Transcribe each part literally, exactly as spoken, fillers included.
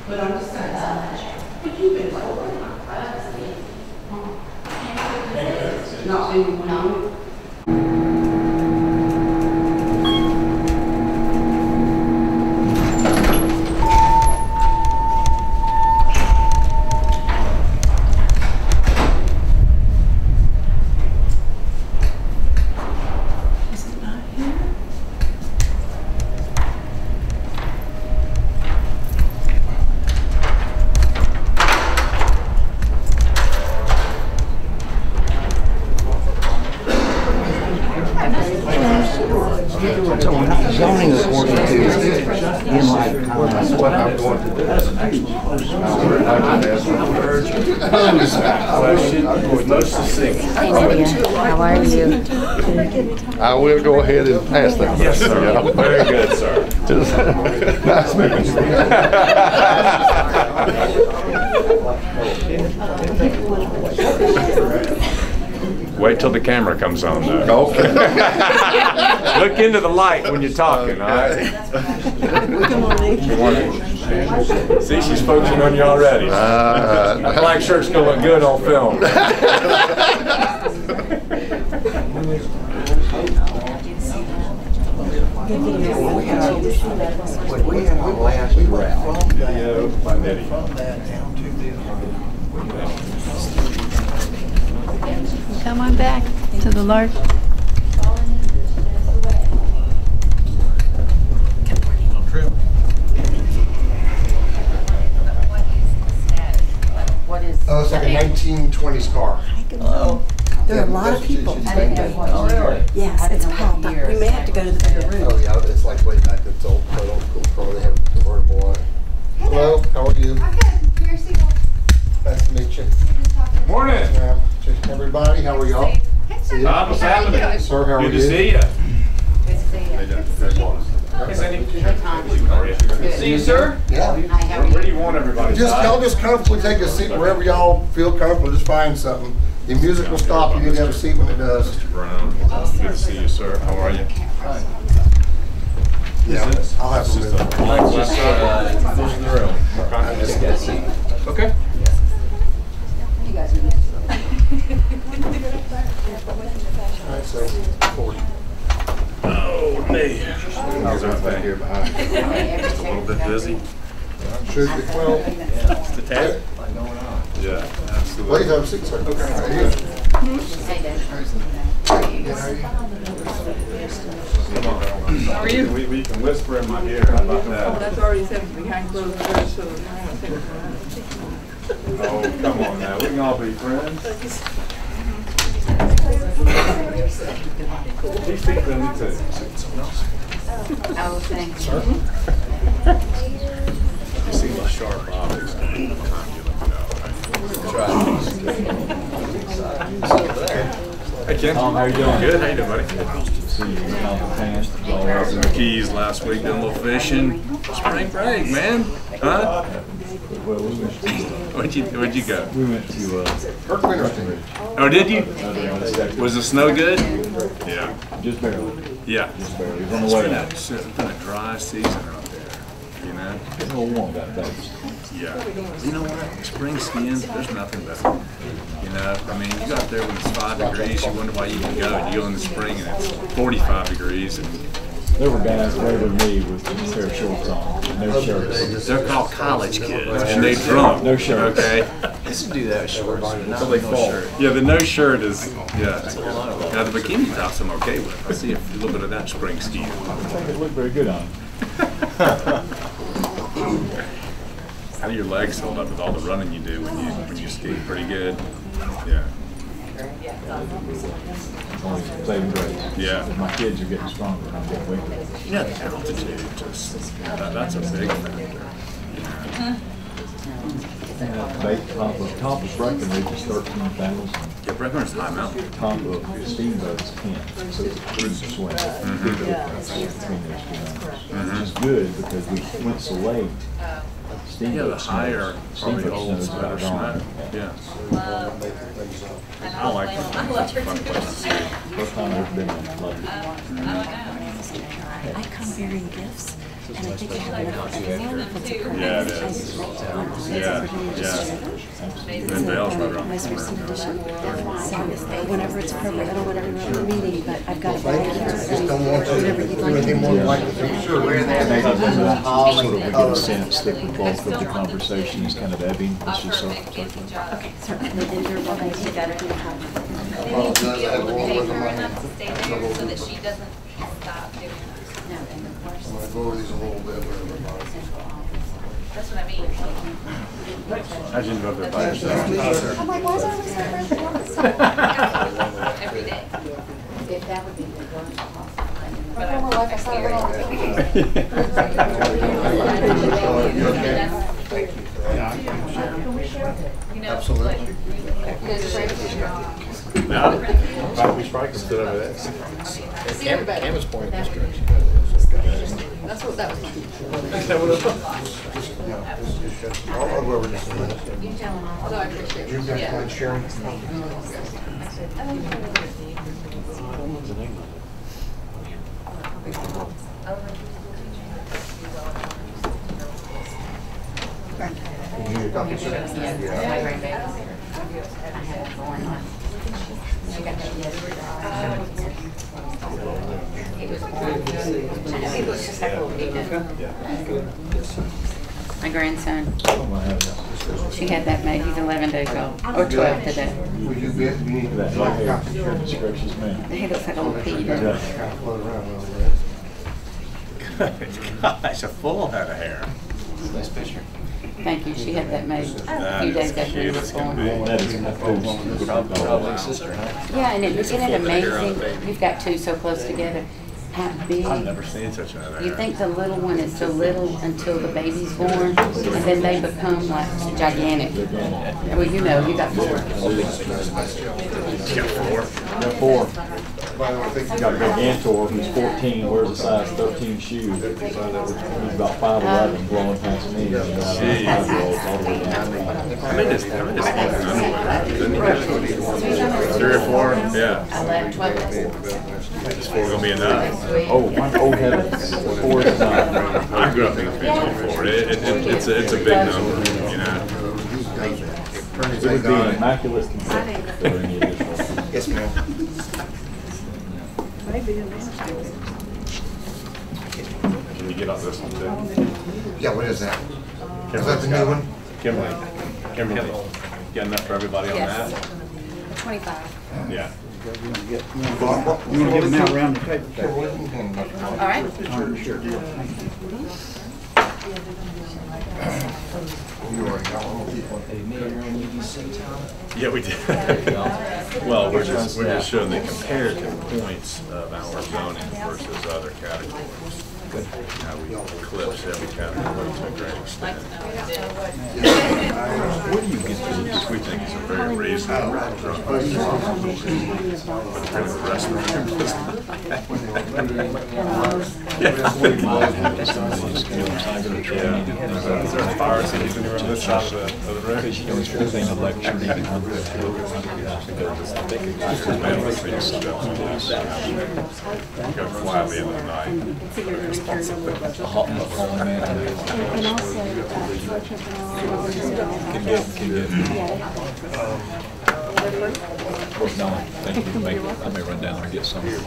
But I'm just saying, but you've been told. Not anyone. No. Zoning according to in like that's what I'm going to do. Most succinct. Hey Nydia, how are you? I will go ahead and pass that. Yes, sir. Yeah. Very good, sir. Just, nice meeting you. Wait till the camera comes on, though. Okay. Look into the light when you're talking, all right? See, she's focusing on you already. Uh, That black shirt's gonna look good on film. we had our last round. Video by Nydia. Come on back to the large. What is? Oh, it's like a nineteen twenties car. Oh. There are a lot of people. I didn't know what you were. Yes, it's packed up. We may have to go to the bigger room. Oh yeah, it's like way back. It's old, old, old school car. They have a convertible on it. Hello, how are you? I'm good. Here's Siegel. Nice to meet you. Morning. Yes, ma'am. Everybody, how are y'all? See you. Bob, what's happening? Sir, how are you? Good to see you. Good to see you. Hey, Cindy. Good time. How are you? Good to see you, sir. Yeah. Hi, how are Where do you? you want everybody? Just Todd? y'all just comfortably take a seat wherever y'all feel comfortable. Just find something. The music will stop. You need to have a seat when it does. Mister Brown. Good to see you, sir. How are you? Yeah, I'll have to move. Just uh, close the room. I just got a seat. Okay. You guys are good. All right, so forty. Oh, me. How's everything here behind? Just a little bit busy. Should be well. Just a tad. Yeah, absolutely. Please have a seat, sir. Okay. Right here. Hey, Dave. Come on. How are you? We, we can whisper in my ear. How about that? That's already said behind closed doors, so I don't think Oh, come on now. We can all be friends. These speak friendly too. Oh, thank you. You see these sharp objects every time you look it up. Hey Ken. Tom, how you doing? Good. How you doing, buddy? See you in the past. I was in the Keys last week doing a little fishing. Spring break, man. Huh? Well, we went to, Where'd you Where'd you go? we went to uh, Kirk Winterton. Oh, did you? uh, Was the snow good? Yeah. just barely. Yeah. Just barely. It was on It's the way been a, out. it's been a dry season out there. You know? It's a little warm that day. Yeah. You know what? Spring skiing, there's nothing better. You know, I mean, you go out there when it's five degrees, you wonder why you can go, and you go in the spring and it's forty-five degrees. And There were guys greater than me with a pair of shorts on, no shirts. they're called college kids, and they drunk. No shirt. Okay? I used to do that with shorts, but not So with they no fall. shirt. Yeah, the no shirt is, yeah. Now the bikini tops I'm okay with. I see a little bit of that spring skiing. I think it looked very good on him. How do your legs hold up with all the running you do when you when you ski? Pretty good. Yeah. Only saving grace. Yeah. My kids are getting stronger and I'm getting weaker. Yeah, the altitude just that, that's a big factor. They, top of, top of Breckenridge is thirteen thousand. Yeah, Breckenridge's high mountain. Top of Steamboat's ten. So it's a cruise swing between those two numbers. Which is good because we went so late. Yeah, the higher probably Steamboat holds snow's better about snow. gone. Yeah. I like it. It's a fun place to ski. First time I've ever been there, I loved it. I come bearing gifts, and I think I have enough for everyone. If it's a permit, Yeah, it I is. just like to honor it. Yeah, So we're doing just yeah. And Dale's right around the nice corner. receipt edition. So whenever it's appropriate, I don't want everyone in the meeting, but I've got a bag here. Just don't want to Whatever you'd do like to anything more do. than like to sure. Sort of we get a sense that the bulk of the conversation is kind of ebbing, it's just so. Okay, certainly. And you're welcome to that if you don't have one. I apologize, I had one with them. I'm enough to stay there so that she doesn't stop doing it. No, and of course. gonna go over these a little bit with everybody. That's what I mean. How'd you end up there by yourself? I'm like, why is I always so Every day. If that would be the one possible. My former life, I saw it all. You know, Absolutely. No. Probably strike instead of that. Cameron's pointing this direction. That's what that was. Yeah, it's just- just- I'll I'll go over this in a minute. you tell them. Although I appreciate You it. guys Yeah. mind sharing? You need a copy, sir? My grandson, Oh, my heavens. she had that made, he's eleven days old, or twelve today. Would you be, you need to. That right here, goodness gracious me. He looks like a little Peter. Kind of float around a little bit. Gosh, a full head of hair. Nice picture. Thank you, she had that made a That few is days after he cute was as can born. be. That is kind of cool. Probably sister, huh? Yeah, and it, isn't it full bigger on a amazing, baby. you've got two so close together, how big. I've never seen such another hair. You think the little one is so little until the baby's born, and then they become like gigantic. Well, you know, you got four. You got four. Got four. By the way, I think you Got a big Antor who's fourteen, wears a size thirteen shoe. He's about five eleven, blowing past me. You know, Jeez. five-year-olds all the way down. How many does, how many does he have? Didn't he have three or four? Yeah. Twelve. Is four gonna be enough? Oh, oh heavens, four is not. I grew up thinking four. It, it, it, it's a, it's a big number, you know? It would be an immaculate conception for any additional. Yes, ma'am. Can you get off this one too? Yeah, what is that? Is that the new one? Kimberly. Kimberly. Got enough for everybody on that? Twenty-five. Yeah. You want to give them out around the table? All right. You already got one. We'll keep one. Yeah, we did. Well, we're just, we're just showing the comparative points of our zoning versus other categories. How we eclipse every category to a great extent. Where do you get to this? We think it's a very reasonable price. But kind of the rest of the Yeah. Is there a fire season around this side of the, of the room? Because you know, it's one thing to lecture even under the Go fly at the end of the night. a hot and cold man. And also, Can get, can get. Well, no, thank you. Make, I may run down there and get some. Get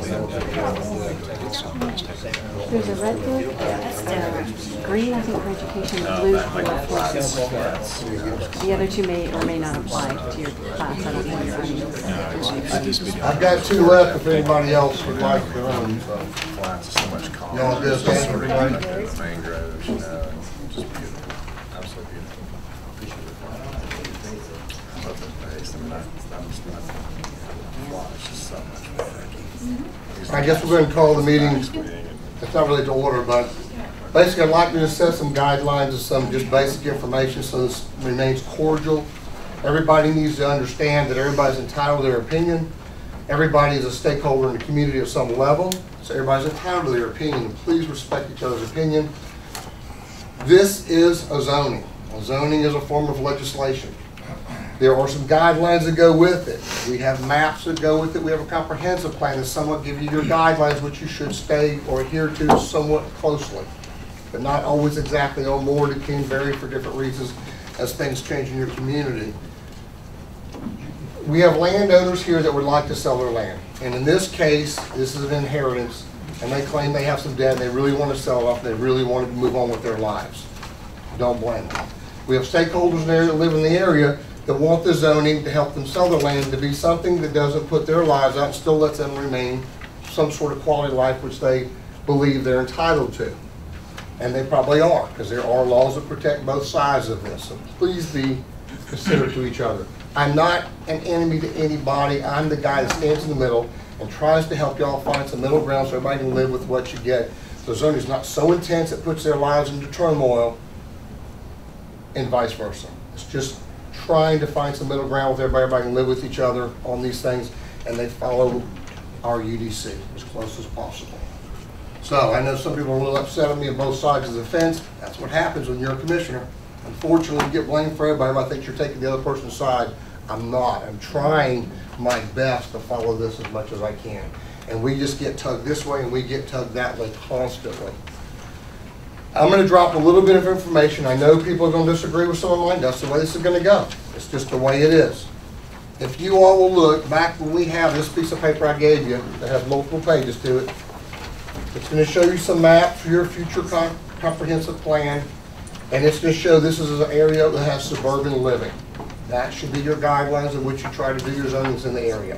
some. there's a red book, uh, green, I think, for education, and blue for workforce. The other two may or may not apply to your class. I don't know your own. I've got two left if anybody else would like their own, so. Flats is so much calm. You want this, Dan, for everybody? The main groves, you know, it's just beautiful. Absolutely beautiful. I love this place. I mean, that, that was not, it's just so much fun. I guess we're going to call the meeting, it's not really to order, but basically I'd like to just set some guidelines and some just basic information so this remains cordial. Everybody needs to understand that everybody's entitled to their opinion. Everybody is a stakeholder in the community at some level, so everybody's entitled to their opinion. Please respect each other's opinion. This is a zoning. A zoning is a form of legislation. There are some guidelines that go with it. We have maps that go with it. We have a comprehensive plan that somewhat give you your guidelines, which you should stay or adhere to somewhat closely, but not always exactly on board. It can vary for different reasons as things change in your community. We have landowners here that would like to sell their land. And in this case, this is an inheritance, and they claim they have some debt, and they really want to sell it off, and they really want to move on with their lives. Don't blame them. We have stakeholders there that live in the area that want the zoning to help them sell their land to be something that doesn't put their lives out and still lets them remain some sort of quality life which they believe they're entitled to. And they probably are, because there are laws that protect both sides of this. So please be considerate to each other. I'm not an enemy to anybody. I'm the guy that stands in the middle and tries to help y'all find some middle ground so everybody can live with what you get. So zoning is not so intense it puts their lives into turmoil, and vice versa. It's just trying to find some middle ground with everybody. Everybody can live with each other on these things, and they follow our U D C as close as possible. So I know some people are a little upset at me on both sides of the fence. That's what happens when you're a commissioner. Unfortunately, you get blamed for everybody. I think you're taking the other person's side. I'm not. I'm trying my best to follow this as much as I can. And we just get tugged this way and we get tugged that way constantly. I'm going to drop a little bit of information. I know people are going to disagree with some of mine. That's the way this is going to go. It's just the way it is. If you all will look back when we have this piece of paper I gave you that has multiple pages to it, it's going to show you some maps for your future com comprehensive plan. And it's going to show this is an area that has suburban living. That should be your guidelines in which you try to do your zonings in the area.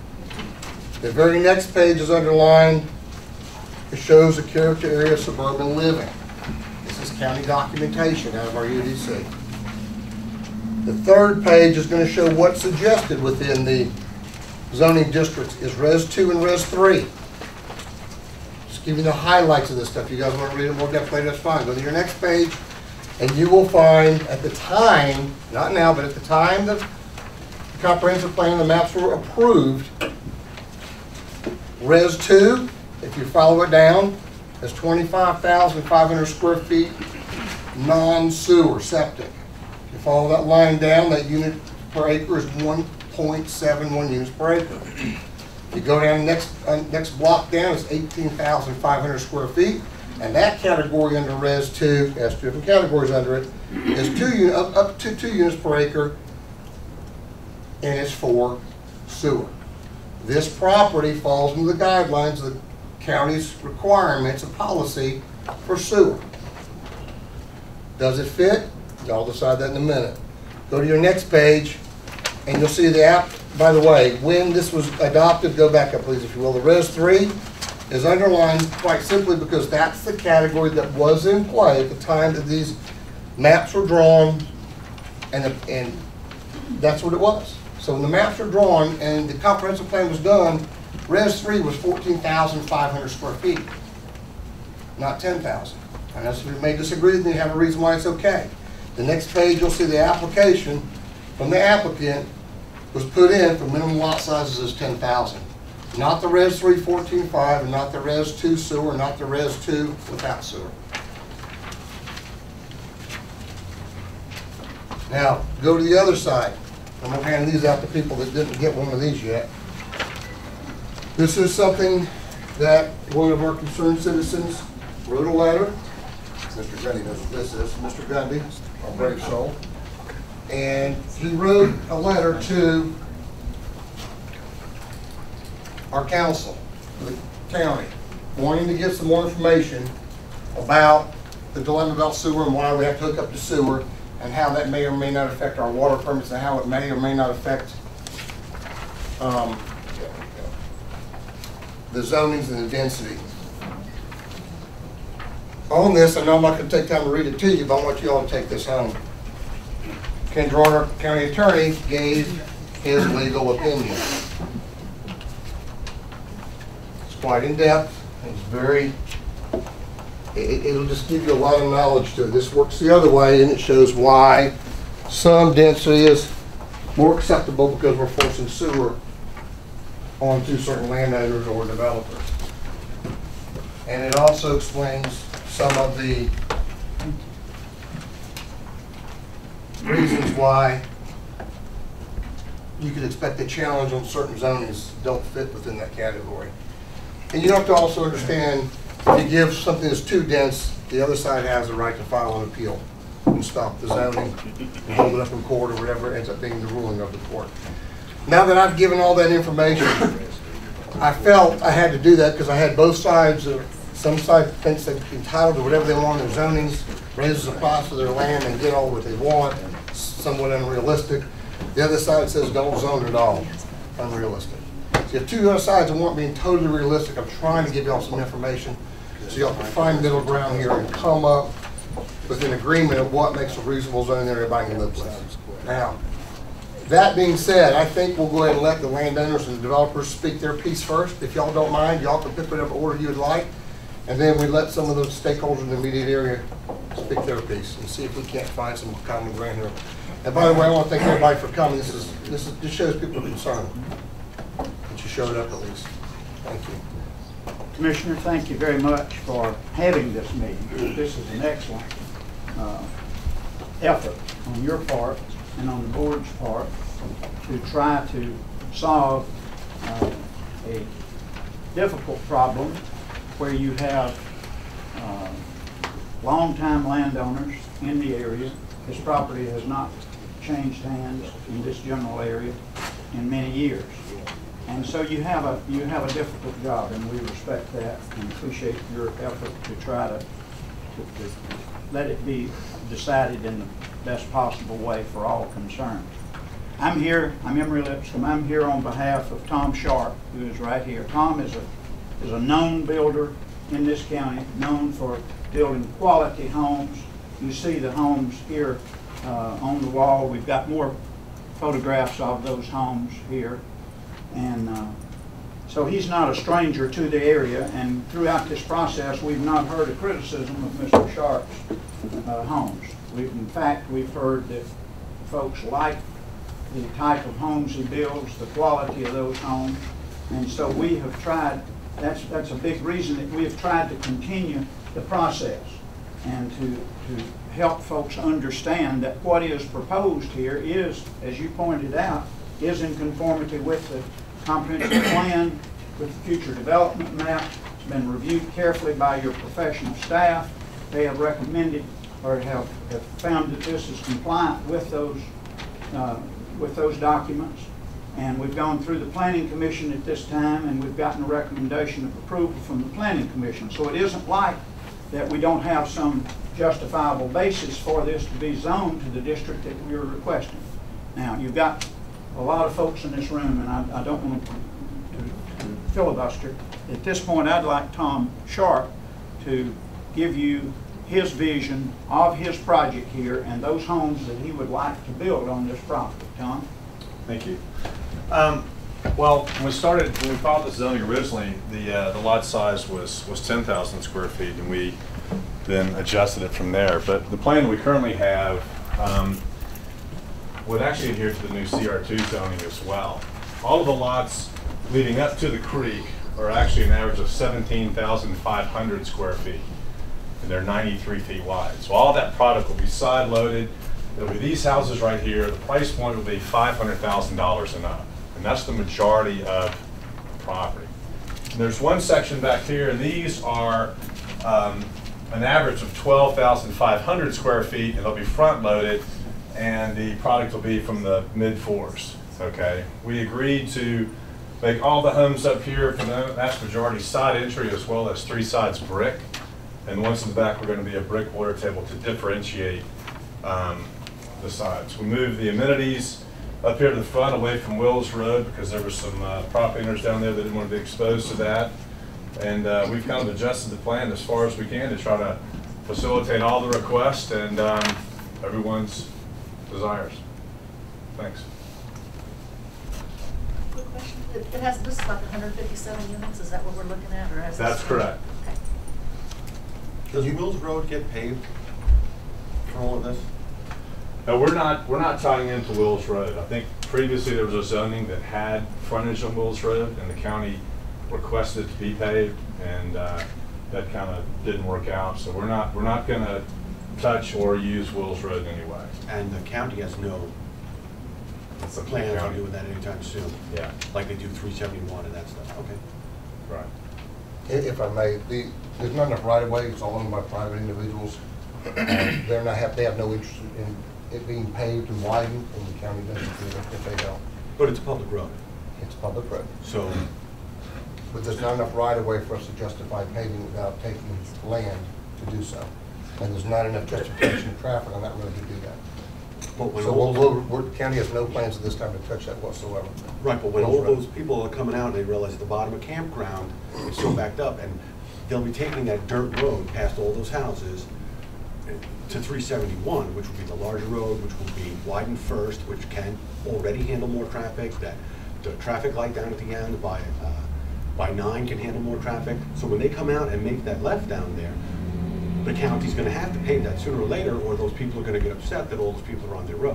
The very next page is underlined. It shows the character area of suburban living. This is county documentation out of our U D C. The third page is going to show what's suggested within the zoning districts is Res two and Res three. Just give you the highlights of this stuff. You guys want to read it more definitely, that's fine. Go to your next page. And you will find at the time, not now, but at the time the comprehensive plan and the maps were approved, Res two, if you follow it down, is twenty-five thousand five hundred square feet non-sewer septic. If you follow that line down, that unit per acre is one point seven one units per acre. If you go down the next, uh, next block down, it's eighteen thousand five hundred square feet. And that category under Res two, has two different categories under it, is two up, up to two units per acre, and it's for sewer. This property falls into the guidelines of the county's requirements and policy for sewer. Does it fit? Y'all decide that in a minute. Go to your next page, and you'll see the app. By the way, when this was adopted, go back up, please, if you will. The Res three is underlined quite simply because that's the category that was in play at the time that these maps were drawn, and, the, and that's what it was. So when the maps were drawn and the comprehensive plan was done, Res three was fourteen thousand five hundred square feet, not ten thousand. And that's what you may disagree with me, have a reason why it's okay. The next page, you'll see the application from the applicant was put in for minimum lot sizes as ten thousand. Not the Res three fourteen five, and not the Res two sewer, not the Res two without sewer. Now, go to the other side. I'm going to hand these out to people that didn't get one of these yet. This is something that one of our concerned citizens wrote a letter. Mister Gundy knows what this is. Mister Gundy, our brave soul. And he wrote a letter to our council, the county, wanting to get some more information about the dilemma about sewer and why we have to hook up to sewer, and how that may or may not affect our water permits, and how it may or may not affect um, the zonings and the density. On this, I know I'm not going to take time to read it to you, but I want you all to take this home. Ken Drawn, our county attorney, gave his legal opinion. Quite in depth. It's very, it, it'll just give you a lot of knowledge to it. This works the other way, and it shows why some density is more acceptable because we're forcing sewer onto certain landowners or developers. And it also explains some of the reasons why you could expect a challenge on certain zonings don't fit within that category. And you have to also understand, if you give something that's too dense, the other side has the right to file an appeal and stop the zoning and hold it up in court or whatever ends up being the ruling of the court. Now that I've given all that information, I felt I had to do that because I had both sides. Of, some side thinks they're entitled to whatever they want in their zonings, raises the price of their land and get all what they want, somewhat unrealistic. The other side says don't zone at all, unrealistic. So you have two other sides that want being totally realistic. I'm trying to give y'all some information so y'all can find middle ground here and come up with an agreement of what makes a reasonable zone that everybody can live with. Now, that being said, I think we'll go ahead and let the landowners and the developers speak their piece first. If y'all don't mind, y'all can pick whatever order you would like. And then we let some of those stakeholders in the immediate area speak their piece and see if we can't find some common ground here. And by the way, I want to thank everybody for coming. This is this is this shows people are concerned that you showed up at least. Thank you. Commissioner, thank you very much for having this meeting. This is an excellent uh, effort on your part and on the board's part to try to solve uh, a difficult problem where you have uh, long-time landowners in the area. This property has not changed hands in this general area in many years. And so you have a you have a difficult job, and we respect that and appreciate your effort to try to, to, to let it be decided in the best possible way for all concerned. I'm here, I'm Emery Lipscomb, I'm here on behalf of Tom Sharp, who is right here. Tom is a is a known builder in this county, known for building quality homes. You see the homes here uh, on the wall. We've got more photographs of those homes here. And uh, so he's not a stranger to the area, and throughout this process we've not heard a criticism of Mister Sharp's uh, homes. We've, in fact, we've heard that folks like the type of homes he builds, the quality of those homes, and so we have tried, that's, that's a big reason that we have tried to continue the process and to, to help folks understand that what is proposed here is, as you pointed out, is in conformity with the comprehensive plan, with the future development map. It's been reviewed carefully by your professional staff. They have recommended or have, have found that this is compliant with those uh, with those documents. And we've gone through the Planning Commission at this time, and we've gotten a recommendation of approval from the Planning Commission. So it isn't like that we don't have some justifiable basis for this to be zoned to the district that we are requesting. Now, you've got a lot of folks in this room, and I, I don't want to, to, to filibuster. At this point, I'd like Tom Sharp to give you his vision of his project here and those homes that he would like to build on this property. Tom? Thank you. Um, well, when we started, when we filed this zoning originally, the uh, the lot size was was ten thousand square feet, and we then adjusted it from there. But the plan we currently have um, would actually adhere to the new C R two zoning as well. All of the lots leading up to the creek are actually an average of seventeen thousand five hundred square feet, and they're ninety-three feet wide. So all that product will be side loaded. There'll be these houses right here. The price point will be five hundred thousand dollars and up, and that's the majority of the property. And there's one section back here, and these are um, an average of twelve thousand five hundred square feet, and they'll be front loaded, and the product will be from the mid fours. Okay, we agreed to make all the homes up here for the vast majority side entry, as well as three sides brick, and once in the back we're going to be a brick water table to differentiate um, the sides. We moved the amenities up here to the front away from Wills Road because there were some uh, property owners down there that didn't want to be exposed to that, and uh, we've kind of adjusted the plan as far as we can to try to facilitate all the requests and um, everyone's desires. Thanks. Quick question. It it has, this is like one hundred fifty-seven units, is that what we're looking at? Or has That's this- correct. Okay. Does Wills Road get paved for all of this? No, we're not, we're not tying into Wills Road. I think previously there was a zoning that had frontage on Wills Road, and the county requested it to be paved, and uh, that kind of didn't work out. So we're not, we're not going to touch or use Wills Road in any way. And the county has no It's up to the plans on county. doing that anytime soon, Yeah, like they do three seventy-one and that stuff, okay. right. I- If I may, the, there's not enough right of way, it's all owned by private individuals. And They're not, have, they have no interest in it being paved and widened, and the county doesn't do it if they don't. But it's a public road, It's public road. so, But there's not enough right of way for us to justify paving without taking land to do so. And there's not enough justification of traffic on that road to do that. but when So all we'll, those, we'll, we're- the county has no plans at this time to touch that whatsoever. right, but when all those people are coming out and they realize the bottom of campground is so backed up, and they'll be taking that dirt road past all those houses to three seventy-one, which will be the larger road, which will be widened first, which can already handle more traffic, that the traffic light down at the end by, uh, by nine can handle more traffic. So when they come out and make that left down there, the county's gonna have to pave that sooner or later, or those people are gonna get upset that all those people are on their road.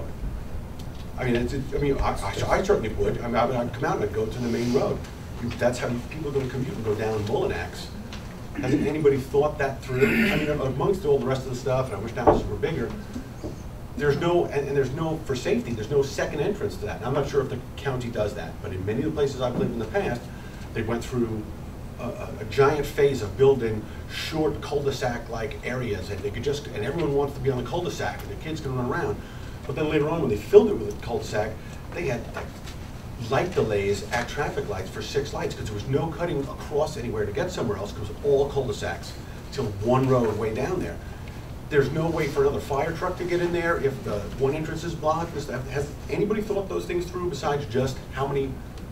I mean, it's, I mean, I, I I certainly would. I mean, I would I'd come out and I'd go to the main road. You- That's how you- people are gonna commute and go down Mullinax. Hasn't anybody thought that through? I mean, amongst all the rest of the stuff, and I wish the houses were bigger, there's no, and, and there's no, for safety, there's no second entrance to that. And I'm not sure if the county does that, but in many of the places I've lived in the past, they went through a, a, a giant phase of building short cul-de-sac-like areas, and they could just, and everyone wants to be on the cul-de-sac, and the kids can run around. But then later on, when they filled it with a cul-de-sac, they had like light delays at traffic lights for six lights, because there was no cutting across anywhere to get somewhere else, because it was all cul-de-sacs till one road way down there. There's no way for another fire truck to get in there if the one entrance is blocked. Is that- Has anybody thought those things through besides just how many,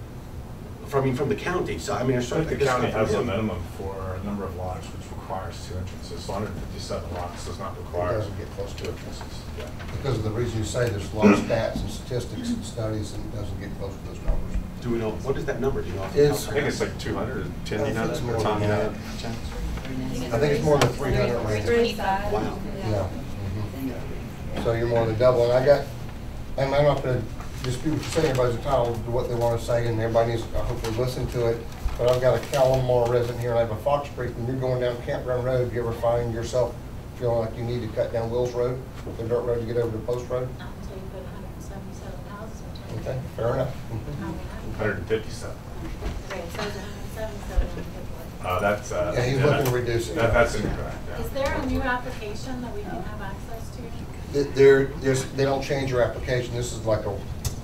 from, I mean, from the county? So, I mean, I I started think to the get county stuff has a from him. minimum for a number of lots which requires two entrances. So one hundred fifty-seven lots does not It require doesn't get close to two it. entrances. Yeah. Because of the reason you say there's a lot of stats and statistics and studies, and it doesn't get close to those numbers. Do we know, what is that number? Do you know? off the It's- top I of think your it's like two hundred and ten, I you know think it's that? more Tom, than you know that. Jen? I think it's more than three hundred right now. Twenty-five. Wow. Yeah. Mhm. So you're more than double, and I got, and I'm not gonna dispute what you're saying, everybody's entitled to what they wanna say, and everybody needs to hopefully listen to it. But I've got a Calamar resident here, and I have a Fox Creek. When you're going down Campground Road, do you ever find yourself feeling like you need to cut down Wills Road, the dirt road to get over to Post Road? Until you put one hundred seventy-seven houses in Okay, fair enough. one hundred fifty-seven. Okay, it says one hundred seventy-seven on the paperwork. Uh, that's, uh. Yeah, he's looking to reduce it. That, that's incorrect, yeah. Is there a new application that we can have access to? Th- There, there's, they don't change your application. This is like a,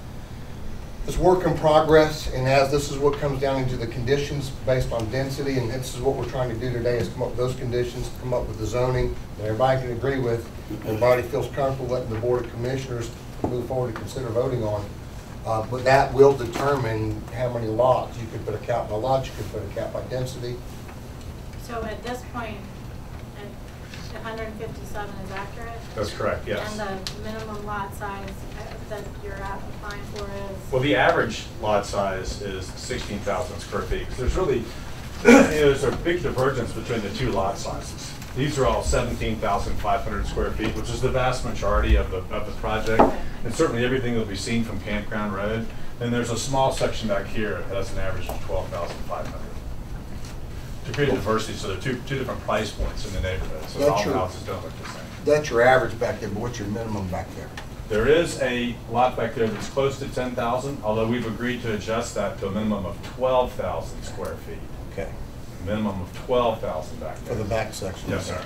it's work in progress, and as this is what comes down into the conditions based on density, and this is what we're trying to do today, is come up with those conditions, come up with the zoning that everybody can agree with, everybody feels comfortable letting the Board of Commissioners move forward to consider voting on. Uh, but that will determine how many lots. You could put a cap by lot, you could put a cap by density. So at this point, at one hundred fifty-seven is accurate? That's correct, yes. And the minimum lot size uh, that you're app- applying for is? Well, the average lot size is sixteen thousand square feet. 'Cause there's really, you know, there's a big divergence between the two lot sizes. These are all seventeen thousand five hundred square feet, which is the vast majority of the, of the project. And certainly everything that we've seen from Campground Road. And there's a small section back here that has an average of twelve thousand five hundred. To create diversity, so there are two, two different price points in the neighborhood, so That's all your- houses don't look the same. That's your average back there, but what's your minimum back there? There is a lot back there that's close to ten thousand, although we've agreed to adjust that to a minimum of twelve thousand square feet. Okay. Minimum of twelve thousand back there. For the back section? Yes, sir.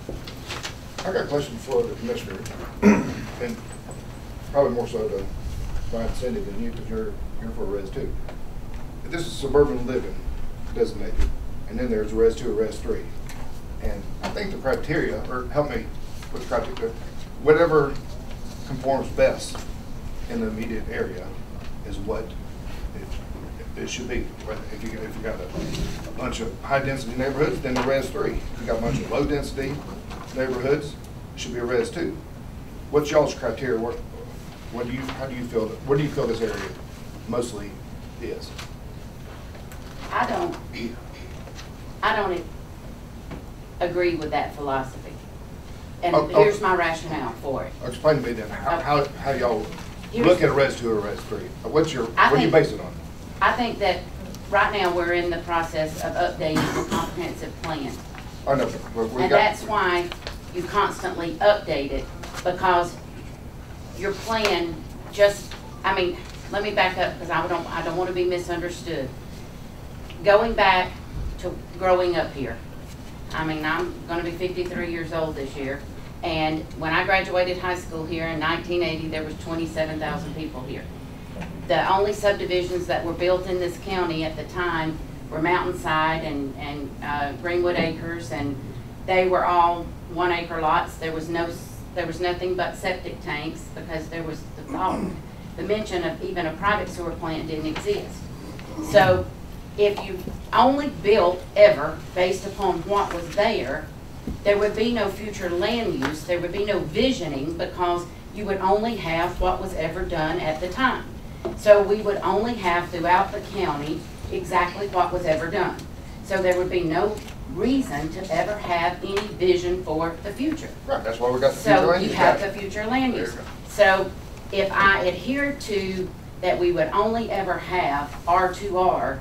I got a question for the commissioner, and probably more so to Brian Cindy than you, because you're here for res two. This is suburban living designated, and then there's res two or res three. And I think the criteria, or help me with the criteria, whatever conforms best in the immediate area is what it, it should be. Whether- If you, if you got a, a bunch of high density neighborhoods, then the res three. If you got a bunch of low density neighborhoods, it should be a res two. What's y'all's criteria? What, what do you, how do you feel, that, where do you feel this area mostly is? I don't, I don't agree with that philosophy. And Oh, oh. here's my rationale for it. Explain to me then, how, how, how y'all Here's- look at a res two or a res three? What's your, I what do you think- base it on? I think that right now we're in the process of updating the comprehensive plan. I know, but we And got. that's why you constantly update it, because your plan just, I mean, let me back up, because I don't, I don't want to be misunderstood. Going back to growing up here, I mean, I'm gonna be fifty-three years old this year, and when I graduated high school here in nineteen eighty, there was twenty-seven thousand people here. The only subdivisions that were built in this county at the time were Mountainside and, and uh, Greenwood Acres, and they were all one acre lots. There was no, there was nothing but septic tanks, because there was the thought, the mention of even a private sewer plant didn't exist. So if you only built ever based upon what was there, there would be no future land use, there would be no visioning, because you would only have what was ever done at the time. So we would only have throughout the county exactly what was ever done. So there would be no reason to ever have any vision for the future. Right, that's why we got the future So land you use. have Right. the future land use. So if I adhere to that we would only ever have R two R,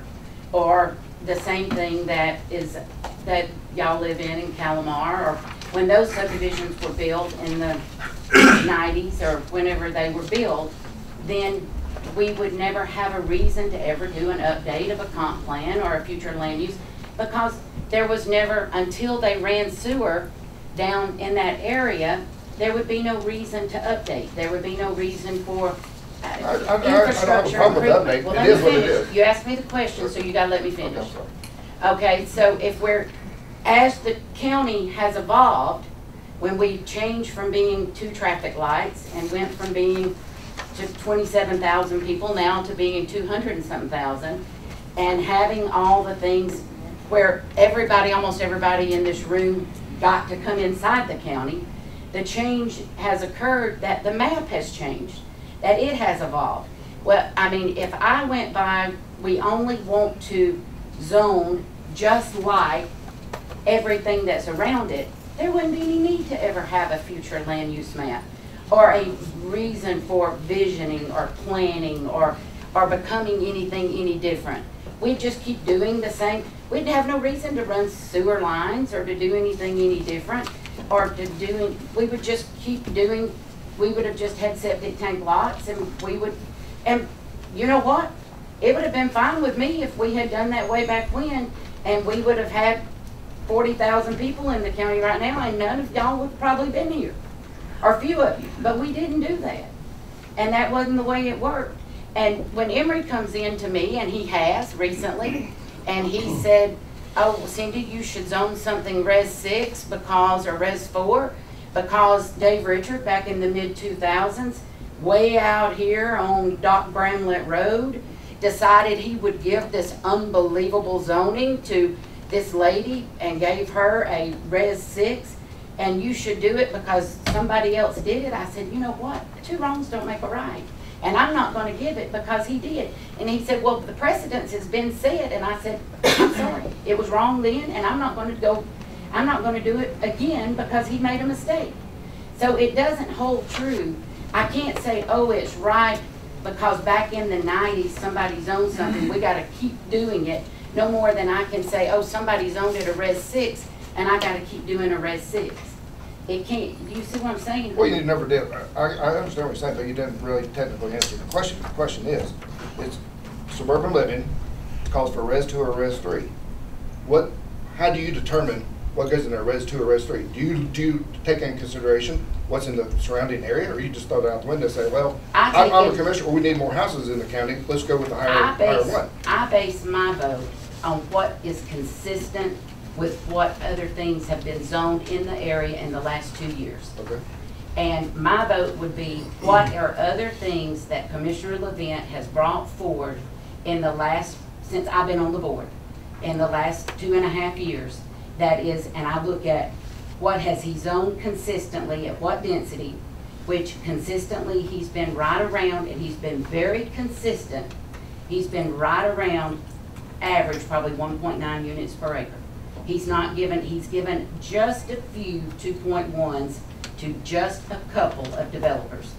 or the same thing that is, that y'all live in in Calamar, or when those subdivisions were built in the nineties, or whenever they were built, then we would never have a reason to ever do an update of a comp plan or a future land use, because there was never, until they ran sewer down in that area, there would be no reason to update. There would be no reason for uh, I- I- I- I don't have a infrastructure problem with improvement. update. Well, It let is me what it finish. is. You asked me the question, so you gotta let me finish. Okay, I'm sorry. Okay, so if we're, as the county has evolved, when we changed from being two traffic lights and went from being to twenty-seven thousand people now to being two hundred and something thousand, and having all the things where everybody, almost everybody in this room got to come inside the county, the change has occurred, that the map has changed, that it has evolved. Well, I mean, if I went by, we only want to zone just like everything that's around it, there wouldn't be any need to ever have a future land use map, or a reason for visioning or planning or, or becoming anything any different. We'd just keep doing the same. We'd have no reason to run sewer lines or to do anything any different, or to do, we would just keep doing, we would have just had septic tank lots, and we would, and you know what? It would have been fine with me if we had done that way back when, and we would have had forty thousand people in the county right now, and none of y'all would have probably been here, or few of you, but we didn't do that. And that wasn't the way it worked. And when Emory comes in to me, and he has recently, and he said, oh, Cindy, you should zone something res six because, or res four, because Dave Richard back in the mid two thousands, way out here on Doc Bramlett Road, decided he would give this unbelievable zoning to this lady and gave her a res six, and you should do it because somebody else did it. I said, you know what? Two wrongs don't make a right. And I'm not going to give it because he did. And he said, well, the precedence has been set. And I said, I'm sorry. It was wrong then, and I'm not going to go, I'm not going to do it again because he made a mistake. So it doesn't hold true. I can't say, oh, it's right because back in the nineties somebody zoned something. We got to keep doing it. No more than I can say, oh, somebody zoned it a res six, and I got to keep doing a res six. It can't, do you see what I'm saying? Well, you never did. I, I understand what you're saying, but you didn't really technically answer the question. The question is, it's suburban living, calls for res two or res three. What, how do you determine what goes in a res two or res three? Do you, do you take into consideration what's in the surrounding area, or you just throw it out the window and say, well, I I'm, I'm a it, commissioner, we need more houses in the county, let's go with the higher, I base, higher one? I base my vote on what is consistent with what other things have been zoned in the area in the last two years. Okay. And my vote would be, what are other things that Commissioner Levent has brought forward in the last, since I've been on the board, in the last two and a half years, that is, and I look at what has he zoned consistently, at what density, which consistently he's been right around, and he's been very consistent. He's been right around average, probably one point nine units per acre. He's not given, he's given just a few two point ones to just a couple of developers.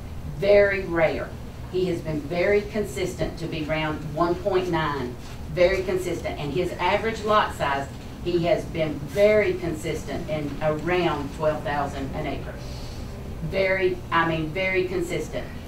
Very rare. He has been very consistent to be around one point nine, very consistent. And his average lot size, he has been very consistent and around twelve thousand an acre. Very, I mean, very consistent.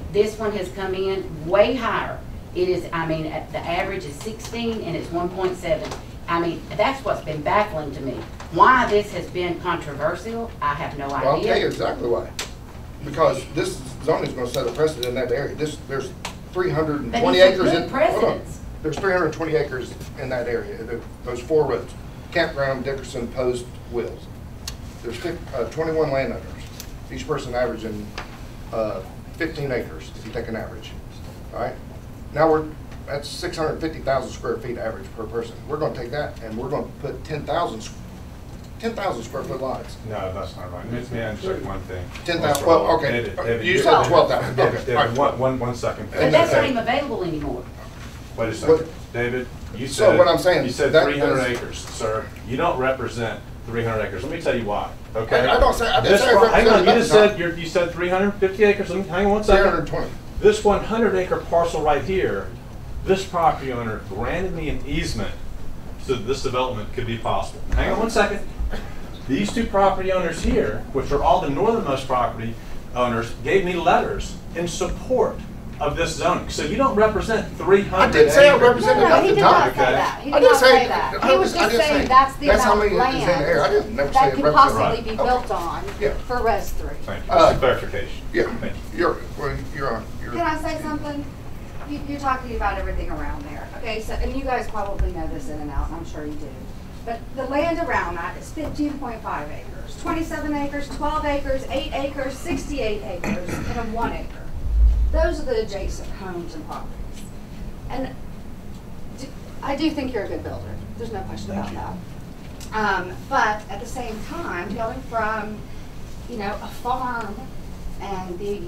This one has come in way higher. It is, I mean, at the average is sixteen and it's one point seven. I mean, that's what's been baffling to me. Why this has been controversial, I have no idea. Well, I'll tell you exactly why. Because this zoning is gonna set a precedent in that area. This, there's three hundred and twenty But it's a acres good in, hold on. precedence. There's three hundred and twenty acres in that area, There- those four roads. Campground, Dickerson, Post, Wills. There's fif- uh, twenty-one landowners, each person averaging uh, fifteen acres, if you take an average, all right? Now we're, that's six hundred fifty thousand square feet average per person. We're gonna take that and we're gonna put ten thousand, ten thousand square foot lots. No, that's not right. Let me answer one thing. ten thousand, well, okay, David, David, you you- said twelve thousand, David, okay. David, all right. one, one, one second. But that's not even available anymore. Wait a second. What- David, you So said. what I'm saying, You said that three hundred is- acres, sir. You don't represent three hundred acres. Let me tell you why, okay? I- I don't say- I didn't This say I one- Hang on, represented you just nothing. said, you're- you said three hundred fifty acres. Let me, hang on one three second. hundred and twenty. This one hundred acre parcel right here, this property owner granted me an easement so that this development could be possible. Hang on one second. These two property owners here, which are all the northernmost property owners, gave me letters in support of this zoning. So you don't represent three hundred I didn't say I acres. represented No, no, he nothing, did Tom. not say Okay. that. He I did didn't not say- say that. I He was was- I just didn't say- saying that's the that's how amount of many is in there. I didn't never say land it that could represented- possibly Right. be Okay. built on Yeah. for Res three. Thank you. Uh, Just a clarification. Yeah, Thank you. you're, well, you're on, you're. Can I say something? You, you're talking about everything around there, okay, so, and you guys probably know this in and out, and I'm sure you do. But the land around that is fifteen point five acres, twenty-seven acres, twelve acres, eight acres, sixty-eight acres, and a one acre. Those are the adjacent homes and properties. And do- I do think you're a good builder, there's no question about that. Um, but at the same time, going from, you know, a farm and the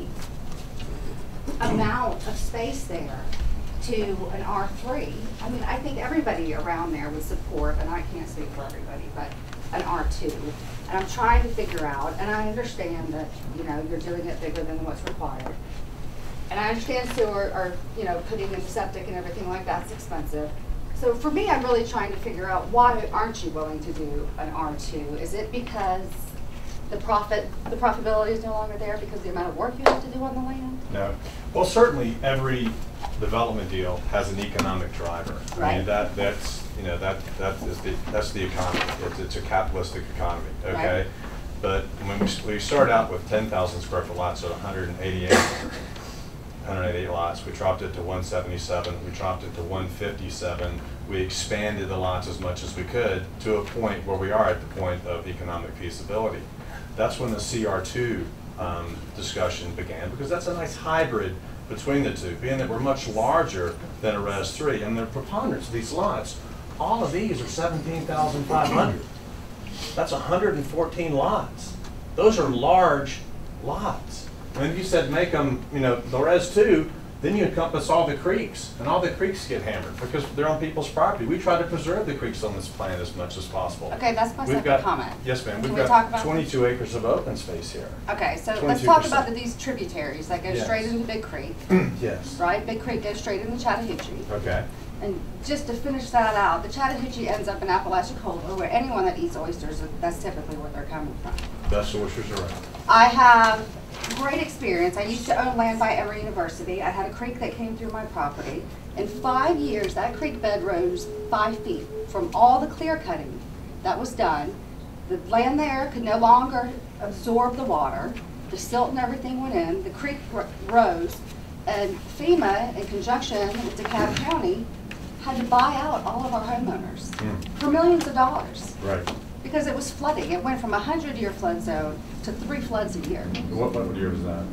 amount of space there to an R three, I mean, I think everybody around there would support, and I can't speak for everybody, but an R two. And I'm trying to figure out, and I understand that, you know, you're doing it bigger than what's required. And I understand sewer, or, you know, putting in septic and everything like that's expensive. So for me, I'm really trying to figure out, why aren't you willing to do an R two? Is it because the profit, the profitability is no longer there because of the amount of work you have to do on the land? No. Well, certainly every development deal has an economic driver. I Right. mean, that, that's, you know, that, that is the, that's the economy. It's, it's a capitalistic economy, okay? Right. But when we, we start out with ten thousand square foot lots at one hundred eighty-eight, one hundred eighty-eight lots, we dropped it to one seventy-seven, we dropped it to one fifty-seven. We expanded the lots as much as we could to a point where we are at the point of economic feasibility. That's when the C R two um, discussion began, because that's a nice hybrid between the two, being that we're much larger than a Res three, and the preponderance of these lots, all of these are seventeen thousand five hundred. That's one hundred fourteen lots. Those are large lots. And if you said make them, you know, the Res two, then you encompass all the creeks, and all the creeks get hammered because they're on people's property. We try to preserve the creeks on this plan as much as possible. Okay, that's my We've second got- comment. Yes, ma'am. Can We've we talk got about- twenty-two acres of open space here. Okay, so let's twenty-two talk percent. about these tributaries that go Yes. straight into Big Creek, Yes. right? Big Creek goes straight into Chattahoochee. Okay. And just to finish that out, the Chattahoochee ends up in Apalachicola, where anyone that eats oysters, that's typically where they're coming from. Best oysters around. I have great experience. I used to own land by Emory University. I had a creek that came through my property. In five years, that creek bed rose five feet from all the clear cutting that was done. The land there could no longer absorb the water. The silt and everything went in. The creek r- rose. And FEMA, in conjunction with DeKalb County, had to buy out all of our homeowners Mm. for millions of dollars Right. because it was flooding. It went from a hundred-year flood zone to three floods a year. What, what year was that?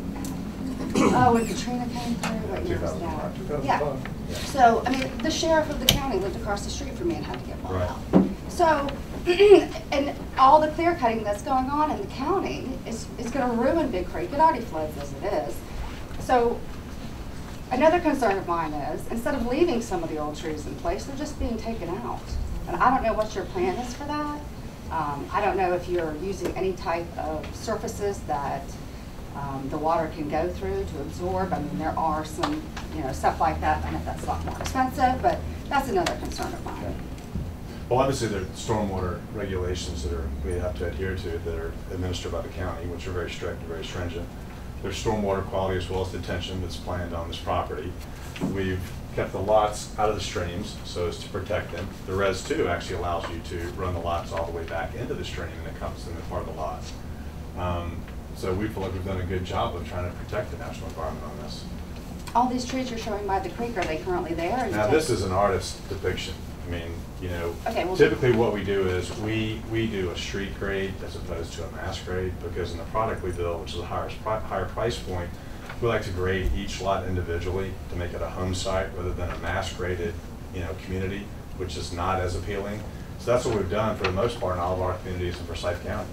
Oh, when Katrina came through, what year was two thousand five. that? two thousand Yeah. five. Yeah. So, I mean, the sheriff of the county lived across the street from me and had to get bought Right. out. So, and all the clear cutting that's going on in the county is, is gonna ruin Big Creek. It already floods as it is. So, another concern of mine is, instead of leaving some of the old trees in place, they're just being taken out. And I don't know what your plan is for that. Um, I don't know if you're using any type of surfaces that um, the water can go through to absorb. I mean, there are some, you know, stuff like that. I know that's a lot more expensive, but that's another concern of mine. Okay. Well, obviously, there are stormwater regulations that are, we have to adhere to that are administered by the county, which are very strict and very stringent. There's stormwater quality as well as detention that's planned on this property. We've kept the lots out of the streams so as to protect them. The Res two actually allows you to run the lots all the way back into the stream and it comes in the part of the lots. Um, so we feel like we've done a good job of trying to protect the natural environment on this. All these trees you're showing by the creek, are they currently there? Now this is an artist's depiction. I mean, you know, Okay, well- typically what we do is we, we do a street grade as opposed to a mass grade, because in the product we build, which is a higher, higher price point, we like to grade each lot individually to make it a home site rather than a mass graded, you know, community, which is not as appealing. So that's what we've done for the most part in all of our communities in Forsyth County.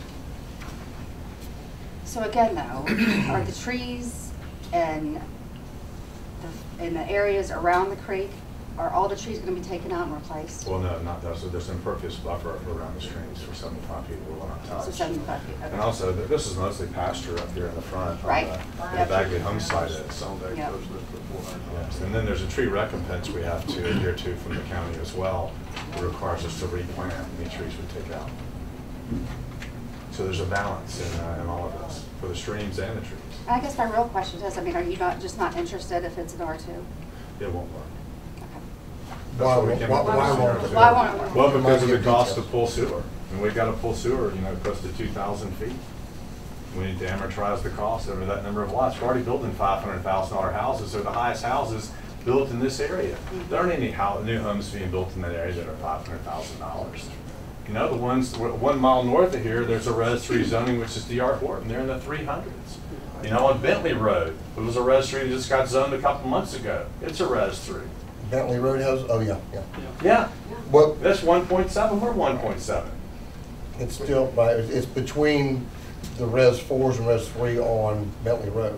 So again, though, are the trees and the, in the areas around the creek, are all the trees going to be taken out and replaced? Well, no, not those. So there's impervious buffer around the streams for seventy-five feet we will not touch. So seventy-five feet, okay. And also, th- this is mostly pasture up here in the front. on Right. The, Yep. the Bagley home site is. Yep. Yes. And then there's a tree recompense we have to adhere to from the county as well. It requires us to replant any trees we take out. So there's a balance in, uh, in all of this for the streams and the trees. I guess my real question is, I mean, are you not, just not interested if it's an R two? It won't work. Why That's what we won't- came why- up with why this won't year. it? Why won't it work? Well, because of the Give cost to details. pull sewer. And we've got to pull sewer, you know, close to two thousand feet. We need to amortize the cost over that number of lots. We're already building five hundred thousand dollar houses. They're the highest houses built in this area. There aren't any how, new homes being built in that area that are five hundred thousand dollars. You know, the ones, one mile north of here, there's a Res three zoning, which is D R four, and they're in the three hundreds. You know, on Bentley Road, it was a Res three that just got zoned a couple months ago. It's a Res three. Bentley Road has, oh, yeah, yeah. Yeah, Well, that's one point seven, we're one point seven. it's still, by- it's between the Res fours and Res three on Bentley Road.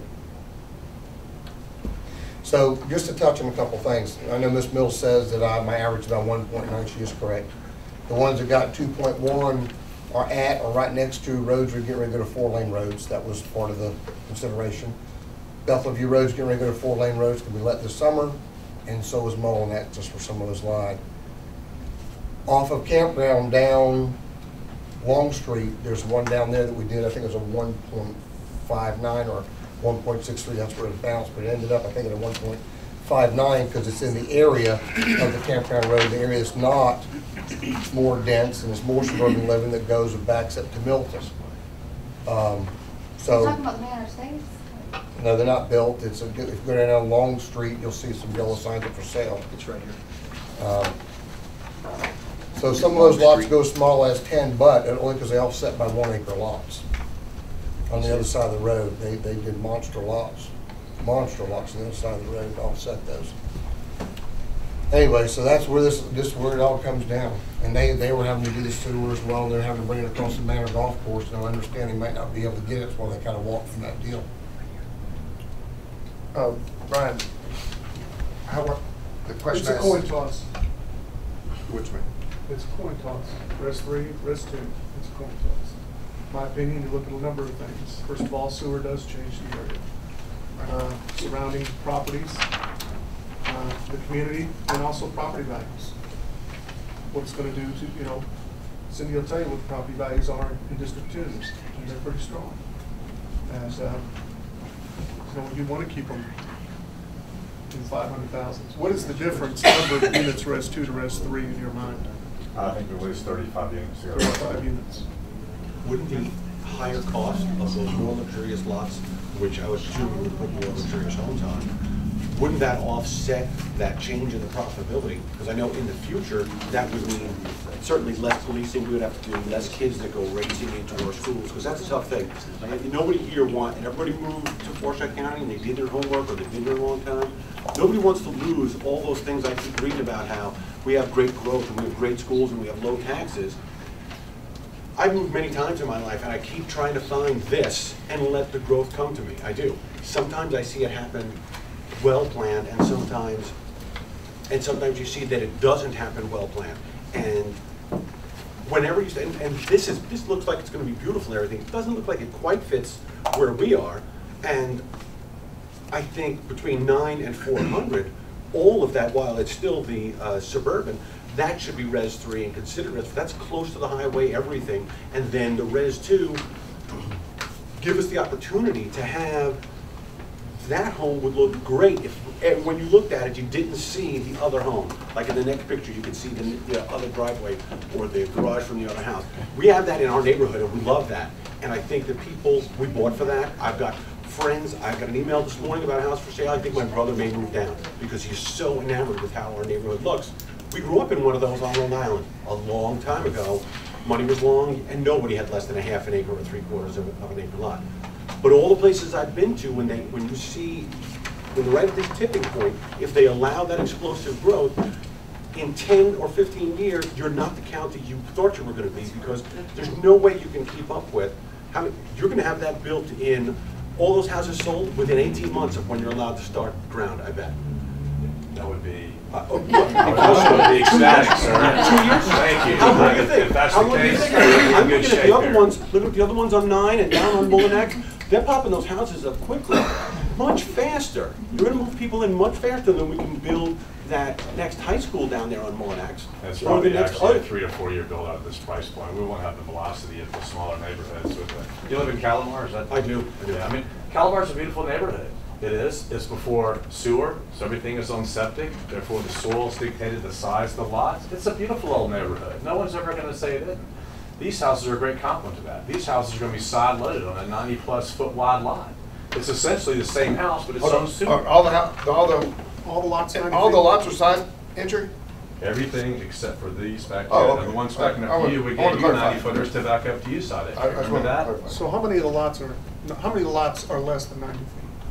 So just to touch on a couple things, I know Miz Mills says that I, my average is about one point nine, she is correct. The ones that got two point one are at or right next to roads we're getting ready to go to four-lane roads. That was part of the consideration. Bethel View Road's getting ready to go to four-lane roads, can be let this summer, and so is Mullen that, just for some of those lines. Off of Campground down Long Street, there's one down there that we did, I think it was a one point five nine or one point six three, that's where it bounced, but it ended up, I think, at a one point five nine because it's in the area of the Campground Road. The area is not more dense and it's more suburban living that goes and backs up to Milton. Um, so. You're talking about the Manor Estates? No, they're not built. It's a, if you go down Long Street, you'll see some yellow signs up for sale. It's right here. Um, So some of those lots go as small as ten, but only because they offset by one acre lots. On the other side of the road, they, they did monster lots, monster lots on the other side of the road to offset those. Anyway, so that's where this, this is where it all comes down. And they, they were having to do the sewer as well, and they're having to bring it across the Manor Golf Course, and I understand they might not be able to get it, so they kind of walked from that deal. Uh, Brian, how, what, the question It's a is. coin toss. Which one? It's a coin toss. Res three, res two, it's a coin toss. My opinion, you look at a number of things. First of all, sewer does change the area. Uh, surrounding properties, uh, the community, and also property values. What it's gonna do to, you know, Cindy will tell you what the property values are in District Two, and they're pretty strong. And, uh, you know, you wanna keep them in five hundred thousand. What is the difference, number of units, res two to res three in your mind? I think we lose thirty-five units. to go. thirty-five units. Wouldn't the higher cost of those more luxurious lots, which I was assuming would put more luxurious homes on, wouldn't that offset that change in the profitability? Because I know in the future, that would mean certainly less policing, we would have to do less kids that go racing into our schools, because that's a tough thing. Like, nobody here want, and everybody moved to Forsyth County and they did their homework or they've been there a long time. Nobody wants to lose all those things I keep reading about, how we have great growth and we have great schools and we have low taxes. I've moved many times in my life and I keep trying to find this and let the growth come to me. I do. Sometimes I see it happen well planned, and sometimes and sometimes you see that it doesn't happen well planned. And whenever you and, and this is this looks like it's going to be beautiful and everything, it doesn't look like it quite fits where we are. And I think between nine and four hundred, all of that, while it's still the uh, suburban, that should be res three and considered res. That's close to the highway, everything. And then the res two give us the opportunity to have that home would look great if, eh, when you looked at it, you didn't see the other home. Like in the next picture, you could see the, the other driveway or the garage from the other house. We have that in our neighborhood, and we love that. And I think the people, we bought for that. I've got friends, I got an email this morning about a house for sale. I think my brother may move down because he's so enamored with how our neighborhood looks. We grew up in one of those on Long Island a long time ago. Money was long, and nobody had less than a half an acre or three quarters of, of an acre lot. But all the places I've been to, when they, when you see, when they're right at this tipping point, if they allow that explosive growth, in ten or fifteen years, you're not the county you thought you were going to be, because there's no way you can keep up with. How many, you're going to have that built in, all those houses sold within eighteen months of when you're allowed to start ground, I bet. That would be, Uh, oh, that would be ecstatic, sir. Two years? Thank you. How long do you think? If that's How the long do you case, think? you're in I'm good looking at shape the other here. ones, look at the other ones on nine and down on Mullinex. They're popping those houses up quickly, much faster. You're gonna move people in much faster than we can build that next high school down there on Mullinex. That's Or the probably next actually a other- three to four year build out at this price point. We won't have the velocity of the smaller neighborhoods with the, you live in Calamar, is that? I do, I do. Yeah, I mean, Calamar's a beautiful neighborhood. It is. It's before sewer, so everything is on septic. Therefore, the soil's dictated the size of the lots. It's a beautiful old neighborhood. No one's ever going to say it isn't. These houses are a great complement to that. These houses are going to be side loaded on a ninety plus foot wide lot. It's essentially the same house, but it's on sewer. Are all the, hou- all the, All the lots. all the lots are side entry? Everything except for these back Oh, here. okay. And the ones I- backing I up want- to you, we I want gave to you clarify. ninety footers to back up to you side. I- I just Remember want to that? clarify. So how many of the lots are, no, how many of the lots are less than ninety feet?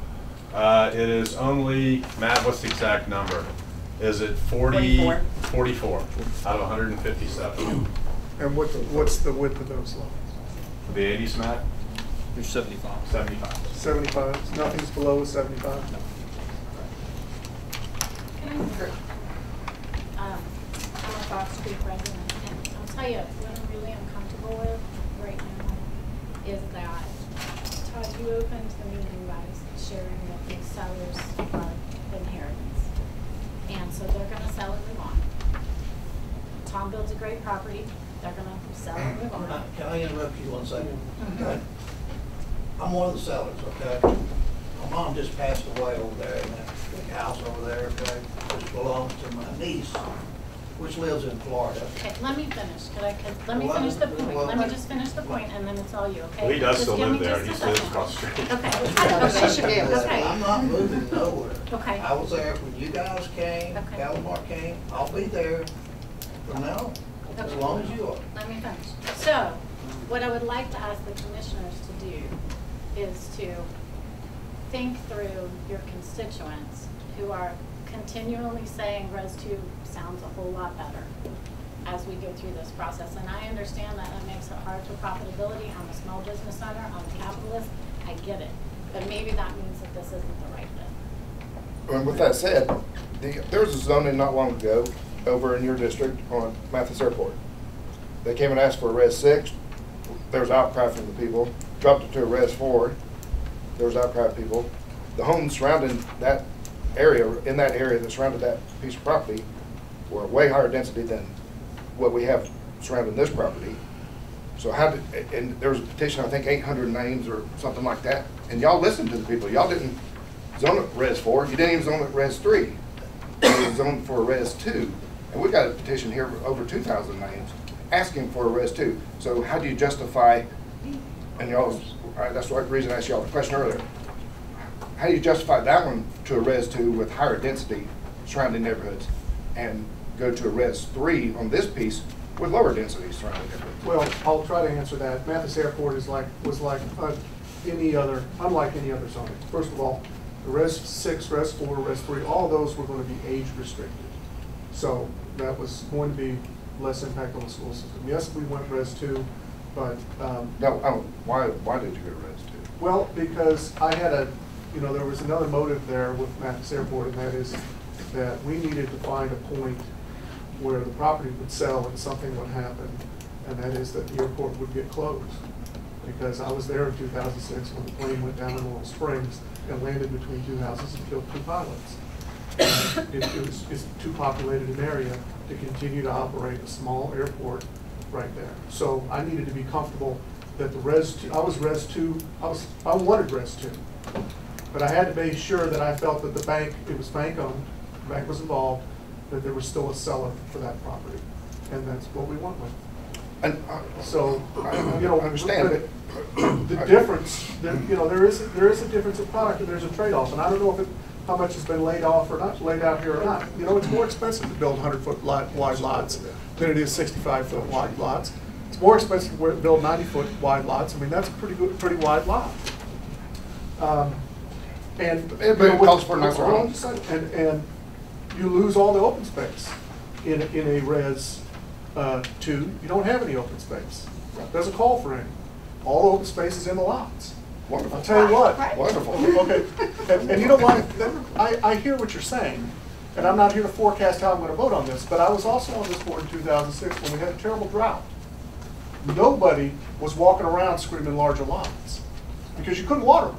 Uh, it is only, Matt, what's the exact number? Is it forty? forty-four. forty-four out of one hundred fifty-seven. And what, what's the width of those lots? For the eighties, Matt? You're seventy-five. seventy-five. Seventy-five, nothing's below seventy-five? Um, I'm a Fox Creek resident, and I'll tell you, what I'm really uncomfortable with right now is that, Todd, you opened the meeting by sharing that these sellers are inheritance. And so they're gonna sell and move on. Tom builds a great property, they're gonna sell and move on. Can I interrupt you one second? Okay. I'm one of the sellers, okay? My mom just passed away over there in that big house over there, okay? Which belongs to my niece, which lives in Florida. Okay, let me finish, could I, could, let me Well, finish the point, well, let me I- just finish the point, and then it's all you, okay? Well, he does Just still give live me there. just He a lives second. across the street. Okay. She should be able to. Okay. I'm not moving nowhere. Okay. I was there when you guys came, Okay. Calamar came, I'll be there from now, as Okay. long as you are. Let me finish. So, what I would like to ask the commissioners to do is to think through your constituents who are continually saying Res two sounds a whole lot better as we go through this process. And I understand that that makes it hard for profitability. I'm a small business owner, I'm a capitalist, I get it. But maybe that means that this isn't the right fit. And with that said, the, there was a zoning not long ago over in your district on Mathis Airport. They came and asked for a res six. There was outcry from the people. Dropped it to a res four. There was outcry of people. The homes surrounding that area, in that area that surrounded that piece of property, were way higher density than what we have surrounding this property. So how did, and there was a petition, I think eight hundred names or something like that. And y'all listened to the people. Y'all didn't zone it res four. You didn't even zone it res three. It was zoned for a res two. And we got a petition here with over two thousand names asking for a res two. So how do you justify, and y'all, that's the reason I asked y'all the question earlier. How do you justify that one to a res two with higher density surrounding neighborhoods and go to a res three on this piece with lower density surrounding neighborhoods? Well, I'll try to answer that. Mathis Airport is like, was like uh, any other, unlike any other zoning. First of all, the res six, res four, res three, all those were going to be age restricted. So that was going to be less impact on the school system. Yes, we went res two, but. Um, no, I don't, why, why did you go to res two? Well, because I had a, you know, there was another motive there with Mathis Airport, and that is that we needed to find a point where the property would sell and something would happen, and that is that the airport would get closed. Because I was there in two thousand six when the plane went down in Laurel Springs and landed between two houses and killed two pilots. It, it was, it's too populated an area to continue to operate a small airport right there. So I needed to be comfortable that the res two, I was res two, I was, I wanted res two. But I had to make sure that I felt that the bank, it was bank owned, the bank was involved, that there was still a seller for that property. And that's what we went with. And, uh, So, I, you know, I understand, the, but. the difference, there, you know, there is, there is a difference in product and there's a trade-off. And I don't know if it, how much has been laid off or not, laid out here or not. You know, it's more expensive to build hundred foot lot, wide lots than it is sixty-five foot wide lots. It's more expensive to build ninety foot wide lots. I mean, that's a pretty good, pretty wide lot. Um, and, But you know, it calls for with- another hold on home. just a second. And, and you lose all the open space in, a- in a res uh, two. You don't have any open space. Doesn't call for any. All the open space is in the lots. Wonderful. I'll tell you what. Right. Wonderful. Okay, and, and you know what, I, I hear what you're saying, and I'm not here to forecast how I'm gonna vote on this, but I was also on this board in two thousand six when we had a terrible drought. Nobody was walking around screaming larger lots, because you couldn't water them.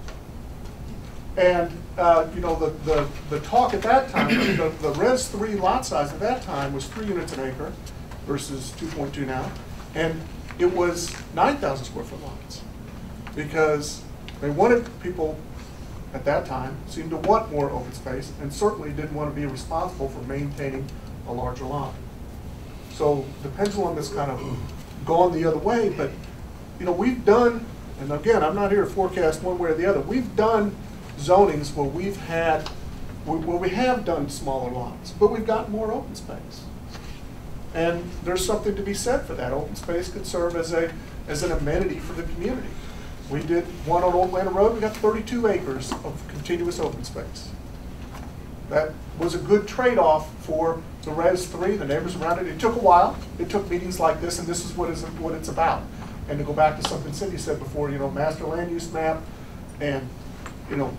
And, uh, you know, the, the, the talk at that time, the, the res three lot size at that time was three units an acre versus two point two now, and it was nine thousand square foot lots. Because they wanted, people at that time seemed to want more open space and certainly didn't want to be responsible for maintaining a larger lot. So the pendulum has kind of gone the other way, but you know, we've done, and again, I'm not here to forecast one way or the other, we've done zonings where we've had, where we have done smaller lots, but we've got more open space. And there's something to be said for that. Open space could serve as a, as an amenity for the community. We did one on Old Atlanta Road, we got thirty-two acres of continuous open space. That was a good trade-off for the res three, the neighbors around it. It took a while. It took meetings like this, and this is what, is, what it's about. And to go back to something Cindy said before, you know, master land use map, and, you know,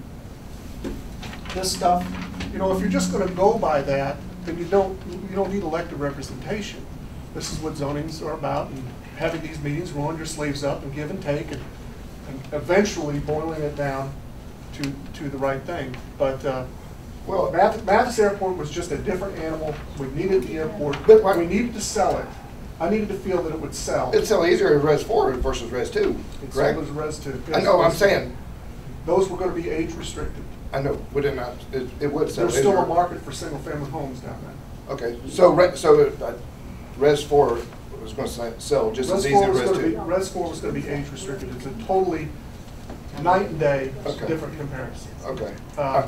this stuff, you know, if you're just gonna go by that, then you don't, you don't need elected representation. This is what zonings are about, and having these meetings, rolling your sleeves up and give and take, and, and eventually boiling it down to, to the right thing. But, uh, well, Math Mathis Airport was just a different animal. We needed the airport, but we needed to sell it. I needed to feel that it would sell. It'd sell easier in res four versus res two, It correct? sold as res two. I know, I'm saying. Those were gonna be age restricted. I know, would it not, it, it would sell There's still easier. a market for single family homes down there. Okay, so, re, so uh, res four was going to sell just as easy as res two? Res four was going to be age restricted. It's a totally night and day Okay. different comparison. Okay. Uh,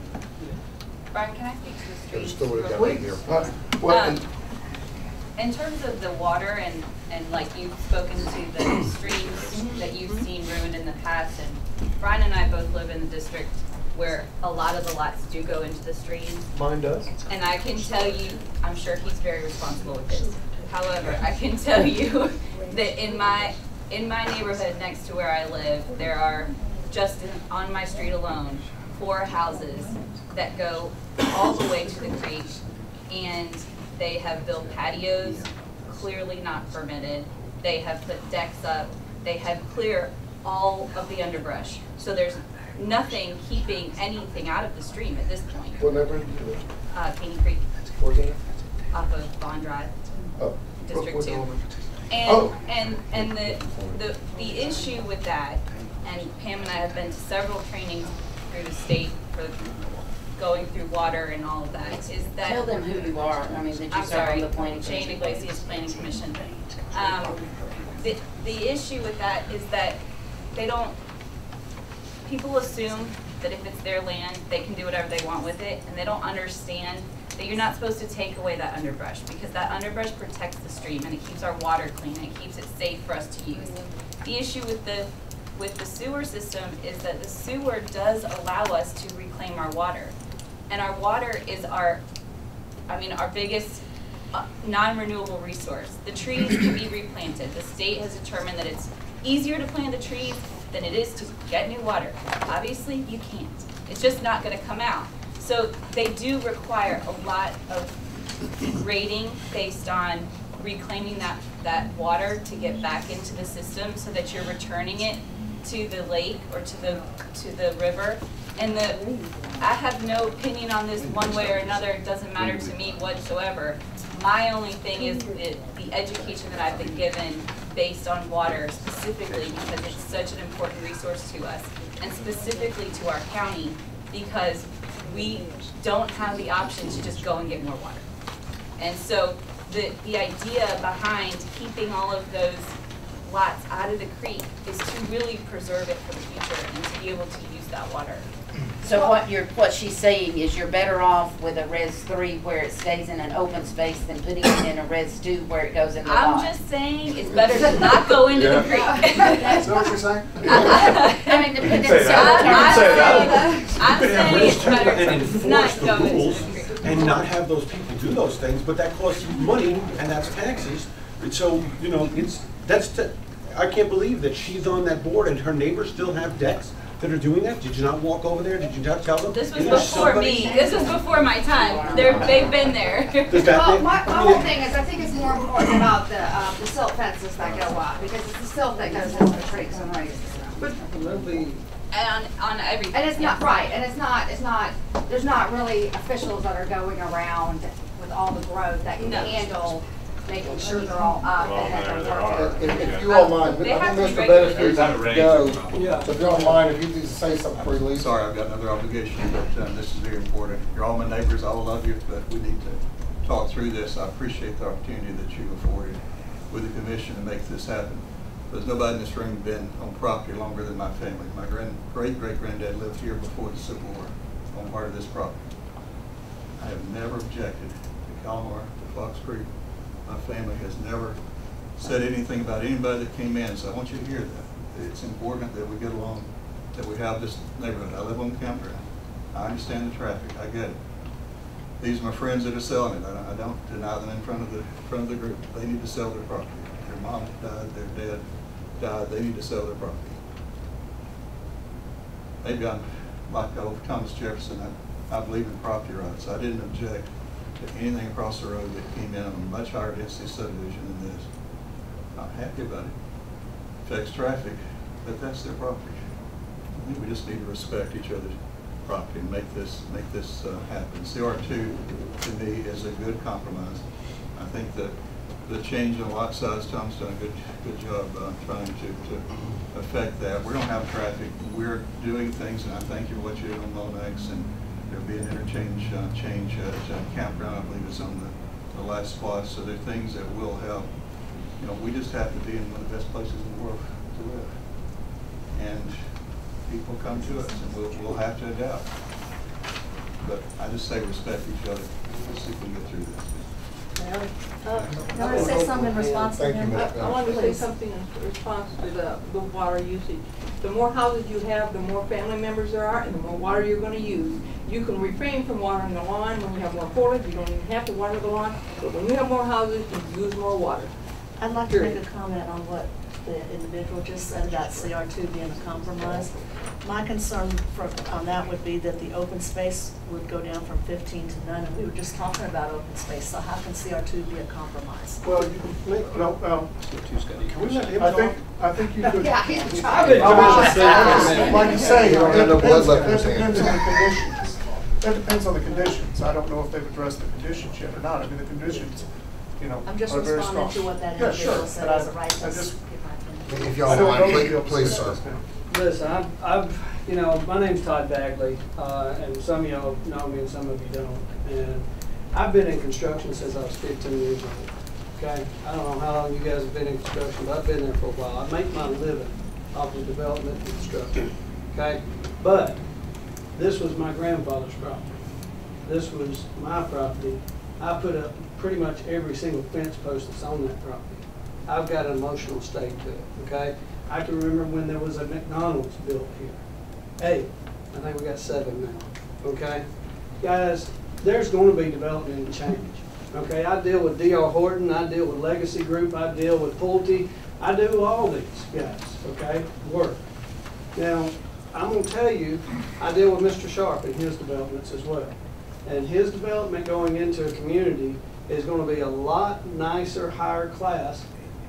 Brian, can I speak to the streets? still real got quick? here. Uh, well, Um, and- In terms of the water and, and like you've spoken to the streams that you've seen ruined in the past, and Brian and I both live in the district where a lot of the lots do go into the streams. Mine does. And I can tell you, I'm sure he's very responsible with this. However, I can tell you that in my in my neighborhood next to where I live, there are just in, on my street alone four houses that go all the way to the creek, and they have built patios, clearly not permitted. They have put decks up. They have cleared all of the underbrush. So there's nothing keeping anything out of the stream at this point. What neighborhood? Uh, Caney Creek, Where's that? off of Bond Drive, Oh. District Two. And Oh. and and the the the issue with that, and Pam and I have been to several trainings through the state for going through water and all of that, is that Tell them who you are. I mean, that you I'm serve sorry, on the planning Jane commission. Iglesias, Planning Commission. Um, the the issue with that is that they don't. People assume that if it's their land, they can do whatever they want with it, and they don't understand that you're not supposed to take away that underbrush, because that underbrush protects the stream and it keeps our water clean and it keeps it safe for us to use. The issue with the with the sewer system is that the sewer does allow us to reclaim our water, and our water is our, I mean, our biggest uh, non-renewable resource. The trees can be replanted. The state has determined that it's easier to plant the trees than it is to get new water. Obviously, you can't. It's just not going to come out. So they do require a lot of grading based on reclaiming that, that water to get back into the system so that you're returning it to the lake or to the to the river. And the I have no opinion on this one way or another. It doesn't matter to me whatsoever. My only thing is the, the education that I've been given based on water specifically, because it's such an important resource to us. and specifically to our county, because we don't have the option to just go and get more water. And so the, the idea behind keeping all of those lots out of the creek is to really preserve it for the future and to be able to use that water. So what you're, what she's saying is you're better off with a res three where it stays in an open space than putting it in a res two where it goes in the lot. I'm just saying it's better to not go into the creek. Is that what you're saying? I mean, to put it Say that. so You can say that. I'm saying it's better And to enforce not the go into rules the creek. and not have those people do those things, but that costs you money and that's taxes. And so, you know, it's, that's, t- I can't believe that she's on that board and her neighbors still have decks that are doing that. Did you not walk over there? Did you not tell them? This was Isn't there before somebody- me. This was before my time. They're, they've been there. Does that Well, make- my, my I mean, whole thing is, I think it's more important about the, um, the silt fences that go up, because it's the silt that goes into the creeks and raises them. on, on everything. And it's not, yeah. right, and it's not, it's not, there's not really officials that are going around with all the growth that can No. handle making sure they're all up Well, and that there- they're there working. are. If, if you don't mind, They I have think to be Mister Bettis regulated. needs There's to a range go. of them. So if you don't mind, if you could say something before you leave. Sorry, I've got another obligation, but uh, this is very important. You're all my neighbors, I all love you, but we need to talk through this. I appreciate the opportunity that you afforded with the commission to make this happen. There's nobody in this room been on property longer than my family. My grand, great-great-granddad lived here before the Civil War on part of this property. I have never objected to Calmar, to Fox Creek. My family has never said anything about anybody that came in, so I want you to hear that. It's important that we get along, that we have this neighborhood. I live on the campground. I understand the traffic, I get it. These are my friends that are selling it. I don't, I don't deny them in front of the front of the group. They need to sell their property. Their mom died, their dad died, they need to sell their property. Maybe I'm like old Thomas Jefferson, I, I believe in property rights. I didn't object to anything across the road that came in on a much higher density subdivision than this. I'm happy about it. Affects traffic, but that's their property. I think we just need to respect each other's property and make this make this uh, happen. C R two to me is a good compromise. I think that the change in lot size, Tom's done a good good job uh, trying to, to affect that. We don't have traffic. We're doing things, and I thank you for what you did on Monex, and there'll be an interchange uh, change at uh, campground. I believe it's on the, the last spot. So there are things that will help. You know, we just have to be in one of the best places in the world to live, and people come to us, and we'll we'll have to adapt. But I just say respect each other. Let's see if we can get through this. Uh, You want to say something in response to Thank you, him? Miz I wanted to say Please. something in response to the, the water usage. The more houses you have, the more family members there are, and the more water you're gonna use. You can refrain from watering the lawn when you have more foliage, you don't even have to water the lawn, but when you have more houses, you use more water. I'd like to make a comment on what the individual just said about C R two being a compromise. My concern for, on that would be that the open space would go down from fifteen to none, and we were just talking about open space, so how can C R two be a compromise? Well, you can, make- no, well, Can we let him I talk? think, I think you could. Yeah, he's I trying. mean, like you say, You don't it have no blood depends, left in it his hands. depends on the conditions. That depends on the conditions. I don't know if they've addressed the conditions yet or not. I mean, the conditions, you know, I'm just are very responding strong. to what that Yeah, individual sure, said but I- as a right to I just- give my opinion. If y'all I don't mind, know please, the please, sir. specifics now. Listen, I've, I've, you know, my name's Todd Bagley, uh, and some of y'all know me and some of you don't. And I've been in construction since I was fifteen years old, okay? I don't know how long you guys have been in construction, but I've been there for a while. I make my living off of development and construction, okay? But this was my grandfather's property. This was my property. I put up pretty much every single fence post that's on that property. I've got an emotional stake to it, okay? I can remember when there was a McDonald's built here. Hey, I think we got seven now, okay? Guys, there's going to be development and change, okay? I deal with D R Horton, I deal with Legacy Group, I deal with Pulte, I do all these guys, okay, work. Now, I'm going to tell you, I deal with Mister Sharp and his developments as well. And his development going into a community is going to be a lot nicer, higher class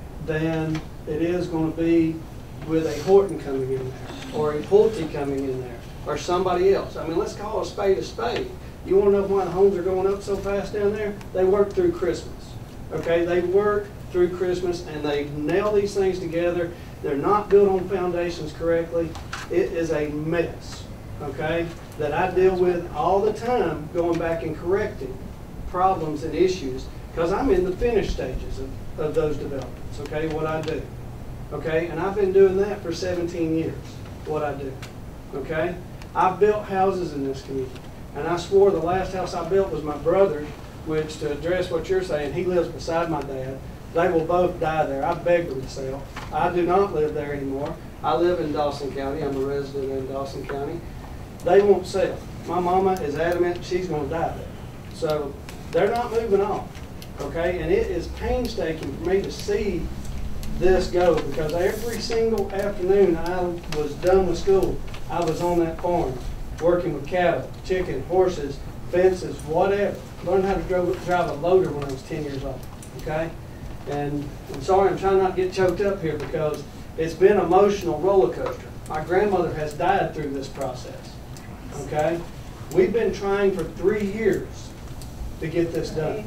than it is going to be with a Horton coming in there, or a Pulte coming in there, or somebody else. I mean, let's call a spade a spade. You want to know why the homes are going up so fast down there? They work through Christmas, okay? They work through Christmas, and they nail these things together, They're not built on foundations correctly. It is a mess, okay, that I deal with all the time, going back and correcting problems and issues, because I'm in the finished stages of, of those developments, okay, what I do. Okay, and I've been doing that for seventeen years, what I do, okay? I've built houses in this community, and I swore the last house I built was my brother's, which, to address what you're saying, he lives beside my dad. They will both die there. I begged them to sell. I do not live there anymore. I live in Dawson County. I'm a resident in Dawson County. They won't sell. My mama is adamant she's going to die there. So they're not moving on, okay? And it is painstaking for me to see this go, because every single afternoon I was done with school, I was on that farm working with cattle, chicken, horses, fences, whatever. Learned how to drive, drive a loader when I was ten years old, okay? And I'm sorry, I'm trying not to get choked up here, because it's been an emotional roller coaster. My grandmother has died through this process, okay? We've been trying for three years to get this done.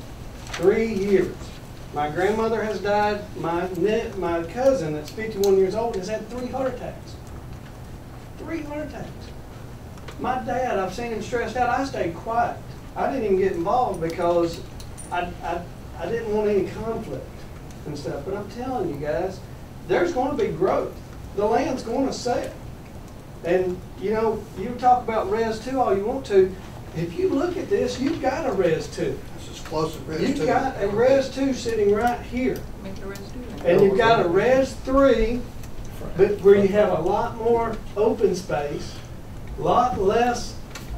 Three years. My grandmother has died. My ne my cousin, that's fifty-one years old, has had three heart attacks. Three heart attacks. My dad, I've seen him stressed out. I stayed quiet. I didn't even get involved because I, I, I didn't want any conflict and stuff. But I'm telling you guys, there's going to be growth. The land's going to sell. And, you know, you talk about res two all you want to. If you look at this, you've got a res two. This is close to res two. You've got a res two sitting right here. And you've got a res three, but where you have a lot more open space, a lot less,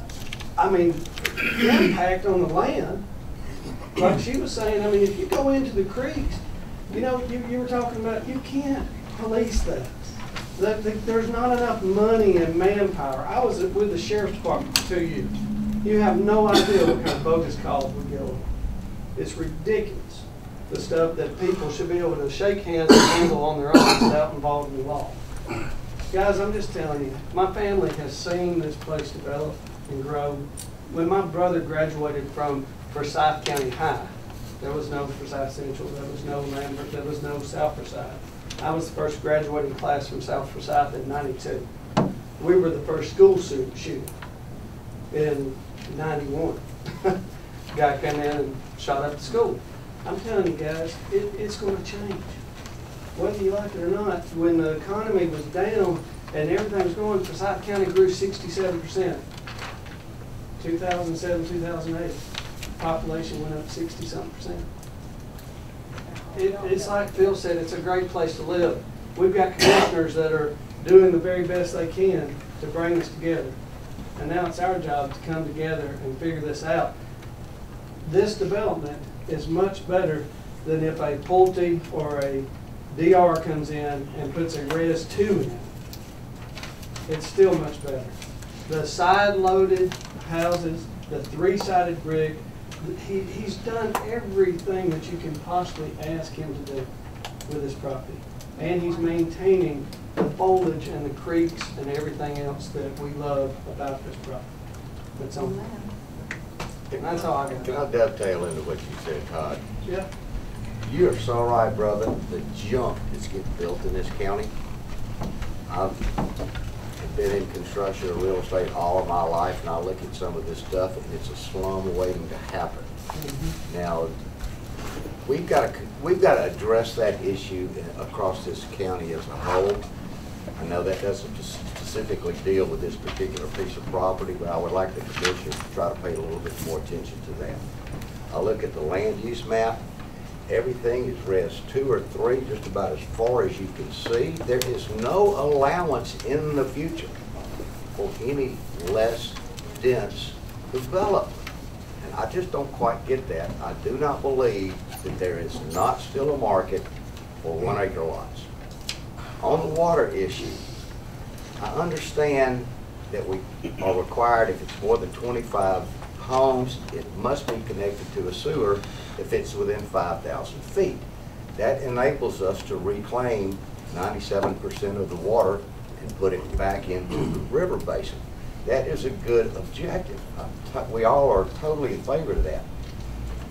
I mean, impact on the land. Like she was saying, I mean, if you go into the creeks, you know, you, you were talking about, you can't police that. That, that. There's not enough money and manpower. I was with the sheriff's department for two years. You have no idea what kind of bogus calls we get on. It's ridiculous, the stuff that people should be able to shake hands and handle on their own without involving the law. Guys, I'm just telling you, my family has seen this place develop and grow. When my brother graduated from Forsyth County High, there was no Forsyth Central, there was no Lambert, there was no South Forsyth. I was the first graduating class from South Forsyth in ninety-two. We were the first school shooter in ninety-one. Guy came in and shot up the school. I'm telling you guys, it, it's going to change. Whether you like it or not, when the economy was down and everything was going, Forsyth County grew sixty-seven percent. two thousand seven, two thousand eight, population went up sixty something percent. It, it's like Phil said, it's a great place to live. We've got commissioners that are doing the very best they can to bring us together. And now it's our job to come together and figure this out. This development is much better than if a Pulte or a D R comes in and puts a res two in. It's still much better. The side-loaded houses, the three-sided brick, he, he's done everything that you can possibly ask him to do with this property. And he's maintaining the foliage and the creeks and everything else that we love about this property that's on there. And that's all I got. Can I dovetail into what you said, Todd? Yeah. You are so right, brother. The junk that's getting built in this county. I've been in construction or real estate all of my life, and I look at some of this stuff, and it's a slum waiting to happen. Mm-hmm. Now, we've got to we've got to address that issue across this county as a whole. I know that doesn't specifically deal with this particular piece of property, but I would like the commission to try to pay a little bit more attention to that. I look at the land use map. Everything is res two or three, just about as far as you can see. There is no allowance in the future for any less dense development. And I just don't quite get that. I do not believe that there is not still a market for one acre lots. On the water issue, I understand that we are required, if it's more than twenty-five homes, it must be connected to a sewer if it's within five thousand feet. That enables us to reclaim ninety-seven percent of the water and put it back into the river basin. That is a good objective. We all are totally in favor of that.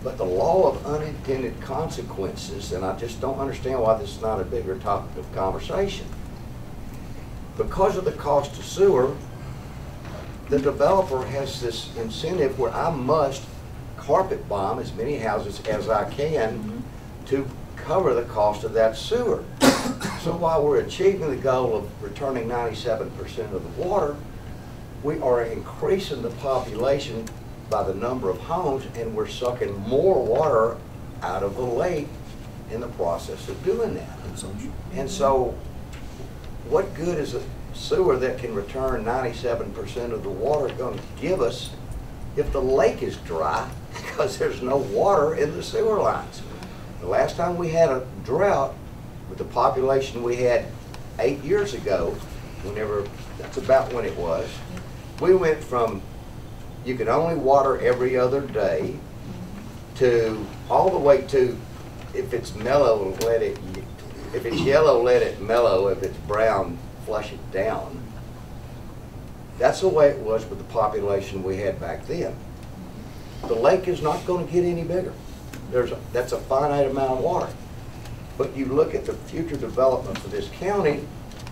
But the law of unintended consequences, and I just don't understand why this is not a bigger topic of conversation. Because of the cost of sewer, the developer has this incentive where I must carpet bomb as many houses as I can to cover the cost of that sewer. So while we're achieving the goal of returning ninety-seven percent of the water, we are increasing the population by the number of homes, and we're sucking more water out of the lake in the process of doing that. And so what good is a sewer that can return ninety-seven percent of the water going to give us if the lake is dry because there's no water in the sewer lines? The last time we had a drought with the population we had eight years ago, whenever, that's about when it was, we went from you could only water every other day to all the way to, if it's mellow, let it, if it's yellow, let it mellow. If it's brown, flush it down. That's the way it was with the population we had back then. The lake is not going to get any bigger. There's a, that's a finite amount of water. But you look at the future development for this county,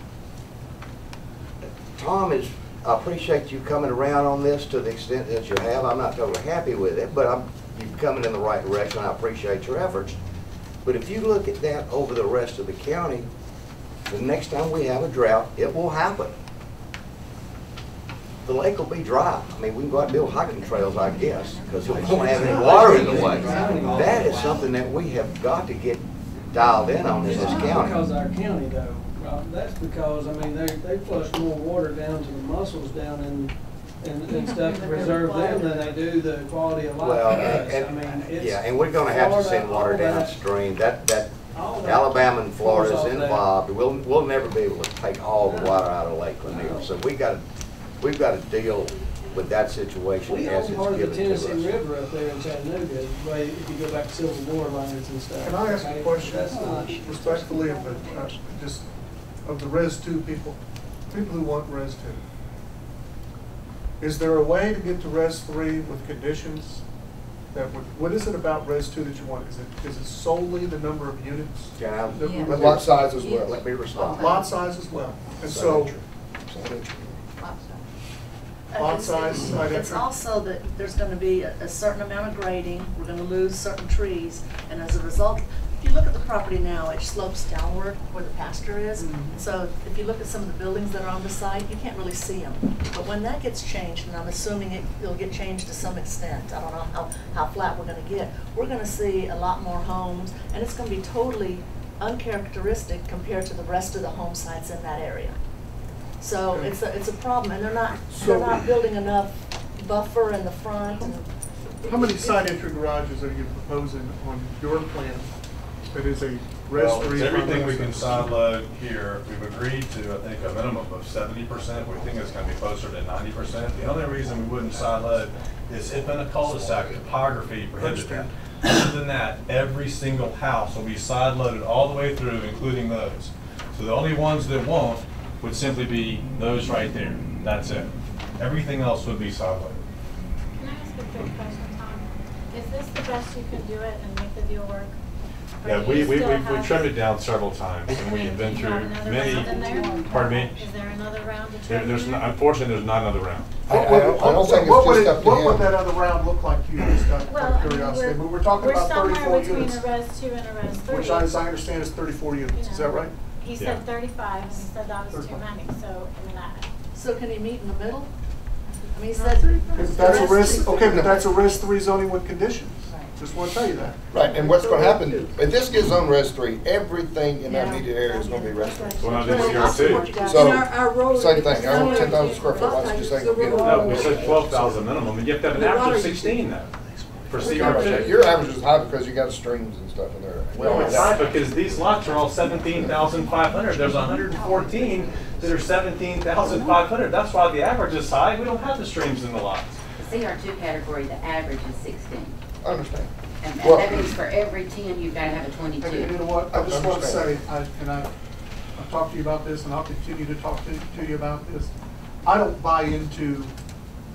Tom is, I appreciate you coming around on this to the extent that you have. I'm not totally happy with it, but I'm, you're coming in the right direction. I appreciate your efforts. But if you look at that over the rest of the county, the next time we have a drought, it will happen. The lake will be dry. I mean, we can go out and build hiking trails, I guess, because we won't have any water in the way. That is something that we have got to get dialed in on in this county. Because our county, though, Rob, that's because, I mean, they, they flush more water down to the mussels down in, and, and stuff to preserve them than they do the quality of life. Well, and, and, I mean, it's yeah, and we're going to have to send water downstream. That, that, Alabama and Florida is involved. We'll, we'll never be able to take all the water out of Lake Lanier. So we got to, we've got to deal with that situation we as own it's part of the given to us. Tennessee River up there in Chattanooga, way if you go back to Civil War lines and stuff. Can I ask a Okay? question, That's not, respectfully, of the, uh, just of the Res two people, people who want Res two? Is there a way to get to Res three with conditions that would, what is it about Res two that you want? Is it, is it solely the number of units? Yeah. that we- And lot size as well. Let me respond. Lot size as well. And so, lot It's- size, side It's entry. also that there's gonna be a a certain amount of grading, we're gonna lose certain trees, and as a result, if you look at the property now, it slopes downward where the pasture is. So if you look at some of the buildings that are on the site, you can't really see them. But when that gets changed, and I'm assuming it, it'll get changed to some extent, I don't know how, how flat we're gonna get, we're gonna see a lot more homes, and it's gonna be totally uncharacteristic compared to the rest of the home sites in that area. So Okay. it's a, it's a problem, and they're not, So- they're not building enough buffer in the front. and- How many side entry garages are you proposing on your plan that is a Res Well, three? it's everything we can residence? side load here. We've agreed to, I think, a minimum of seventy percent. We think it's gonna be closer to ninety percent. The only reason we wouldn't side load is if in a cul-de-sac, topography prohibits that. Other than that, every single house will be side loaded all the way through, including those. So the only ones that won't would simply be those right there. That's it. Everything else would be side loaded. Can I ask a quick question, Tom? Is this the best you can do it and make the deal work? Or Yeah, do we, you we, we still we have- trimmed it down several times, and I mean, we've been do you have through another many. round in there? Pardon me? Is there another round to There, trim there's in not, there? unfortunately, there's not another round. I, I, I don't think What it's would just it- up to What would him. that other round look like to you, just out Well, of I mean, curiosity? we're, I mean, we're talking we're about somewhere thirty-four between units, a res two and a res three. which I- as I understand is thirty-four units, is that right? He Yeah. said thirty-five, and he said that was too thirty-five. many, so, I mean, I, So can he meet in the middle? I mean, he said. If that's a res, okay, but that's a Res three zoning with conditions. Just want to tell you that. Right, and what's gonna happen, if this gets on Res three, everything in that Yeah. immediate area is gonna be Res three. Well, now this Well, year I'll too. support you guys. So, And our, our road. same thing, I want it's ten thousand not- square foot, let's just say, The get it. No, we said twelve thousand minimum, and you have to have an The average water- of sixteen though, for C R two. Your average is high because you got streams and stuff in there. Well, it's high because these lots are all seventeen thousand five hundred. There's one hundred fourteen that are seventeen thousand five hundred. That's why the average is high. We don't have the streams in the lots. The C R two category, the average is sixteen. I understand. And Well- and that means for every ten, you've got to have a And twenty-two. you know what, I just want to say, Understand. I, and I, I've talked to you about this, and I'll continue to talk to, to you about this. I don't buy into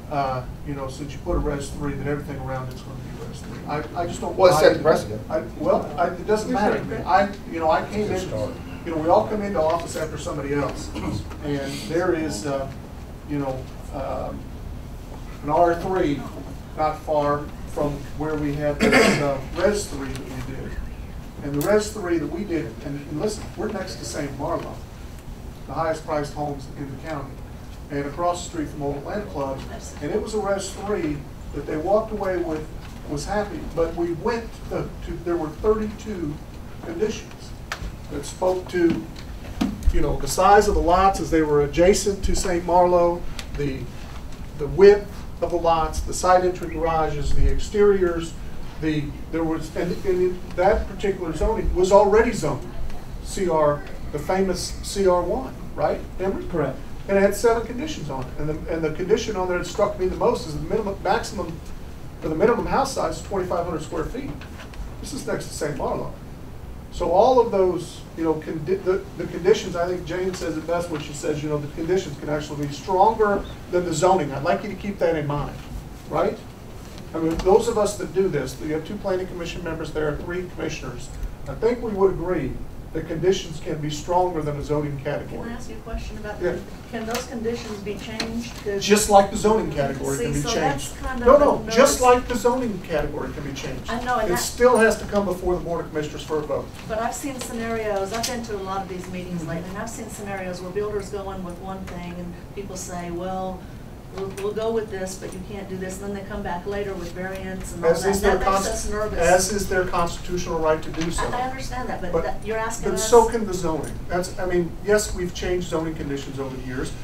uh, you know, since you put a res three, that everything around it's gonna be res three. I, I just don't. Well, it buy set the precedent. I, well, I, it doesn't matter to me. I, you know, I came in, you know, we all come into office after somebody else. And there is, uh, you know, um, an R three not far from where we have the uh, res three that we did. And the res three that we did, and, and listen, we're next to Saint Marlowe, the highest priced homes in the county, and across the street from Old Atlanta Club. And it was a res three that they walked away with, was happy. But we went to, to there were thirty-two conditions that spoke to, you know, the size of the lots as they were adjacent to Saint Marlowe, the the width of the lots, the side entry garages, the exteriors, the there was and, and that particular zoning was already zoned C R, the famous C R one, right? Emory? Correct. And it had seven conditions on it, and the and the condition on there that struck me the most is the minimum maximum for the minimum house size is twenty-five hundred square feet. This is next to Saint Marlowe. So all of those, you know, condi the, the conditions, I think Jane says it best when she says, you know, the conditions can actually be stronger than the zoning. I'd like you to keep that in mind, right? I mean, those of us that do this, you have two planning commission members, there are three commissioners. I think we would agree that conditions can be stronger than a zoning category. Can I ask you a question about, Yeah. can those conditions be changed? 'Cause Just like the zoning category See, can be so changed. that's kind of No, no, the just notice- like the zoning category can be changed. I know, and It that- still has to come before the Board of Commissioners for a vote. But I've seen scenarios, I've been to a lot of these meetings lately, and I've seen scenarios where builders go in with one thing, and people say, well, we'll, we'll go with this, but you can't do this, and then they come back later with variants and all As that. is their That makes const- us nervous. As is their constitutional right to do so. I, I understand that, but But- that, you're asking But us. so can the zoning. That's, I mean, yes, we've changed zoning conditions over the years,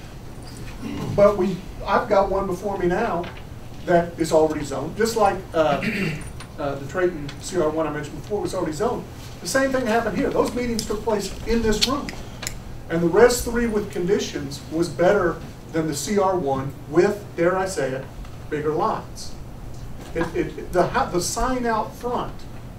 but we, I've got one before me now that is already zoned, just like uh, uh, the Trayton C R one I mentioned before was already zoned. The same thing happened here. Those meetings took place in this room. And the res three with conditions was better than the C R one with, dare I say it, bigger lots. It, it, the, the sign out front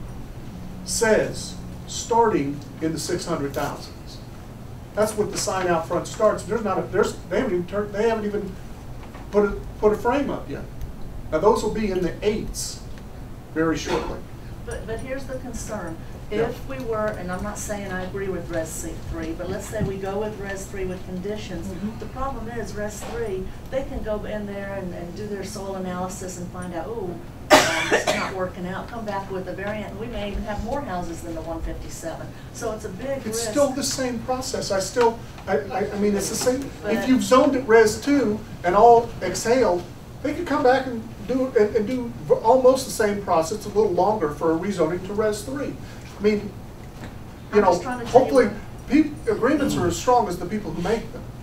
says starting in the six hundred thousands. That's what the sign out front starts. There's not a, there's, they haven't even turned, they haven't even put a, put a frame up yet. Now those will be in the eights very shortly. But, but here's the concern. Yeah. If we were, and I'm not saying I agree with res three, but let's say we go with res three with conditions. Mm-hmm. The problem is res three, they can go in there and, and do their soil analysis and find out, ooh, um, it's not working out, come back with a variant, and we may even have more houses than the one fifty-seven. So it's a big risk. It's still the same process. I still, I, I, I mean, it's the same. If But- you've zoned it res two and all exhaled, they could come back and do, and, and do almost the same process, a little longer for a rezoning to res three. I mean, you I'm know, just trying to tell you hopefully, what- pe agreements are as strong as the people who make them.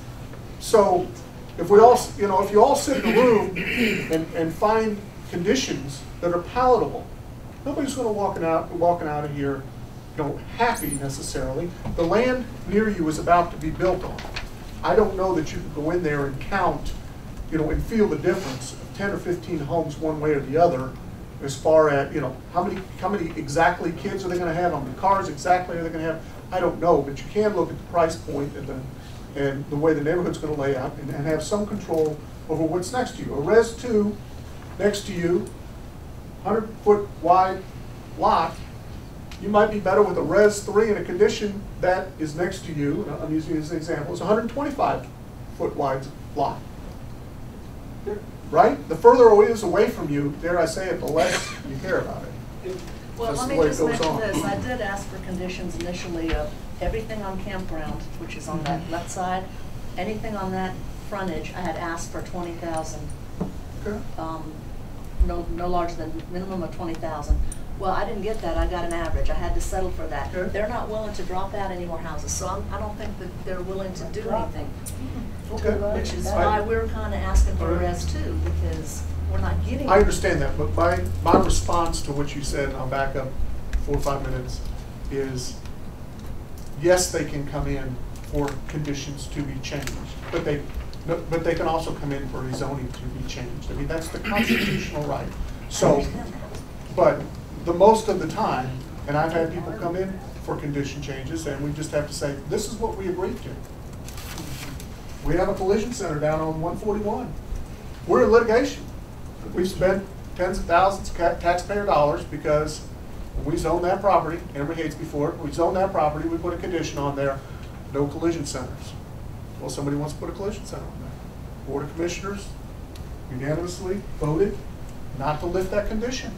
So, if we all, you know, if you all sit in a room and, and find conditions that are palatable, nobody's going to walking out, walking out of here, you know, happy necessarily. The land near you is about to be built on. I don't know that you can go in there and count, you know, and feel the difference of ten or fifteen homes one way or the other, as far as, you know, how many, how many exactly kids are they going to have, how many cars exactly are they going to have? I don't know, but you can look at the price point and the, and the way the neighborhood's going to lay out and, and have some control over what's next to you. A res two next to you, hundred foot wide lot, you might be better with a res three in a condition that is next to you. And I'm using this as an example. It's a one hundred twenty-five foot wide lot. Right? The further it is away from you, dare I say it, the less you care about it. Well, That's let the me way it just goes mention on. this. I did ask for conditions initially of everything on campground, which is on that Mm-hmm. left side, anything on that frontage, I had asked for twenty thousand. Okay. Um, no, no larger than minimum of twenty thousand. Well, I didn't get that. I got an average. I had to settle for that. Okay. They're not willing to drop out any more houses, so I'm, I don't think that they're willing to do anything. Okay. Which is I- why we're kind of asking for All right. res two, because we're not getting. I understand that, but my, my response to what you said, and I'll back up four or five minutes, is yes, they can come in for conditions to be changed, but they, no, but they can also come in for rezoning to be changed. I mean, that's the constitutional right. So, but the most of the time, and I've had people come in for condition changes, and we just have to say, this is what we agreed to. We have a collision center down on one forty-one. we're in litigation. We've spent tens of thousands of taxpayer dollars because when we zone that property, everybody hates me for it, we zone that property, we put a condition on there, no collision centers. Well, somebody wants to put a collision center on there. Board of Commissioners unanimously voted not to lift that condition.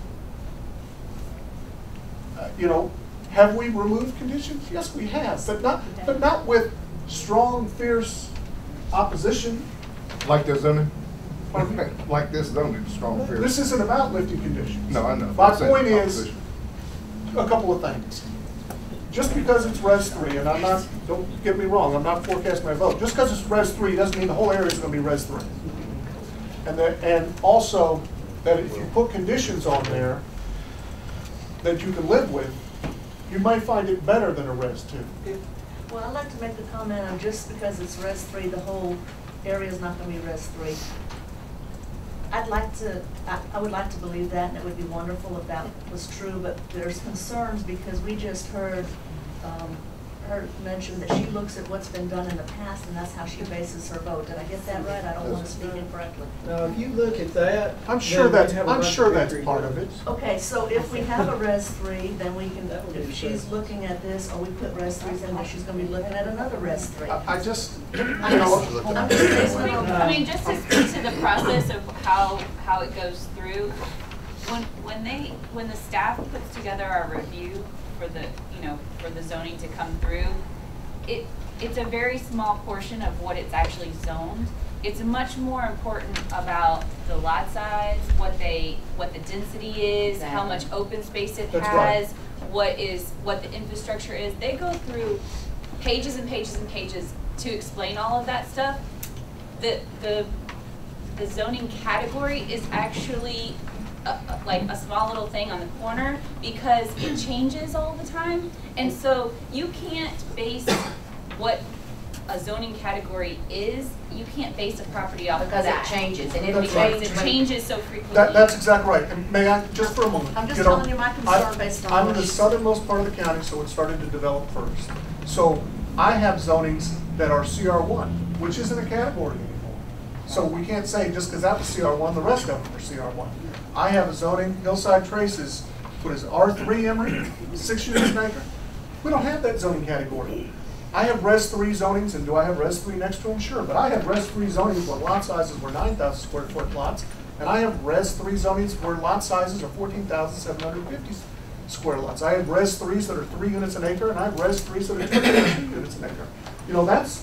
Uh, you know, have we removed conditions? Yes, we have, but not, but not with strong, fierce opposition. Like this zoning? Like this zoning, strong fear. This isn't about lifting conditions. No, I know. My I'm saying point is, opposition. a couple of things. Just because it's res three, and I'm not, don't get me wrong, I'm not forecasting my vote. Just because it's res three doesn't mean the whole area is going to be res three. And that, and also that if you put conditions on there that you can live with, you might find it better than a res two. Well, I'd like to make the comment on just because it's res three, the whole area is not going to be res three. I'd like to, I, I would like to believe that, and it would be wonderful if that was true, but there's concerns because we just heard um, her mention that she looks at what's been done in the past, and that's how she bases her vote. Did I get that right? I don't want to speak incorrectly. Now, if you look at that, I'm sure then that's, we have a I'm bunch sure of that's victory part here. of it. Okay, so if we have a res three, then we can, That would be if she's fair. looking at this, or we put res threes in there, she's going to be looking at another res three. I, I just, you I'm know, just, I'm just basing it on I mean, just to speak to the process of how, how it goes through, when, when they, when the staff puts together our review for the, you know, for the zoning to come through, it, it's a very small portion of what it's actually zoned. It's much more important about the lot size, what they, what the density is, how much open space it That's right. has, what is, what the infrastructure is. They go through pages and pages and pages to explain all of that stuff. The, the, the zoning category is actually a, a, like a small little thing on the corner because it changes all the time. And so you can't base what a zoning category is, you can't base a property off of Because it that. changes, and it That's Because becomes it changes so frequently. that, that's exactly right. And may I, just for a moment. I'm just you know, telling you my concern I- based on I'm what in the she- southernmost part of the county, so it started to develop first. So I have zonings that are C R one, which isn't a category anymore. So we can't say just because that was C R one, the rest of them are C R one. I have a zoning, Hillside Traces, what is it, R three, Emory, six units an acre? We don't have that zoning category. I have res three zonings, and do I have res three next to them? Sure, but I have res three zonings where lot sizes were nine thousand square foot lots, and I have res three zonings where lot sizes are fourteen thousand seven hundred fifty square lots. I have res threes that are three units an acre, and I have res threes that are two units an acre. You know, that's,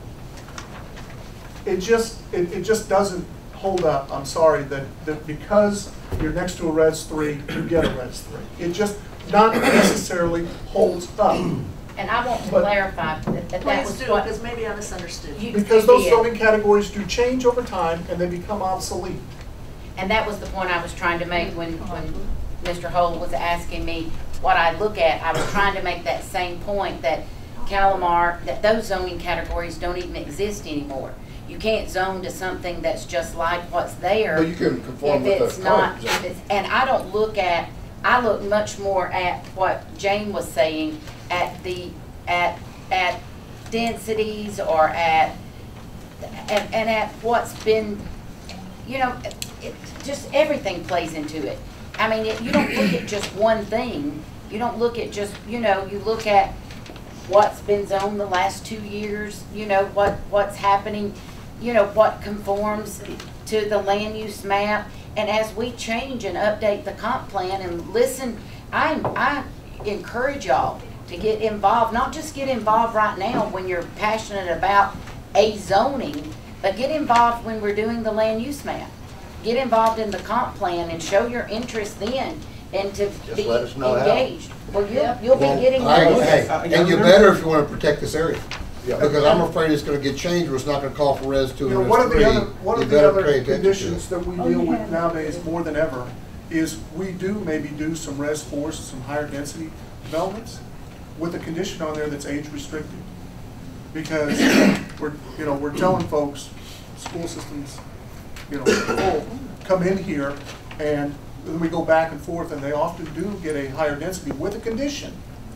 it just, it, it just doesn't hold up. I'm sorry that, that because you're next to a res three, you get a res three. It just not necessarily holds up. And I want to But- clarify that that Please was do, what. because maybe I misunderstood. you- Because you those did. zoning categories do change over time and they become obsolete. And that was the point I was trying to make when, when Mister Holt was asking me what I look at. I was trying to make that same point that Calamar, that those zoning categories don't even exist anymore. You can't zone to something that's just like what's there. But you can conform if with it's the not, current if it's, and I don't look at, I look much more at what Jane was saying, at the, at, at densities or at, and, and at what's been, you know, it, just everything plays into it. I mean, it, you don't look at just one thing. You don't look at just, you know, you look at what's been zoned the last two years, you know, what, what's happening, you know, what conforms to the land use map. And as we change and update the comp plan and listen, I, I encourage y'all to get involved, not just get involved right now when you're passionate about a zoning, but get involved when we're doing the land use map. Get involved in the comp plan and show your interest then and to Just be let us know how. engaged. Well, you'll, you'll be Well, getting I- those. hey, and you better if you want to protect this area. Yeah. Because I'm afraid it's going to get changed, or it's not going to call for res two You know, and one res of three. the other, one You of the better other pay attention to conditions it. that we deal with nowadays more than ever is we do maybe do some res fours, some higher density developments with a condition on there that's age restricted. Because we're, you know, we're telling folks, school systems, you know, full, come in here and then we go back and forth and they often do get a higher density with a condition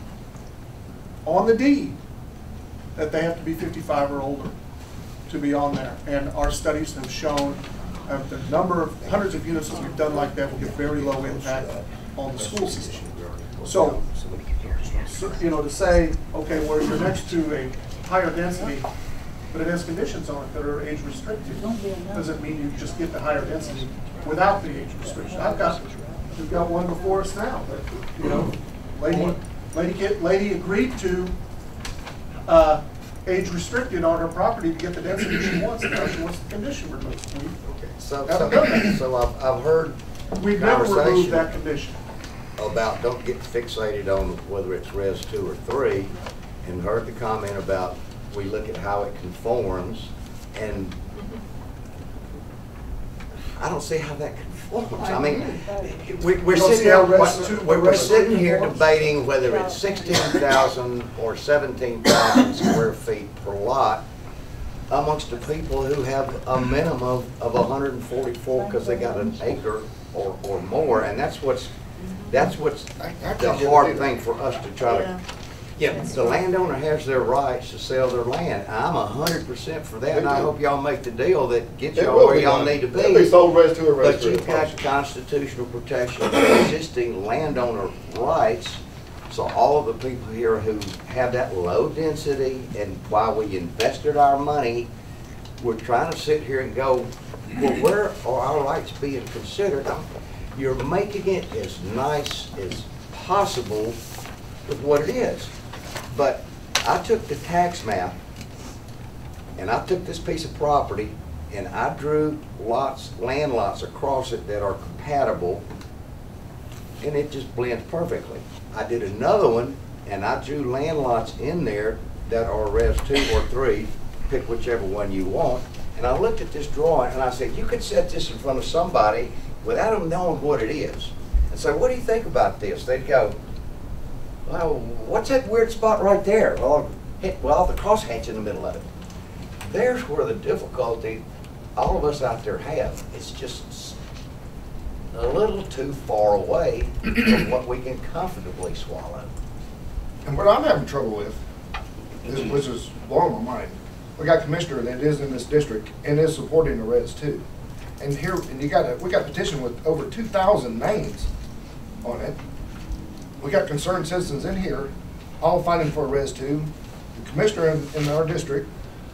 on the deed that they have to be fifty-five or older to be on there. And our studies have shown Uh, the number of hundreds of units that we've done like that will get very low impact on the school system. So, so, you know, to say, okay, well, you're next to a higher density, but it has conditions on it that are age restricted, doesn't mean you just get the higher density without the age restriction. I've got, we've got one before us now, that, you know, lady, lady, kid, lady agreed to uh, age restricted on her property to get the density she wants, and now she wants the condition removed. We So, haven't done that. so I've, I've heard We've never removed conversation that condition. about don't get fixated on whether it's res two or three, and heard the comment about we look at how it conforms, and I don't see how that conforms. I mean, we, we're You don't see sitting, how here- res two- we're, we're res three sitting here conforms? debating whether it's sixteen thousand or seventeen thousand square feet per lot amongst the people who have a minimum of, of one hundred forty-four because they got an acre or, or more, and that's what's, that's what's the hard thing for us to try to. Yeah, the landowner has their rights to sell their land. I'm a hundred percent for that, and I hope y'all make the deal that gets It y'all will where be y'all done. need to be. It'll be sold res two or res But three. you've got constitutional protection for existing landowner rights. So all of the people here who have that low density, and while we invested our money, we're trying to sit here and go, well, where are our rights being considered? You're making it as nice as possible with what it is. But I took the tax map, and I took this piece of property, and I drew lots, land lots across it that are compatible, and it just blends perfectly. I did another one, and I drew land lots in there that are res two or three, pick whichever one you want, and I looked at this drawing, and I said, you could set this in front of somebody without them knowing what it is, and say, what do you think about this? They'd go, well, what's that weird spot right there? Well, hit, well, the crosshatch in the middle of it. There's where the difficulty all of us out there have. It's just a little too far away from what we can comfortably swallow. And what I'm having trouble with, is, which is blowing my mind, we got a commissioner that is in this district and is supporting the res too. And here, and you got a, we got a petition with over two thousand names on it. We got concerned citizens in here, all fighting for a res two. The commissioner in, in our district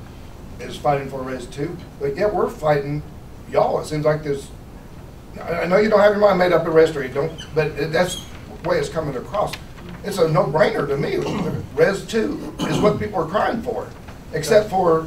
is fighting for a res two, but yet we're fighting y'all. It seems like this. I, I know you don't have your mind made up at res three, don't, but it, that's the way it's coming across. It's a no-brainer to me. Res two is what people are crying for, except for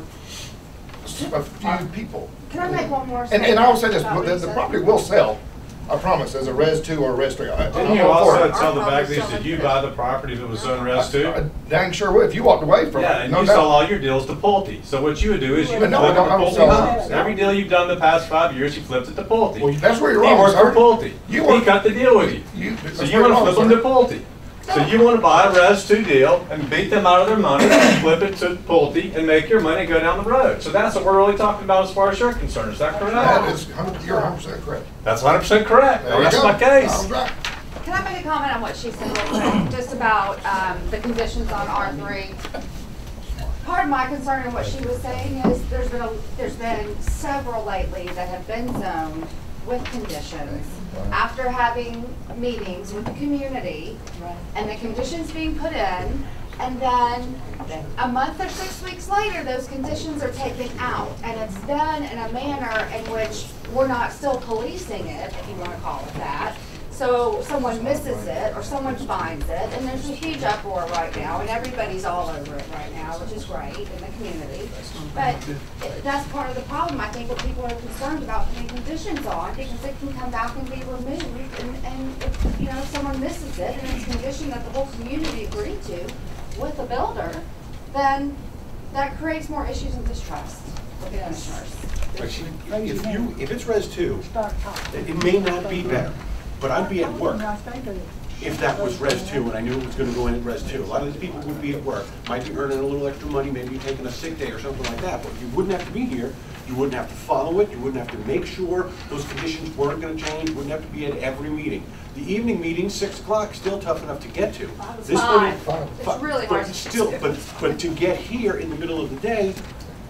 a few people. Can I make one more And, statement? and I will say this, about the, what the you property said? will sell, I promise, as a res two or a res three. I- Didn't I'm you all for also it. tell the back lease that you buy the property that was zoned res two? I dang sure would, if you walked away from it. Yeah, and no you doubt. sell all your deals to Pulte. So what you would do is you would No, flip I don't- I it to don't Pulte sell homes. Every deal you've done the past five years, you flipped it to Pulte. Well, that's where you're He wrong, worked sir. for Pulte. You He work- cut the deal with you. You- So that's you where want to you're flip them wrong, to sir. Pulte. So you want to buy a res two deal and beat them out of their money, and flip it to Pulte and make your money go down the road. So that's what we're really talking about as far as you're concerned. Is that correct? That is, one hundred you're one hundred percent correct. That's one hundred percent correct. There you That's go. my case. All right. Can I make a comment on what she said real quick, just about um, the conditions on R three? Part of my concern in what she was saying is there's been, a, there's been several lately that have been zoned with conditions after having meetings with the community and the conditions being put in, and then a month or six weeks later, those conditions are taken out, and it's done in a manner in which we're not still policing it, if you want to call it that. So someone misses it or someone finds it, and there's a huge uproar right now, and everybody's all over it right now, which is great in the community. But it- that's part of the problem, I think, what people are concerned about putting conditions on, because it can come back and be removed, and, and if, you know, if someone misses it, and it's a condition that the whole community agreed to with the builder, then that creates more issues and distrust with the commissioners. Actually, if you, if it's res two, it it may not be better, but I'd be at work if that was res two and I knew it was gonna go in at res two. A lot of these people would be at work, might be earning a little extra money, maybe taking a sick day or something like that, but you wouldn't have to be here. You wouldn't have to follow it, you wouldn't have to make sure those conditions weren't gonna change, you wouldn't have to be at every meeting. The evening meeting, six o'clock, still tough enough to get to. This one, Five. It's fi- really hard but to still, get but, but to get here in the middle of the day,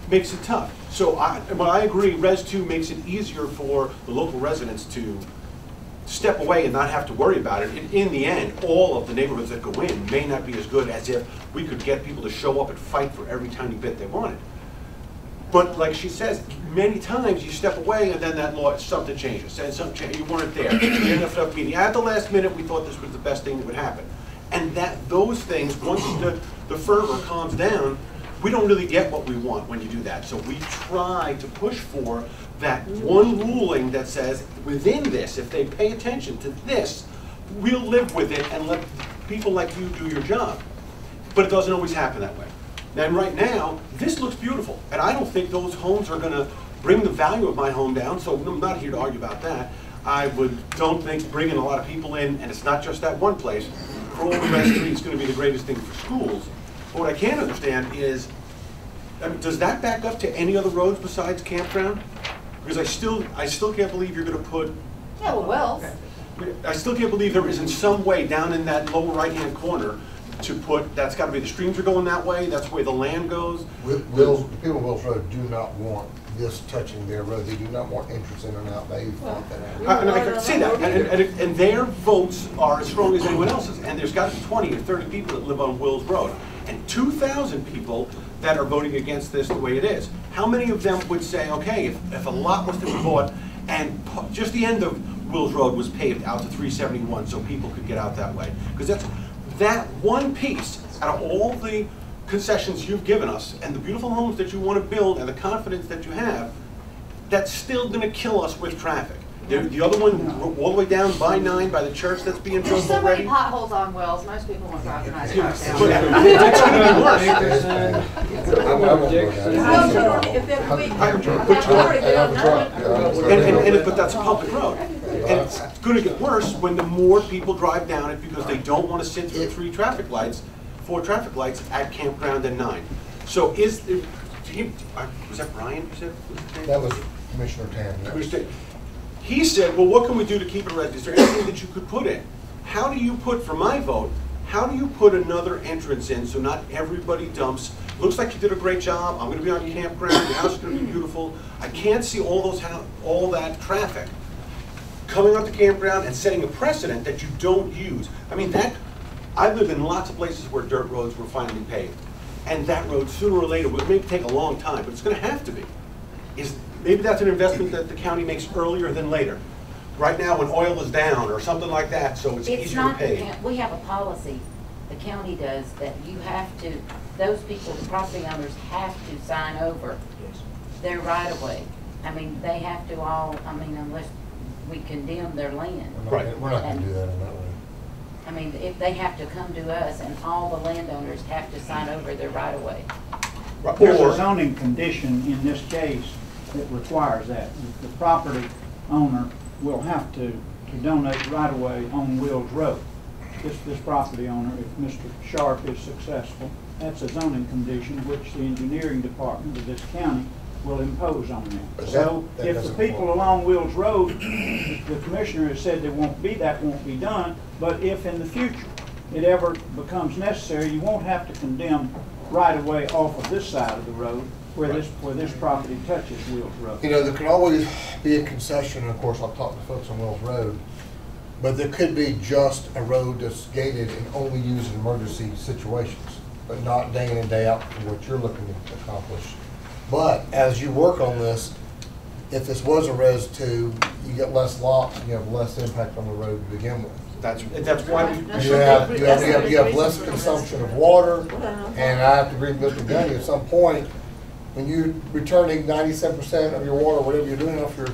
makes it tough. So I, but I agree, Res two makes it easier for the local residents to step away and not have to worry about it. In, in the end, all of the neighborhoods that go in may not be as good as if we could get people to show up and fight for every tiny bit they wanted. But like she says, many times you step away and then that law, something changes, and something changes. You weren't there. You ended up at a meeting. At the last minute, we thought this was the best thing that would happen. And that those things, once the, the fervor calms down, we don't really get what we want when you do that. So we try to push for that one ruling that says, within this, if they pay attention to this, we'll live with it and let people like you do your job. But it doesn't always happen that way. And right now, this looks beautiful. And I don't think those homes are gonna bring the value of my home down, so I'm not here to argue about that. I would, don't think bringing a lot of people in, and it's not just that one place, for all the rest of it, it's gonna be the greatest thing for schools. But what I can't understand is, I mean, does that back up to any other roads besides campground? Because I still, I still can't believe you're gonna put, Yeah, well, Wells. I still can't believe there isn't some way down in that lower right-hand corner to put, that's gotta be, the streams are going that way, that's where the land goes. Wills, the people of Wills Road do not want this touching their road. They do not want entrance in and out. They want that out. I, and I can see that, and, and, and their votes are as strong as anyone else's, and there's got to be twenty or thirty people that live on Wills Road, and two thousand people that are voting against this the way it is. How many of them would say, okay, if, if a lot was to be bought, and just the end of Wills Road was paved out to three seventy-one so people could get out that way? Because that's, that one piece, out of all the concessions you've given us, and the beautiful homes that you want to build, and the confidence that you have, that's still going to kill us with traffic. The, the other one, all the way down by nine, by the church that's being There's built so already. many potholes on Wells, most people won't drive their nice cars down. But it's going to be worse. And, and, and it, but that's a public road. And it's going to get worse when the more people drive down it because they don't want to sit through three traffic lights, four traffic lights at campground and nine. So is, it, he, was that Brian you said? Was his name? That was Commissioner Tam. Yeah. Commissioner Tam. He said, well, what can we do to keep it resident? Is there anything that you could put in? How do you put, for my vote, how do you put another entrance in so not everybody dumps? Looks like you did a great job. I'm going to be on campground. Your house is going to be beautiful. I can't see all those all that traffic coming onto campground and setting a precedent that you don't use. I mean, that I live in lots of places where dirt roads were finally paved, and that road sooner or later, it may take a long time, but it's going to have to be. Is maybe that's an investment that the county makes earlier than later. Right now, when oil is down or something like that, so it's, It's easier not, to the pay. coun- we have a policy, the county does, that you have to, those people, the property owners have to sign over their right of way. I mean, they have to all, I mean, unless we condemn their land. We're not, we're not going to do that in that way. I mean, if they have to come to us and all the landowners have to sign over their right of way. There's a zoning condition in this case that requires that. The property owner will have to, to donate right of way on Wills Road. This, this property owner, if Mister Sharp is successful, that's a zoning condition which the engineering department of this county will impose on them. But So that- that if the doesn't people work. along Wills Road, the commissioner has said there won't be, that won't be done, but if in the future it ever becomes necessary, you won't have to condemn right of way off of this side of the road where this, where this property touches Wills Road. You know, there can always be a concession, and of course, I've talked to folks on Wells Road, but there could be just a road that's gated and only used in emergency situations, but not day in and day out for what you're looking to accomplish. But as you work on this, if this was a res two, you get less lots, you have less impact on the road to begin with. That's, that's why we. You have, you have, you have, you have less consumption of water, and I have to agree with Mister Gunny, at some point, when you're returning ninety-seven percent of your water, whatever you're doing off your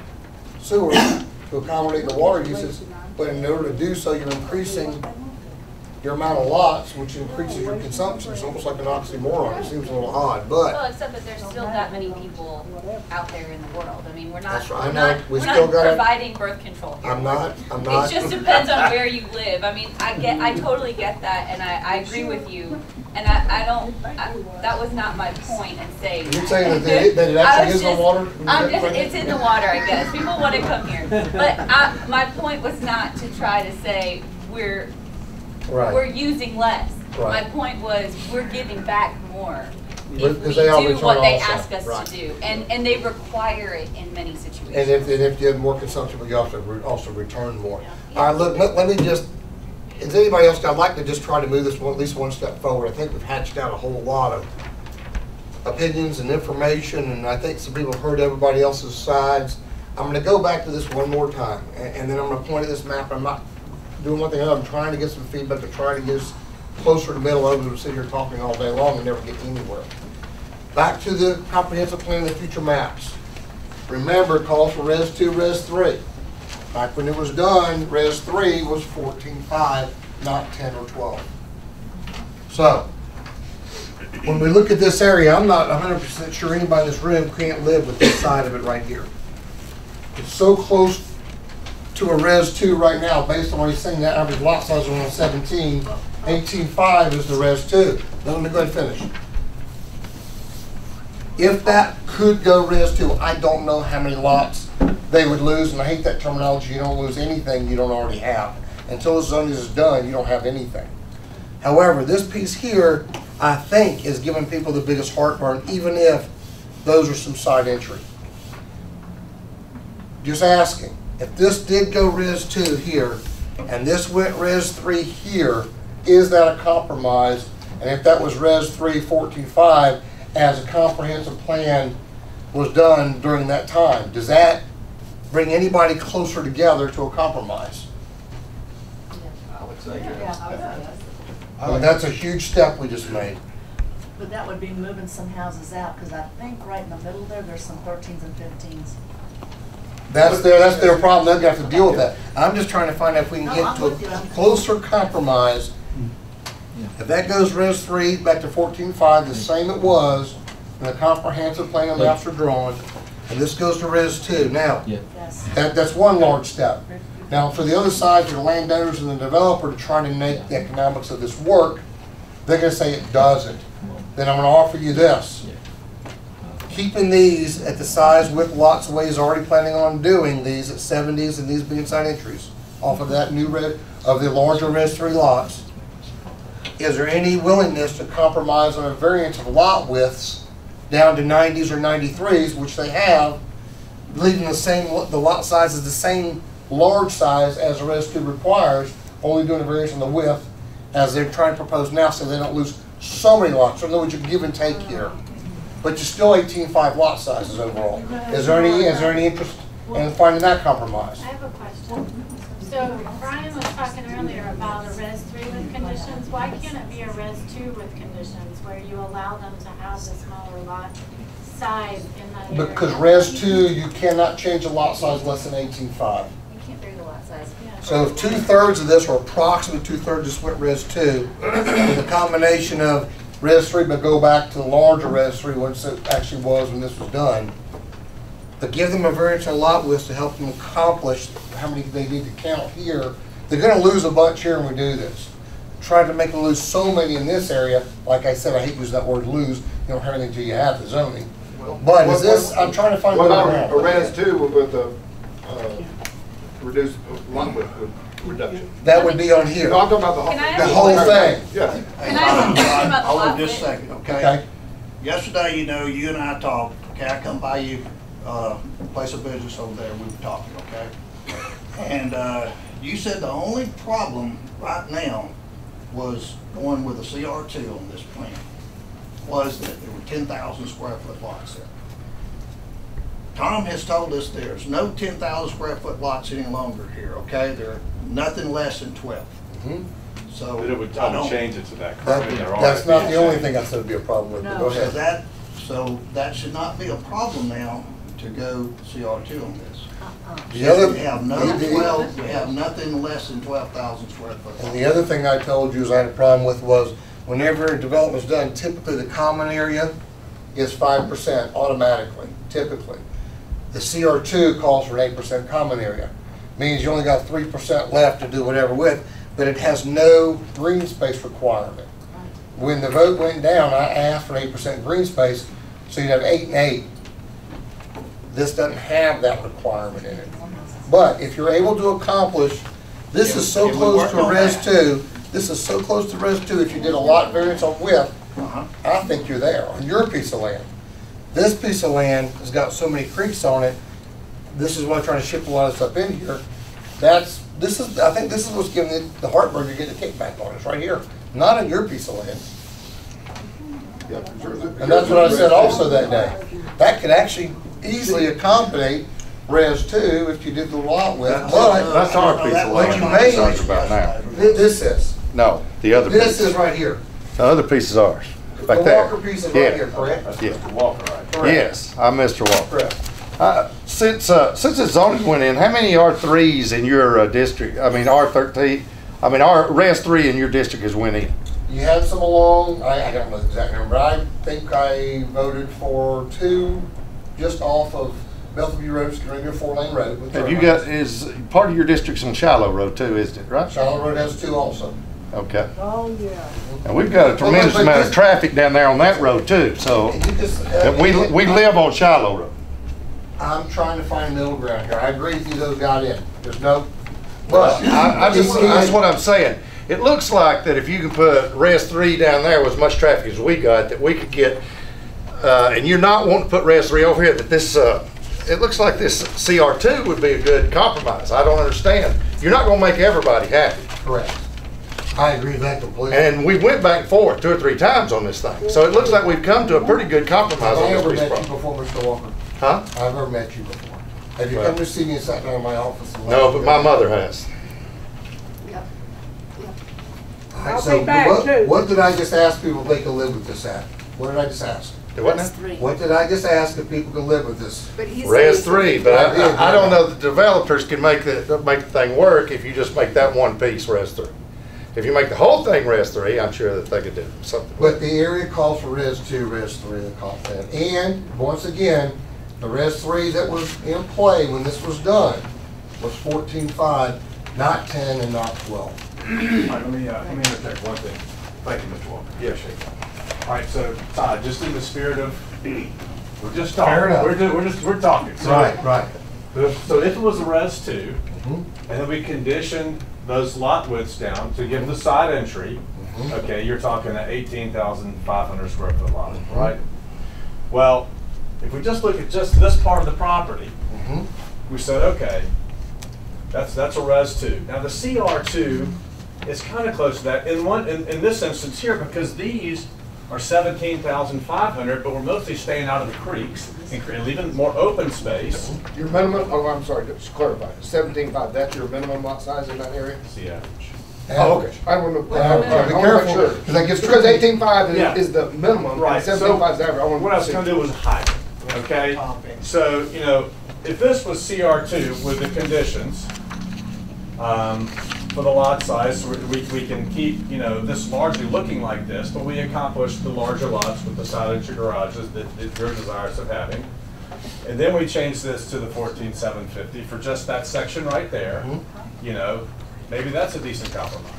sewer to accommodate the water uses, but in order to do so, you're increasing your amount of lots, which increases your consumption. It's almost like an oxymoron. It seems a little odd, but. Well, except that there's still that many people out there in the world. I mean, we're not, That's right. we're I know. not, We we're still not gotta- providing birth control here. I'm not, I'm not. It just depends on where you live. I mean, I get, I totally get that, and I, I agree with you. And I, I don't, I, that was not my point in saying You're that. saying that it, that it I actually was is in just- water? when you I'm get just, pregnant? it's in the water, I guess. People want to come here. But I, my point was not to try to say we're, Right. we're using less. Right. My point was we're giving back more if Because we they all do return what they also. ask us Right. to do. And, and they require it in many situations. And if, and if you have more consumption, but you also, re- also return more. All right, look, let, let me just, is anybody else, I'd like to just try to move this one, at least one step forward. I think we've hatched out a whole lot of opinions and information, and I think some people have heard everybody else's sides. I'm gonna go back to this one more time, and, and then I'm gonna point at this map. I'm not doing one thing, I'm trying to get some feedback, to try to get us closer to the middle of it, than sit here talking all day long and never get anywhere. Back to the comprehensive plan of the future maps. Remember, it calls for res two, res three. Back when it was done, res three was fourteen five, not ten or twelve. So, when we look at this area, I'm not one hundred percent sure anybody in this room can't live with this side of it right here. It's so close to a res two right now, based on what he's saying, that average lot size is around seventeen. eighteen five is the res two. Now let me go ahead and finish. If that could go res two, I don't know how many lots they would lose, and I hate that terminology. You don't lose anything you don't already have. Until the zoning is done, you don't have anything. However, this piece here, I think, is giving people the biggest heartburn, even if those are some side entry. Just asking, if this did go res two here, and this went res three here, is that a compromise? And if that was res three, fourteen five, as a comprehensive plan was done during that time, does that bring anybody closer together to a compromise? I would say Yeah. I mean, that's a huge step we just made. But that would be moving some houses out, because I think right in the middle there, there's some thirteens and fifteens. That's their, that's their problem, they're gonna have to deal with that. I'm just trying to find out if we can No, get I'm to with you. a I'm- closer compromise. If that goes res three, back to fourteen five, the same it was, and the comprehensive plan and maps are drawn, and this goes to res two. Now, Yes. that, that's one large step. Now, for the other side, for the landowners and the developer to try to make the economics of this work, they're gonna say it doesn't. Then I'm gonna offer you this. Keeping these at the size, width, lots, the way he's already planning on doing these at seventies and these being side entries off of that new red, of the larger res three lots. Is there any willingness to compromise on a variance of lot widths down to nineties or ninety-threes, which they have, leaving the same, the lot size is the same large size as the res two requires, only doing a variance on the width as they're trying to propose now, so they don't lose so many lots. So in other words, you give and take here, but you're still eighteen five lot sizes overall. Is there any, is there any interest in finding that compromise? I have a question. So Brian was talking earlier about a res three with conditions. Why can't it be a res two with conditions where you allow them to have the smaller lot size in that area? Because res two, you cannot change a lot size less than eighteen five. You can't vary the lot size. So if two-thirds of this, or approximately two-thirds, just went res two, with a combination of res three, but go back to the larger res three, which it actually was when this was done, but give them a variance on lot width to help them accomplish how many they need to count here. They're gonna lose a bunch here when we do this. Try to make them lose so many in this area, like I said, I hate using that word lose, you don't have anything until you have the zoning. But is this, I'm trying to find What middle about ground. a res two with the, uh, reduced lot width reduction? That would be on here. No, I'm talking about the whole. Can I The ask whole you a question? thing. Yeah. Can I ask a question about the Hold lot on just a width? second, okay? Okay. Yesterday, you know, you and I talked, okay, I come by you, uh, place of business over there, we were talking, okay? And, uh, you said the only problem right now was going with a C R two on this plan, was that there were ten thousand square foot lots there. Tom has told us there's no ten thousand square foot lots any longer here, okay? There are nothing less than twelve. Mhm. So. But it would I tell don't- to change it to that That- curve in there. That's not the only thing I said would be a problem with, but go No. So ahead. that, so that should not be a problem now to go C R two on this. The other, We have no the- the- twelve, we have nothing less than twelve thousand square foot. And the other thing I told you is I had a problem with was whenever a development's done, typically the common area is five percent automatically, typically. The C R two calls for an eight percent common area. Means you only got three percent left to do whatever with, but it has no green space requirement. When the vote went down, I asked for an eight percent green space, so you'd have eight and eight. This doesn't have that requirement in it. But if you're able to accomplish, this is so Can we close work to on res that? two, this is so close to res two, if you did a lot variance on width, Uh-huh. I think you're there on your piece of land. This piece of land has got so many creeks on it. This is why I'm trying to ship a lot of stuff in here. That's, this is, I think this is what's giving it the heartburn you're getting a kickback on. It's right here, not on your piece of land. And that's what I said also that day. That could actually easily accommodate res two if you did the lot width, but. That's our piece of What land you I'm made, concerned about now. this is. No, the other piece. This is right here. The other piece is ours, The back there. Walker piece is Yeah. right here, correct? Yeah. Mister Walker, right? Correct. Yes, I'm Mister Walker. Correct. Uh, since, uh, since the zoning went in, how many R threes in your uh, district, I mean R thirteen, I mean R, res three in your district has went in? You had some along, I, I don't know the exact number, but I think I voted for two just off of Bellevue Road, it's gonna be a four lane road. with Have you turn got, lanes. is, part of your district's on Shallow Road too, isn't it, right? Shallow Road has two also. Okay. Oh, yeah. And we've got a tremendous but amount this- of traffic down there on that road too, so. You just, uh, that we, we live on Shallow Road. I'm trying to find middle ground here. I agree with you, those got in. There's no, but. I, I just, that's what I'm saying. It looks like that if you can put res three down there with as much traffic as we got, that we could get, uh, and you're not wanting to put res three over here, that this, uh, it looks like this C R two would be a good compromise. I don't understand. You're not gonna make everybody happy. Correct. I agree with that completely. And we went back and forth two or three times on this thing. So it looks like we've come to a pretty good compromise Have I on this ever piece of met you property. before, Mister Walker? Huh? I've never met you before. Have you Well- come to see me and sat down in my office? and No, laughed but at my me? mother has. All right, I'll so be back, what, too. what did I just ask people if they could live with this at? What did I just ask? Do what now? What did I just ask if people could live with this? Res three, but I did, I, I don't yeah. know that developers can make the, make the thing work if you just make that one piece res three. If you make the whole thing res three, I'm sure that they could do something. But the area calls for res two, res three, the comp plan. And, once again, the res three that was in play when this was done was fourteen five, not ten and not twelve. All right, let me, uh, let me interject one thing. Thank you, Mister Walker. Yeah, shake that. All right, so Todd, just in the spirit of, we're just talking. Fair enough. We're, ju- we're just, we're talking. So- Right, right. So if it was a res two, Mhm. and then we conditioned those lot widths down to give the side entry, Mhm. okay, you're talking an eighteen thousand five hundred square foot lot, Mhm. right? Well, if we just look at just this part of the property, Mhm. we said, okay, that's, that's a res two. Now the C R two is kind of close to that in one, in, in this instance here, because these are seventeen thousand five hundred, but we're mostly staying out of the creeks and cre- and leaving more open space. Your minimum, oh, I'm sorry, just to clarify, seventeen five, that's your minimum lot size in that area? That's the average. Oh, okay. I want to, Yeah, I want to be make careful, sure. 'cause that gets Because tricky. eighteen five Yeah. is, is the minimum, Right, and so seventeen five is the average. I want what I was to gonna see. do was hide it, okay? So, you know, if this was C R two with the conditions, um, for the lot size, we, we we can keep, you know, this largely looking like this, but we accomplished the larger lots with the side entry garages that, that you're desirous of having. And then we changed this to the fourteen seven fifty for just that section right there. You know, maybe that's a decent compromise.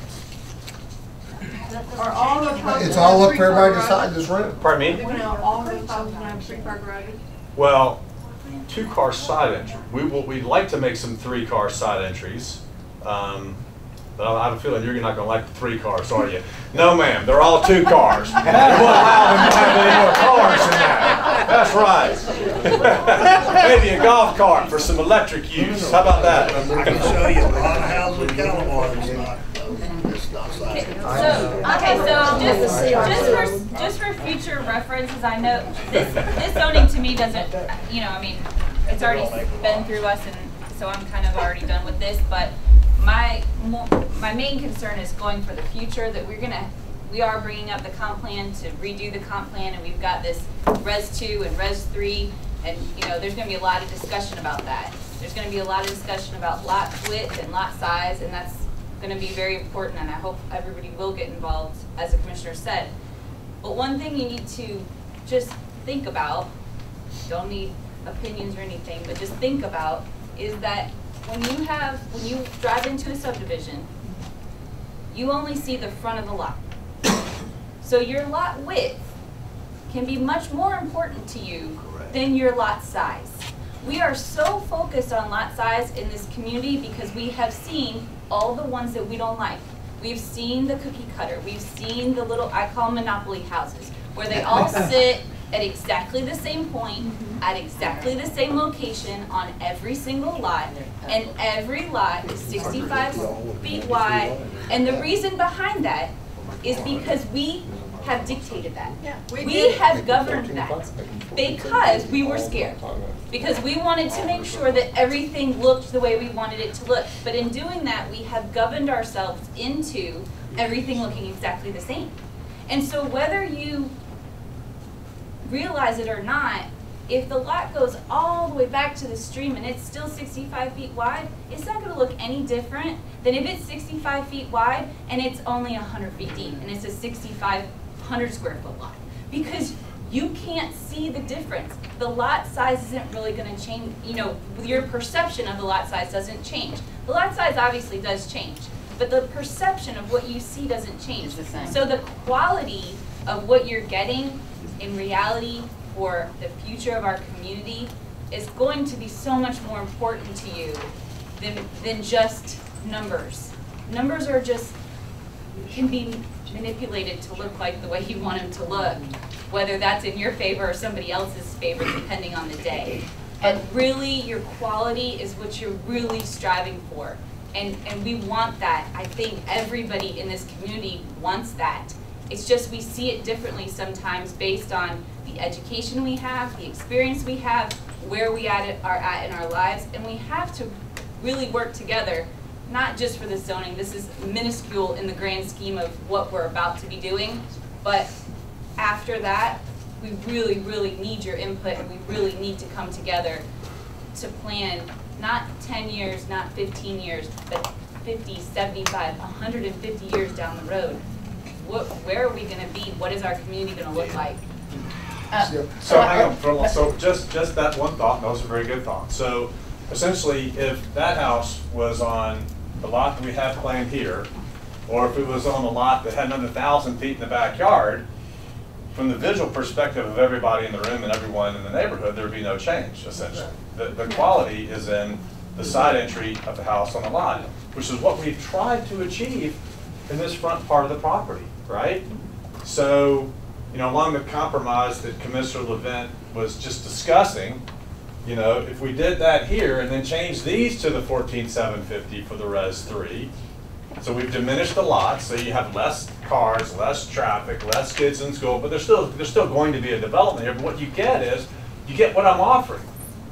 Are all of those? It's all up for everybody to decide this room. Pardon me? They're gonna, all those houses gonna have three-car garages? Well, two-car side entry. We will, we'd like to make some three-car side entries. Um, but I have a feeling you're not gonna like the three cars, are you? No, ma'am, they're all two cars. We won't allow them to have any more cars than that. That's right. Maybe a golf cart for some electric use. How about that? I can show you a lot of houses in California that's not, that's not size. So, okay, so just, just for, just for future references, I know this, this zoning to me doesn't, you know, I mean, it's already been through us, and so I'm kind of already done with this, but my, mo- my main concern is going for the future, that we're gonna, we are bringing up the comp plan to redo the comp plan, and we've got this res two and res three, and, you know, there's gonna be a lot of discussion about that. There's gonna be a lot of discussion about lot width and lot size, and that's gonna be very important, and I hope everybody will get involved, as the commissioner said. But one thing you need to just think about, don't need opinions or anything, but just think about, is that when you have, when you drive into a subdivision, you only see the front of the lot. So your lot width can be much more important to you than your lot size. We are so focused on lot size in this community because we have seen all the ones that we don't like. We've seen the cookie cutter. We've seen the little, I call them monopoly houses, where they all sit at exactly the same point, at exactly the same location on every single lot, and every lot is sixty-five feet wide. And the reason behind that is because we have dictated that. We have governed that because we were scared. Because we wanted to make sure that everything looked the way we wanted it to look. But in doing that, we have governed ourselves into everything looking exactly the same. And so whether you realize it or not, if the lot goes all the way back to the stream and it's still sixty-five feet wide, it's not going to look any different than if it's sixty-five feet wide and it's only one hundred feet deep and it's a sixty-five hundred square foot lot. Because you can't see the difference. The lot size isn't really going to change, you know, your perception of the lot size doesn't change. The lot size obviously does change, but the perception of what you see doesn't change. The same. So the quality of what you're getting in reality for the future of our community is going to be so much more important to you than, than just numbers. Numbers are just, can be manipulated to look like the way you want them to look, whether that's in your favor or somebody else's favor, depending on the day. But really, your quality is what you're really striving for. And, and we want that. I think everybody in this community wants that. It's just we see it differently sometimes based on the education we have, the experience we have, where we at it, are at in our lives, and we have to really work together, not just for the zoning. This is minuscule in the grand scheme of what we're about to be doing, but after that, we really, really need your input, and we really need to come together to plan not ten years, not fifteen years, but fifty, seventy-five, one hundred fifty years down the road. What, where are we going to be? What is our community going to look like? Uh, So hang on, for, so just, just that one thought, and that was a very good thought. So essentially, if that house was on the lot that we have planned here, or if it was on a lot that had another thousand feet in the backyard, from the visual perspective of everybody in the room and everyone in the neighborhood, there would be no change, essentially. The, the quality is in the side entry of the house on the lot, which is what we've tried to achieve in this front part of the property, right? So, you know, along the compromise that Commissioner Levent was just discussing, you know, if we did that here and then changed these to the fourteen seven fifty for the res three, so we've diminished the lots, so you have less cars, less traffic, less kids in school, but there's still there's still going to be a development here. But what you get is you get what I'm offering,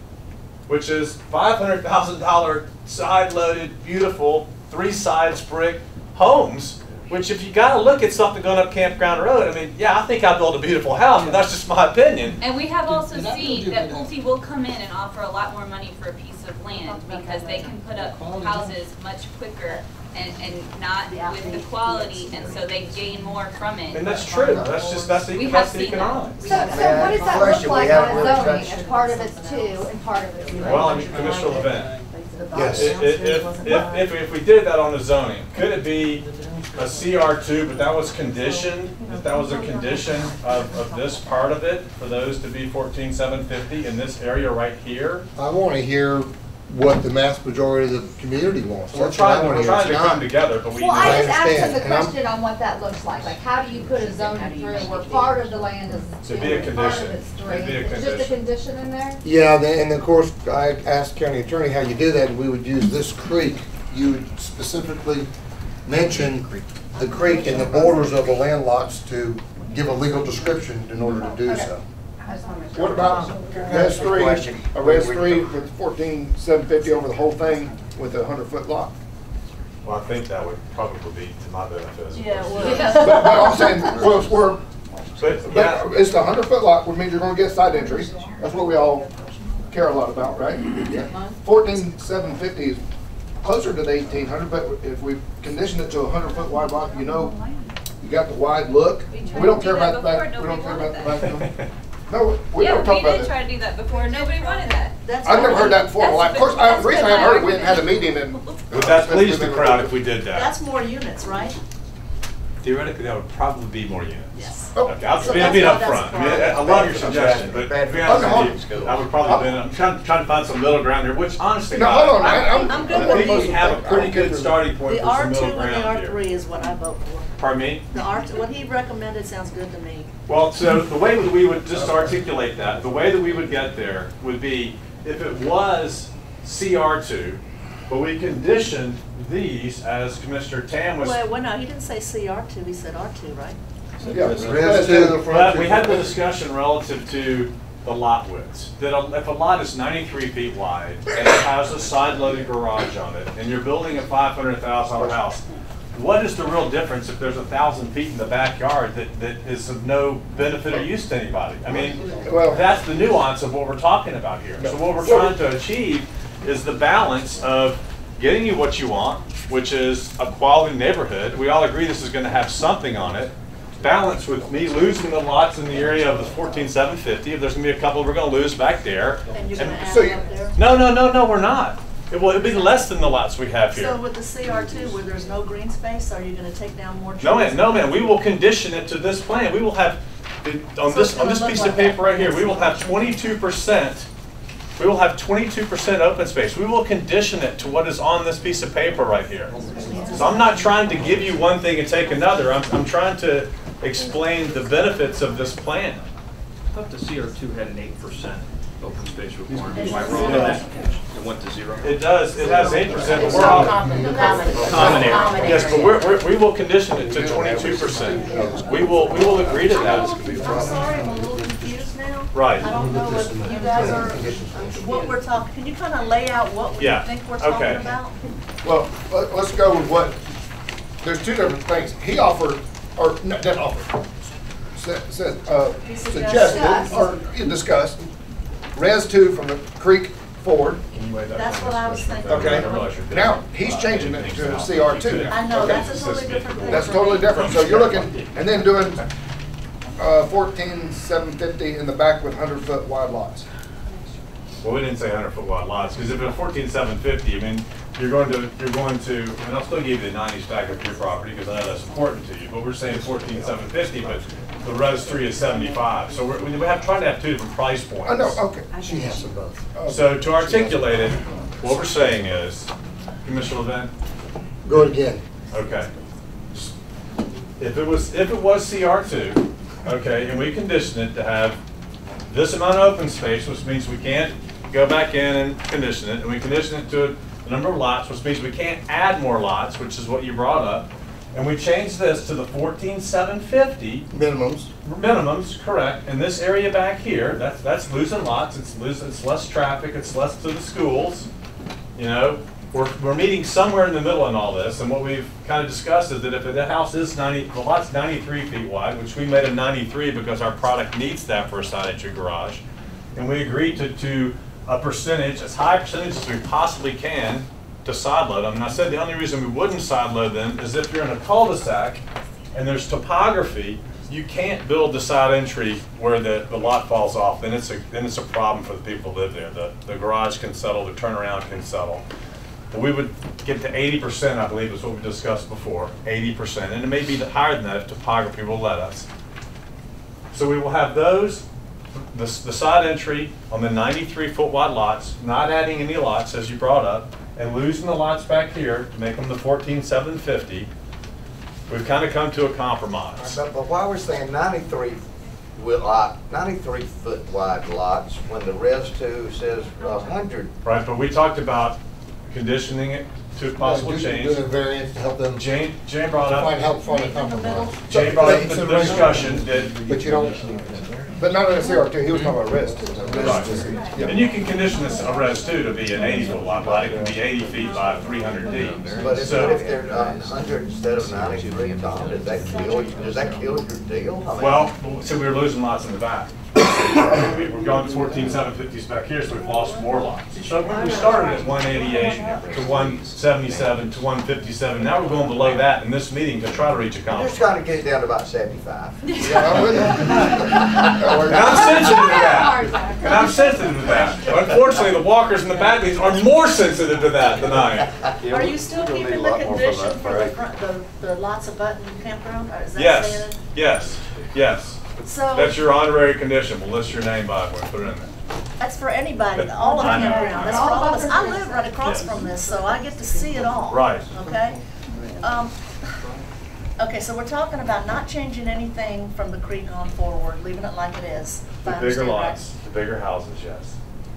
which is five hundred thousand dollar side-loaded, beautiful, three sides brick homes. Which, if you got to look at something going up Campground Road, I mean, yeah, I think I'd build a beautiful house, but that's just my opinion. And we have also seen that Pulte will come in and offer a lot more money for a piece of land because they can put up houses much quicker and, and not with the quality, and so they gain more from it. And that's true. That's just that's the, we that's have the seen economics. So, so what does that look like on a zoning? And part of it's two, and part of it's. Well, I mean, Commissioner Levent. Yes. If, if, if, if, if we did that on the zoning, could it be a C R two, but that was conditioned, if that was a condition of, of this part of it, for those to be fourteen seven fifty in this area right here? I want to hear what the mass majority of the community wants. We're That's what I trying, wanna we're hear. trying to It's come not- together, but we. Well, I just asked him understand, the and I'm- question on what that looks like. Like, how do you put a zoning through where part of the land is two, To be a and part of condition. it's three? It'd be a Is just a condition. condition in there? Yeah, then- and of course, I asked the county attorney how you do that, and we would use this creek. You would specifically mention the creek and the borders of the land lots to give a legal description in order to do so. What about res three, a res three with fourteen seven fifty over the whole thing with a hundred foot lot? Well, I think that would probably be to my benefit as Yeah, opposed well- to. But, but I'm saying, well, we're, But, yeah, but it's the hundred foot lot, which means you're gonna get side entry. That's what we all care a lot about, right? Fourteen seven fifty is closer to the eighteen hundred, but if we condition it to a hundred foot wide lot, you know, you got the wide look. We don't care about the back, we don't care about the back. No, we Yeah, don't talk we about did it. try to do that before. Nobody wanted that. That's I've never heard that before. That's Well, of course, I, been- the reason I that's haven't heard it, been we my hadn't had a meeting and. would that please the crowd if we did that? That's more units, right? theoretically, that would probably be more units. Yes. Okay, I'll So be, that's be why up that's front. I mean, part- I I love your suggestion, but to be honest with you, I would probably been, I'm trying, trying to find some middle ground here, which honestly, No, God, hold on, I, I- I'm- I'm good I with think we you. have a pretty good starting point The for some R two middle and the ground R here. three is what I vote for. Pardon me? The R two, what he recommended sounds good to me. Well, so the way that we would just articulate that, the way that we would get there would be if it was C R two, but we conditioned these as Commissioner Tam was. Well, well, no, he didn't say C R two, he said R two, right? Yeah, Res two. But we had the discussion relative to the lot widths. That a- if a lot is ninety-three feet wide and it has a side-loaded garage on it, and you're building a five hundred thousand dollar house, what is the real difference if there's a thousand feet in the backyard that, that is of no benefit or use to anybody? I mean, Well- that's the nuance of what we're talking about here. So what we're trying to achieve is the balance of getting you what you want, which is a quality neighborhood. We all agree this is going to have something on it. Balance with me losing the lots in the area of the fourteen seven fifty. If there's going to be a couple we're going to lose back there. And you're gonna add so it up there? No, no, no, no, we're not. It will it'll be less than the lots we have here. So with the C R two, where there's no green space, are you gonna take down more trees? No, man, no, man. We will condition it to this plan. We will have, on So this, it's on gonna this look piece like of paper that. right here, we will have twenty-two percent. We will have twenty-two percent open space. We will condition it to what is on this piece of paper right here. So I'm not trying to give you one thing and take another. I'm, I'm trying to explain the benefits of this plan. I thought the C R two had an eight percent open space requirement. Am I wrong on that? It went to zero? It does, it has eight percent, but we're all. Common, common. Common area. Yes, but we're, we're, we will condition it to twenty-two percent. We will, we will agree to that. I'm sorry, I'm a little confused now. Right. I don't know if you guys are, what we're talking, can you kind of lay out what we Yeah, think we're okay. talking about? Well, let- let's go with what, there's two different things. He offered, or no, didn't offer, said, said, uh, He suggested, suggested. or discussed, res two from the creek forward. That's what I was thinking. Okay, now, he's changing it to C R two now. I know, Okay. that's a totally different thing. That's for totally me. different, so you're looking, and then doing, uh, fourteen seven fifty in the back with hundred foot wide lots. Well, we didn't say hundred foot wide lots, because if it's fourteen seven fifty, I mean, you're going to, you're going to, and I'll still give you the ninety stack of your property, because I know that's important to you, but we're saying fourteen seven fifty, but the res three is seventy-five, so we're, we have, trying to have two different price points. I know, okay. She has them both. So to articulate it, what we're saying is, Commissioner Levin, Go again. okay. If it was, if it was C R two, okay, and we condition it to have this amount of open space, which means we can't go back in and condition it, and we condition it to a number of lots, which means we can't add more lots, which is what you brought up, and we change this to the fourteen seven fifty. Minimums. Minimums, correct, and this area back here, that's, that's losing lots, it's losing, it's less traffic, it's less to the schools, you know? We're, we're meeting somewhere in the middle in all this, and what we've kind of discussed is that if the house is ninety, the lot's ninety-three feet wide, which we made a ninety-three because our product needs that for a side entry garage, and we agreed to, to a percentage, as high a percentage as we possibly can, to side load them. And I said the only reason we wouldn't side load them is if you're in a cul-de-sac and there's topography, you can't build the side entry where the, the lot falls off. Then it's a then it's a problem for the people who live there. The the garage can settle, the turnaround can settle. But we would get to eighty percent, I believe, is what we discussed before. eighty percent, and it may be higher than that if topography will let us. So we will have those, the, the side entry on the ninety-three foot wide lots, not adding any lots as you brought up, and losing the lots back here to make them the fourteen seven fifty. We've kind of come to a compromise. But, but why we're saying ninety-three wi- lot, ninety-three foot wide lots when the res two says a hundred? Right, but we talked about conditioning it to possible Do- change. Doing a variance to help them. Jane, Jane brought up. Find help find a compromise. Jane brought up the, the discussion that. But you don't, but not in a C R two, he was talking about res. Right. And you can condition this a res two to be an eighty foot wide lot. It can be eighty feet by three hundred deep. But if, So, if they're uh, one hundred instead of ninety-three, Tom, does that kill, does that kill your deal? I mean- well, so we were losing lots in the back. we're going to fourteen seven fifties back here, so we've lost more lots. So when we started at one eighty-eight to one seventy-seven to one fifty-seven, now we're going below that in this meeting to try to reach a Just compromise. trying to get it down to about seventy-five. And I'm sensitive to that. And I'm sensitive to that. Unfortunately, the walkers and the Bagleys are more sensitive to that than I am. Are you still keeping the condition for the front, the, the lots of button campground? Or is that Yes, saying it? yes, yes. So- That's your honorary condition. We'll list your name by it when we put it in there. That's for anybody, all of I know. campground, that's for all of us. I live right across from this, so I get to see it all. Right. Okay? Um, okay, so we're talking about not changing anything from the creek on forward, leaving it like it is. if The I bigger understand right. lots, the bigger houses, yes.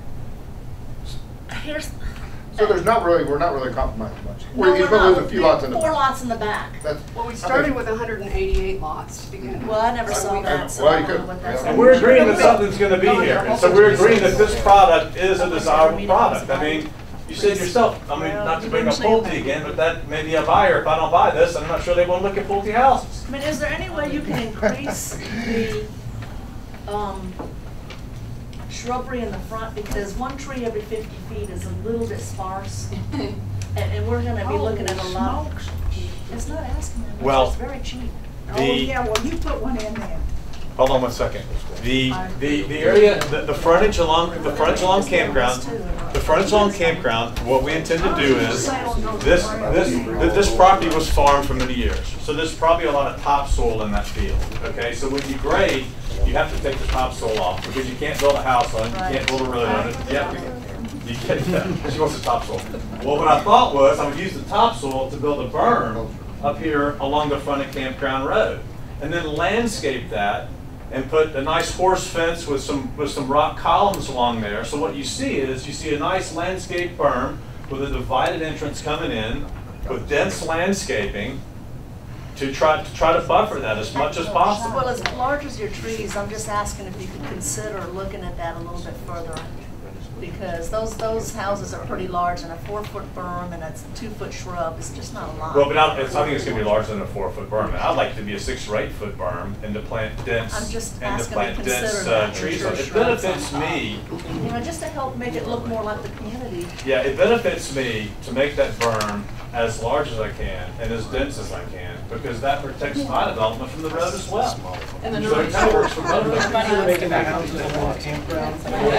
Here's, So there's not really, we're not really compromising much. no, We're, we're he's gonna lose not. a few lots in the Four back. lots in the back. That's, Well, we started with one hundred eighty-eight lots to begin with. Well, I never saw that, so Well, I you don't know could- what that's. And we're agreeing that something's gonna be here. And so we're agreeing that this product is a desirable product. I mean, you said yourself, I mean, not to bring up Pulte again, but that may be a buyer. If I don't buy this, I'm not sure they want to look at Pulte houses. I mean, is there any way you can increase the, um, shrubbery in the front? Because one tree every fifty feet is a little bit sparse. And, and we're gonna be looking at a lot. It's not asking that much, Well, it's very cheap. The- Oh, yeah, well, you put one in there. Hold on one second. The, the, the area, the, the frontage along, the frontage along campground, the frontage along campground, what we intend to do is, this, this, th- this property was farmed for many years. So there's probably a lot of topsoil in that field, okay? So when you grade, you have to take the topsoil off, because you can't build a house on it, you can't build a road on it. You have to, you get, yeah, she wants the topsoil. Well, what I thought was, I would use the topsoil to build a berm up here along the front of Campground Road, and then landscape that, and put a nice horse fence with some with some rock columns along there. So what you see is you see a nice landscape berm with a divided entrance coming in, with dense landscaping to try to try to buffer that as much as possible. Well, as large as your trees, I'm just asking if you could consider looking at that a little bit further. Because those, those houses are pretty large, and a four-foot berm and a two-foot shrub is just not a lot. Well, but I, it's, I think it's going to be larger than a four-foot berm. I'd like it to be a six or eight-foot berm, and to plant dense I'm just and to asking to plant consider dense that uh, with trees. your It shrubs benefits on top. me. You know, just to help make it look more like the community. Yeah, it benefits me to make that berm as large as I can and as dense as I can, because that protects my development from the road as well. And the So it kind of works for both of us. You're making that house a campground.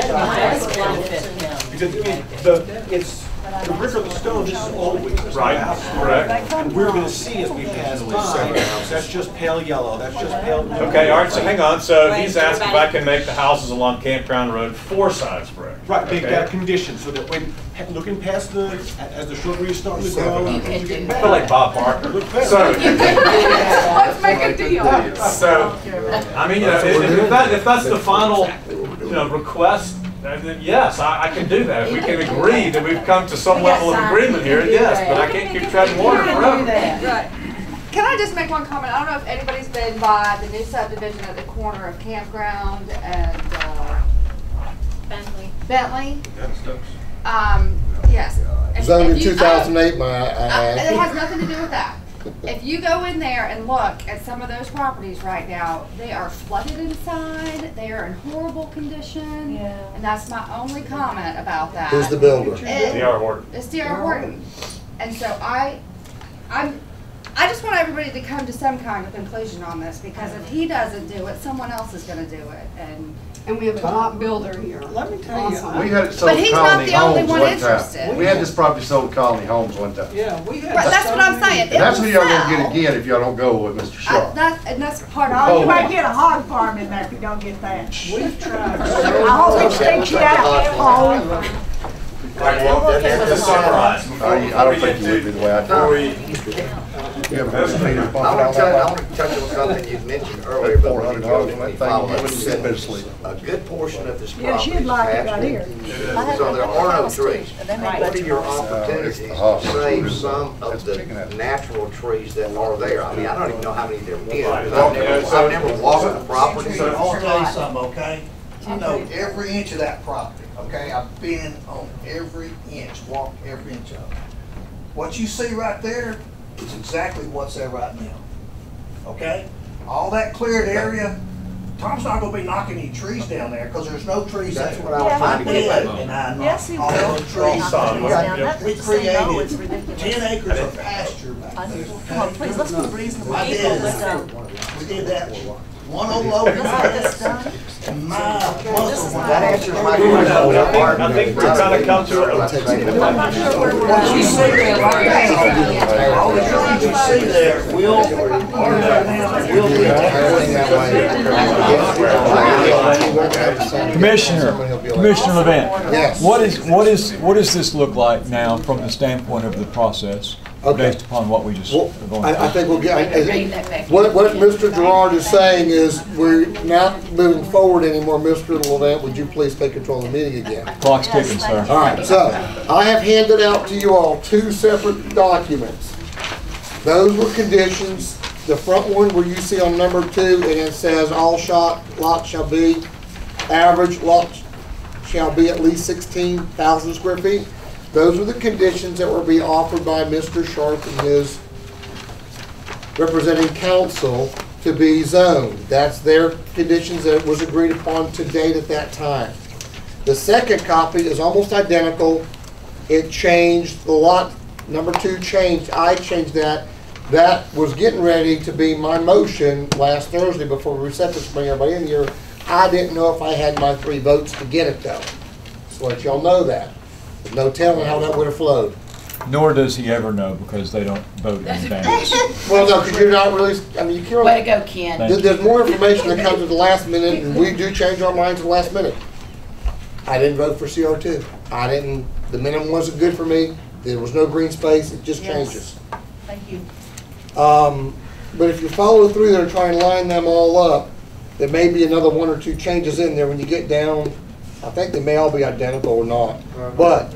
Because the, it's, the brick or the stone, this is always. Right, correct. And we're gonna see as we pass by, that's just pale yellow, that's just pale blue. Okay, all right, so hang on. So he's asking if I can make the houses along Campground Road four sides brick. Right, make Okay. that condition, so that when, looking past the, as the shrubbery is starting to grow, and things are getting I better. feel like Bob Barker. Look better. So, Let's make a deal. so, I mean, you know, if, if that, if that's the final, you know, request, then yes, I, I can do that. If we can agree that we've come to some level of agreement here, yes, but I can't keep treading water forever. Right. Can I just make one comment? I don't know if anybody's been by the new subdivision at the corner of Campground and uh, Bentley. Bentley. Um, yes. If- Zoned in if you- two thousand eight, my, I Uh, had. It has nothing to do with that. If you go in there and look at some of those properties right now, they are flooded inside, they are in horrible condition. Yeah. And that's my only comment about that. Who's the builder? It- D R Horton. It's D R Horton. And so I, I'm, I just want everybody to come to some kind of conclusion on this, because if he doesn't do it, someone else is gonna do it, and. And we have a top builder here. Let me tell you, Awesome. We had it sold But to he's not Colony the only Homes one one interested. time. We had this property sold to Colony Homes one time. Yeah, we had. Right, that's what I'm saying. And that's It who will y'all gonna sell. get again if y'all don't go with Mister I, Shaw. that, and that's part of. Oh, You might get a hog farm in there if you don't get that. We've tried. I always think you out. Right, well, to summarize, before I we I don't get think you would be the way I before do we, it. You ever heard of Peter I pumping want all to touch, I that? want to touch on something you mentioned earlier, but Four when hundred you dollars go on to that follow thing, up, you wouldn't get better sleep. a good portion of this Yeah, property she'd is like it right pasture. here. So there are no trees. And then What are your opportunities the to hospital. save some That's of the picking at it. natural trees that are there? I mean, I don't even know how many there is, because Well, I've yeah, never, so- I've never walked the property. I want to tell you something, okay? I know every inch of that property, okay? I've been on every inch, walked every inch of it. What you see right there is exactly what's there right now, okay? All that cleared area, Tom's not gonna be knocking any trees down there, because there's no trees there. That's what I was trying to get at. And I Yes, he knocked will. all those trees Knock the trees down. down. That's We just saying, no, it's created ridiculous. ten acres of pasture back I- there. Come on, please, let's be reasonable I people, did. let's go. We did that one old load of Let's get this done. and my muscle. That answers my question. I think we're trying to come to a. I'm not sure where we're What you see going. there right now, all the trees you see there will, will be. Commissioner, Commissioner Levin. Yes. What is, what is, what does this look like now from the standpoint of the process, Okay. based upon what we just Well, are going I, I through? think we'll get, I- I- what, what Mister Gerard is saying is, we're not moving forward anymore. Mister Levant, would you please take control of the meeting again? Clock's ticking, sir. All right, so, I have handed out to you all two separate documents. Those were conditions. The front one where you see on number two, and it says, all shot lots shall be, average lots shall be at least sixteen thousand square feet. Those were the conditions that were being offered by Mister Sharp and his representing council to be zoned. That's their conditions that was agreed upon to date at that time. The second copy is almost identical. It changed, the lot number two changed, I changed that. That was getting ready to be my motion last Thursday before we set this, bring everybody in here. I didn't know if I had my three votes to get it though. So let y'all know that. There's no telling how that would have flowed. Nor does he ever know, because they don't vote in advance. Well, no, because you're not really, I mean, you can't. Way to go, Ken. There- There's more information that comes at the last minute, and we do change our minds at the last minute. I didn't vote for C R two. I didn't, the minimum wasn't good for me. There was no green space, it just Yes. changes. Thank you. Um, but if you follow through there and try and line them all up, there may be another one or two changes in there when you get down. I think they may all be identical or not, but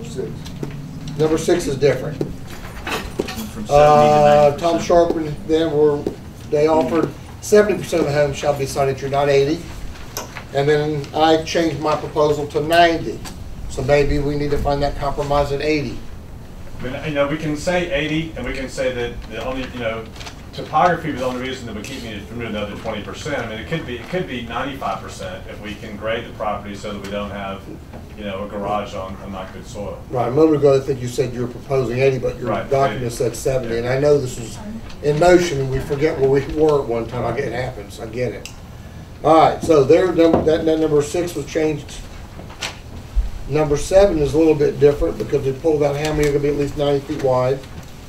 number six is different. From seventy to Uh, ninety Tom percent. Sharp and them were, they offered seventy percent of the homes shall be signage, not eighty. And then I changed my proposal to ninety. So maybe we need to find that compromise at eighty. I mean, you know, we can say eighty, and we can say that the only, you know, topography was the only reason that we keep needing to remove another twenty percent. I mean, it could be, it could be ninety-five percent if we can grade the property so that we don't have, you know, a garage on, on not good soil. Right, a moment ago, I think you said you were proposing eighty, but your Right, document eighty. said seventy, and I know this was in motion, and we forget where we were at one time, I get, it happens, I get it. All right, so there, num- that, that number six was changed. Number seven is a little bit different, because we pulled out how many are gonna be at least ninety feet wide.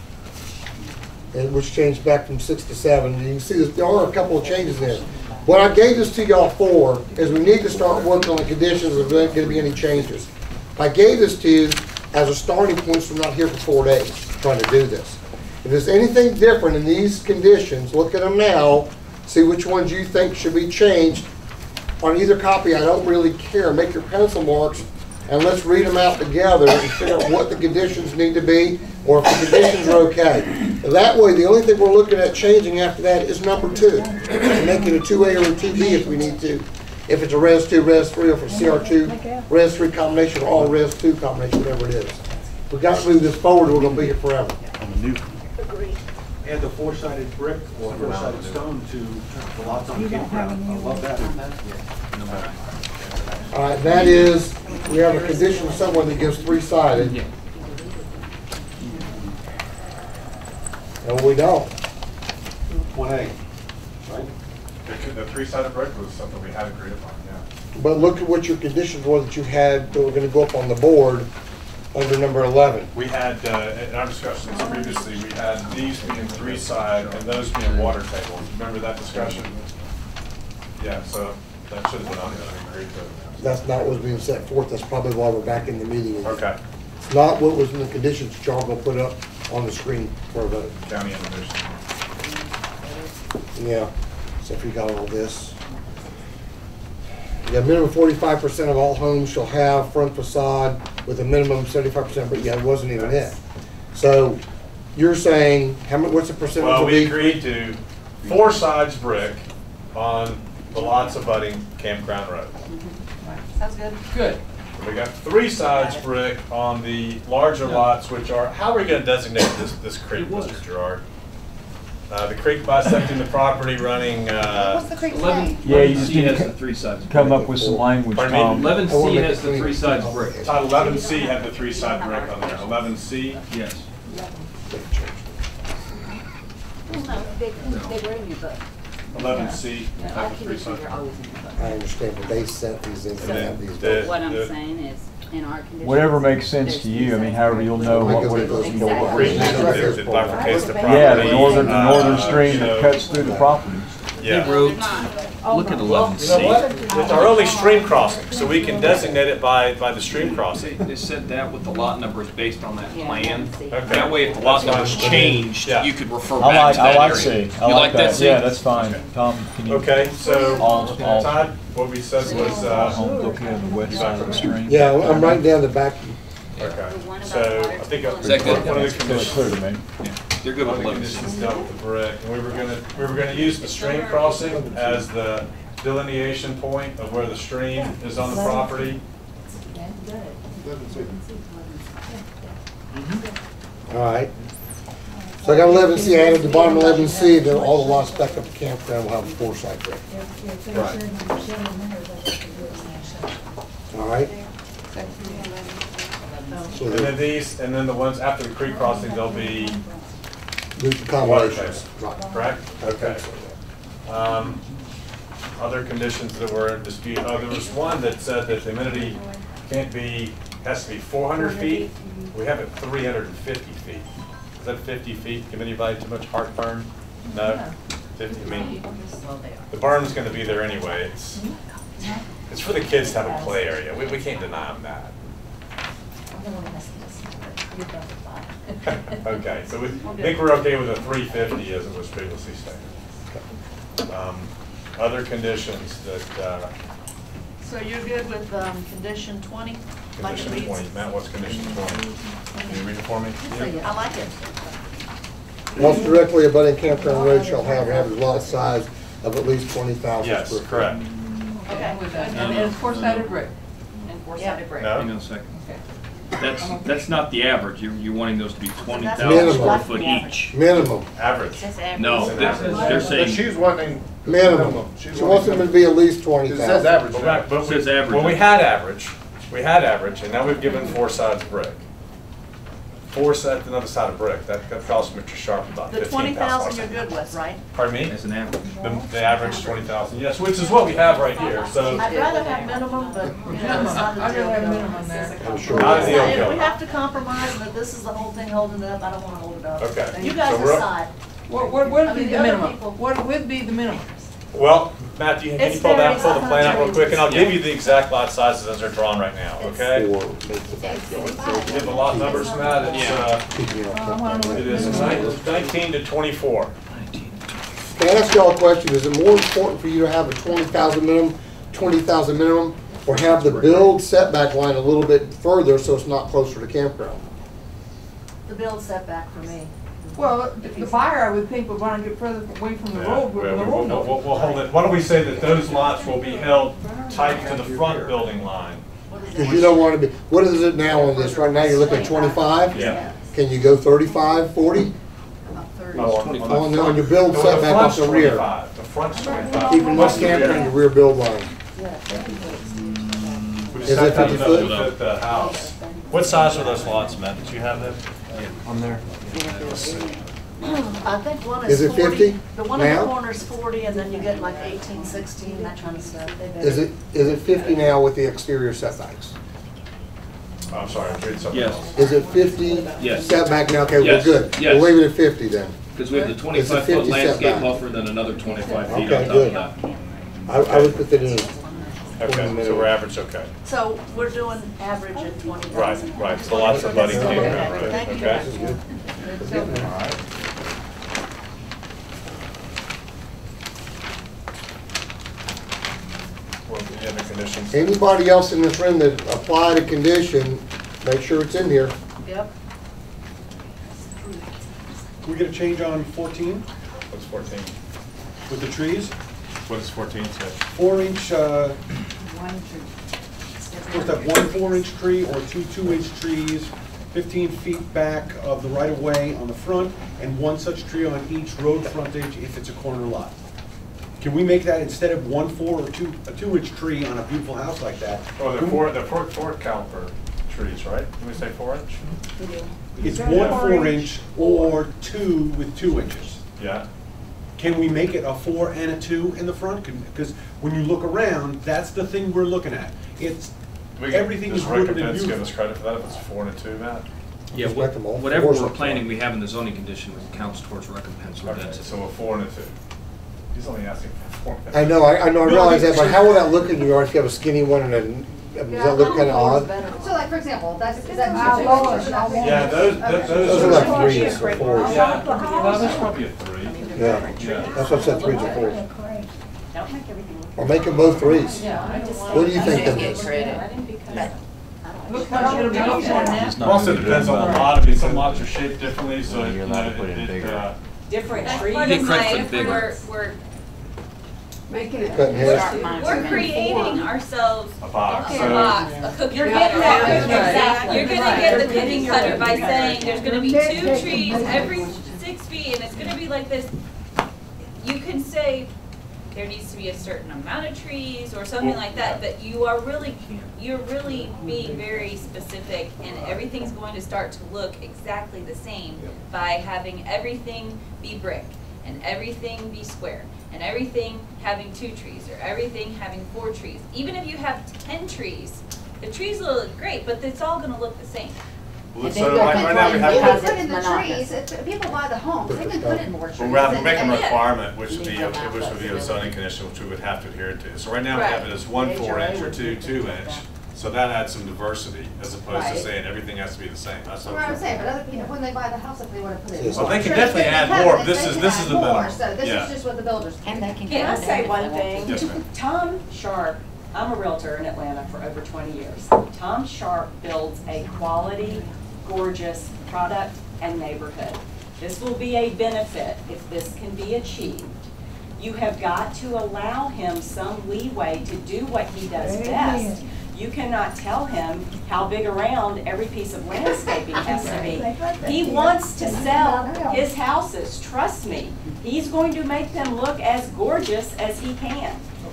And which changed back from six to seven, and you can see that there are a couple of changes there. What I gave this to y'all for is we need to start working on the conditions if there's gonna be any changes. I gave this to you as a starting point, so we're not here for four days trying to do this. If there's anything different in these conditions, look at them now, see which ones you think should be changed. On either copy, I don't really care, make your pencil marks, and let's read them out together and figure out what the conditions need to be, or if the conditions are okay. That way, the only thing we're looking at changing after that is number two, and make it a two A or a two B if we need to. If it's a res two, res three, or for C R two, res three combination, or all res two combination, whatever it is. We've got to move this forward, or we're gonna be here forever. Add the four-sided brick or four-sided stone to the lots on campground. I love that. All right, that is, we have a condition somewhere that gives three-sided. No, we don't. One A, right? The, the three-sided brick was something we had agreed upon, yeah. But look at what your conditions were that you had that were gonna go up on the board under number eleven. We had, uh, in our discussions previously, we had these being three-side and those being water tables. Remember that discussion? Yeah, so that should have been on there, I agreed to. That's not what was being set forth, that's probably why we're back in the meeting again. Okay. It's not what was in the conditions that y'all gonna put up on the screen for a vote. County Administration. Yeah, so if you got all this. Yeah, minimum forty-five percent of all homes shall have front facade with a minimum seventy-five percent, but yeah, it wasn't even it. So you're saying, how much, what's the percentage? Well, will we be? agreed to four sides brick on the lots abutting Campground Road. Sounds good. Good. We got three sides brick on the larger lots, which are, how are we gonna designate this, this creek, Mister Gerard? Uh, the creek bisecting the property running, uh. What's the creek eleven, say? Yeah, you eleven just C need to has co- the three sides. Come up with some language, Pardon me? Tom. eleven C has the three sides brick. Todd, eleven C had the three side brick on there. eleven C? Yes. No, they, they were in your book. eleven C Our had the three conditions side. are always in your book. I understand, but they sent these in, And they have then these. the- What I'm the- saying is, in our conditions. Whatever makes sense to you. I mean, however you'll know what, what, you know, what Creek we're that that bifurcates the property. Yeah, the northern, the northern uh, stream that so- cuts through the property. Yeah. Hey, Ruth, look at eleven You know what? C. It's our only stream crossing, so we can designate it by, by the stream crossing. They said that with the lot numbers based on that Yeah, plan. see. Okay. That way, if the lot That's numbers fine. changed, Yeah. you could refer I back like, to I that like area. C. I You like that. C? Yeah, that's fine. Tom, can you? Okay, so, All, all, Todd, what we said was, uh, on, okay, on the west side of the stream. Yeah, I'm writing down the back. okay, so I think Is that good? one of the Clear, conditions. clear to me. Yeah, they're good One with of the eleven C. conditions dealt with the brick, and we were gonna, we were gonna use the stream crossing as the delineation point of where the stream is on the property. All right. So I got eleven C, I added the bottom eleven C, then all the lots back up to campground will have a Forsyth brick. Right. All right? So And then these, and then the ones after the creek crossing, they'll be the water combinations. types, Right. correct? Okay. Um, Other conditions that were in dispute, oh, there was one that said that the amenity can't be, has to be four hundred feet. We have it three hundred fifty feet. Is that fifty feet? Give anybody too much heartburn? No? fifty, I mean, the berm's gonna be there anyway. It's, it's for the kids to have a play area. We, we can't deny them that. Okay, so we think we're okay with a three fifty as it was previously stated. Um, Other conditions that, uh, So you're good with, um, condition twenty? Like it condition reads? twenty, Matt, what's condition twenty? Can you read it for me? I like it. Lots directly abutting campground road shall have an average lot size of at least twenty thousand square Yes, feet. correct. Okay, and and four-sided brick. And four-sided brick. No? Hang on a second. Okay. That's, that's not the average. You're, you're wanting those to be twenty That's thousand minimum. square foot each. Minimum, Average. No, It's an they're, average. they're But saying, she's wanting. minimum. She's She wants them to be at least twenty It thousand. says average. Well, back- but It we- says average. Well, we had average, we had average, and now we've given four sides brick. Four sets, another side of brick, that, that cost Mister Sharp about The fifteen twenty thousand thousand you're good with, right? Pardon me? as an average. The, the average twenty thousand, yes, which is what we have right here, so. I'd rather have minimum, but, you know, it's not a I'd deal rather have killer. minimum there. Not a deal If we killer. have to compromise, and if this is the whole thing holding it up, I don't wanna hold it up. Okay. You guys So we're- decide. What, what would I be mean, the the other minimum? people- What would be the minimum? Well, Matthew, can you It's pull that, very pull the plan out real quick, and I'll give Yeah. you the exact lot sizes as they're drawn right now, okay? Four makes the backyard. Give the lot numbers, Matt, it's, uh, it is nineteen to twenty-four. Can I ask y'all a question? Is it more important for you to have a twenty thousand minimum, twenty thousand minimum, or have the build setback line a little bit further so it's not closer to campground? The build setback for me. Well, the buyer, I would think, would want to get further away from the Yeah, road, where we'll, the we'll, road we'll, goes. we'll hold it, why don't we say that those lots will be held tight to the front building line? Because you don't want to be, what is it now on this? Right now, you're looking at twenty-five? Yeah. Can you go thirty-five, forty? Oh, on- on the On, the- on front- your build no, the setback off front's the rear. twenty-five. The front's twenty-five. Keeping What's this the campground rear? in the rear build line. We Is just it have fifty to foot? fit the house. What size are those lots, Matt? Did you have them? On there. I think one Is is it forty. fifty The one in the now? corner's forty, and then you get like eighteen, sixteen, that kind of stuff. Is it, is it fifty now with the exterior setbacks? Oh, I'm sorry, I'm reading something Yes. else. Is it fifty Yes. setback now? Okay, we're Yes, good. yes. We'll leave it at fifty then. Because we have the It's a twenty-five foot fifty landscape setback. buffer, then another twenty-five feet Okay, on top good. of that. I, I would put that in. Okay, so we're average, okay. So we're doing average at twenty Right, thousand. right, so lots of budding Okay, campground road, thank you. okay? All right. Well, any other conditions? Anybody else in this room that applied a condition, make sure it's in here. Yep. Can we get a change on fourteen What's fourteen? with the trees? What does fourteen say? Four inch, uh, supposed to have one four inch tree or two two inch trees fifteen feet back of the right-of-way on the front, and one such tree on each road frontage if it's a corner lot. Can we make that instead of one four or two, a two-inch tree on a beautiful house like that? Oh, they're four, they're four, four caliper trees, right? Can we say four inch? It's one four inch or two with two inches. Yeah. Can we make it a four and a two in the front? Because when you look around, that's the thing we're looking at. It's, We everything is wooded and recompense, give beautiful. us credit for that if it's a four and a two, Matt? Yeah, what- whatever we're planning, we have in the zoning condition counts towards recompense or Okay, density. so a four and a two. He's only asking for four. and a I know, I, I know, I No, realize I that, but how will that look in your yard if you have a skinny one and a, I mean, does that look kinda odd? So like, for example, that's, is that? Yeah, those, those, Those are like threes or fours. Yeah, well, that's probably a three. Yeah, Yeah. that's what I said, threes or fours. Don't make everything look. Or make them both threes. Yeah, I just. What do you think that Get is? credit. It also depends on the lot. I mean, some lots are shaped differently, so it, you know, it, it, uh, Different That's trees. part of my- We're, we're, Making it. Cutting hairs. we're creating ourselves a box. a So- box, a cookie You're cutter. getting that business. Exactly. You're gonna Right. get the You're getting cookie your cutter by cookie cutter. saying there's gonna be two trees every six feet, and it's gonna be like this. You can say there needs to be a certain amount of trees or something like that, but you are really, you're really being very specific, and everything's going to start to look exactly the same by having everything be brick, and everything be square, and everything having two trees, or everything having four trees. Even if you have ten trees, the trees will look great, but it's all gonna look the same. Well, so like right now we have. You can put in the trees, if people buy the homes, they can put in more trees. Well, we're, we're making a And- requirement, which would be, a- which would be a zoning condition, which we would have to adhere to. So right now we have it as one four inch or two two inch. So that adds some diversity as opposed to Right. saying everything has to be the same. That's That's what what I'm I'm saying, but other people, when they buy the house, if they wanna put in Well, more they can trees, definitely they add can, more. they This can is- this add is the more. minimum. So this Yeah. is just what the builders can. And they can. Can I say one thing? Yes, ma'am. Tom Sharp, I'm a realtor in Atlanta for over twenty years. Tom Sharp builds a quality, gorgeous product and neighborhood. This will be a benefit if this can be achieved. You have got to allow him some leeway to do what he does best. You cannot tell him how big around every piece of landscaping has to be. He wants to sell his houses, trust me. He's going to make them look as gorgeous as he can.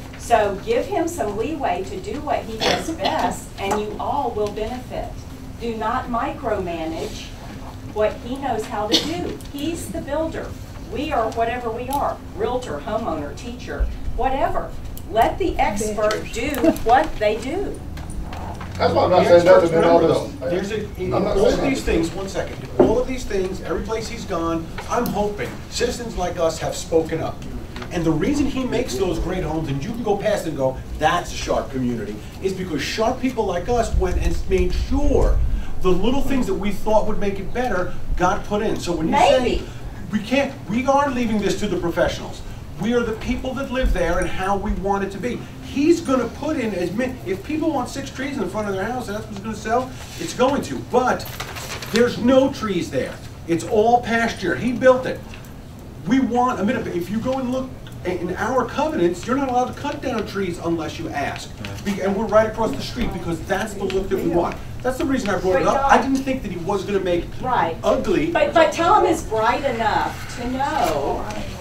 So give him some leeway to do what he does best, and you all will benefit. Do not micromanage what he knows how to do. He's the builder. We are whatever we are, realtor, homeowner, teacher, whatever. Let the expert do what they do. That's why I'm not saying nothing in all this. There's a, in I'm not all of saying these things, one second, in all of these things, every place he's gone, I'm hoping citizens like us have spoken up. And the reason he makes those great homes, and you can go past and go, that's a sharp community, is because sharp people like us went and made sure the little things that we thought would make it better got put in. So when you say, Maybe. we can't, we are leaving this to the professionals. We are the people that live there and how we want it to be. He's gonna put in as many, if people want six trees in the front of their house, and that's what's gonna sell, it's going to. But there's no trees there. It's all pasture. He built it. We want, a minute, if you go and look in our covenants, you're not allowed to cut down trees unless you ask. Be- And we're right across the street because that's the look that we want. That's the reason I brought it up. I didn't think that he was gonna make Right. ugly. But, but Tom is bright enough to know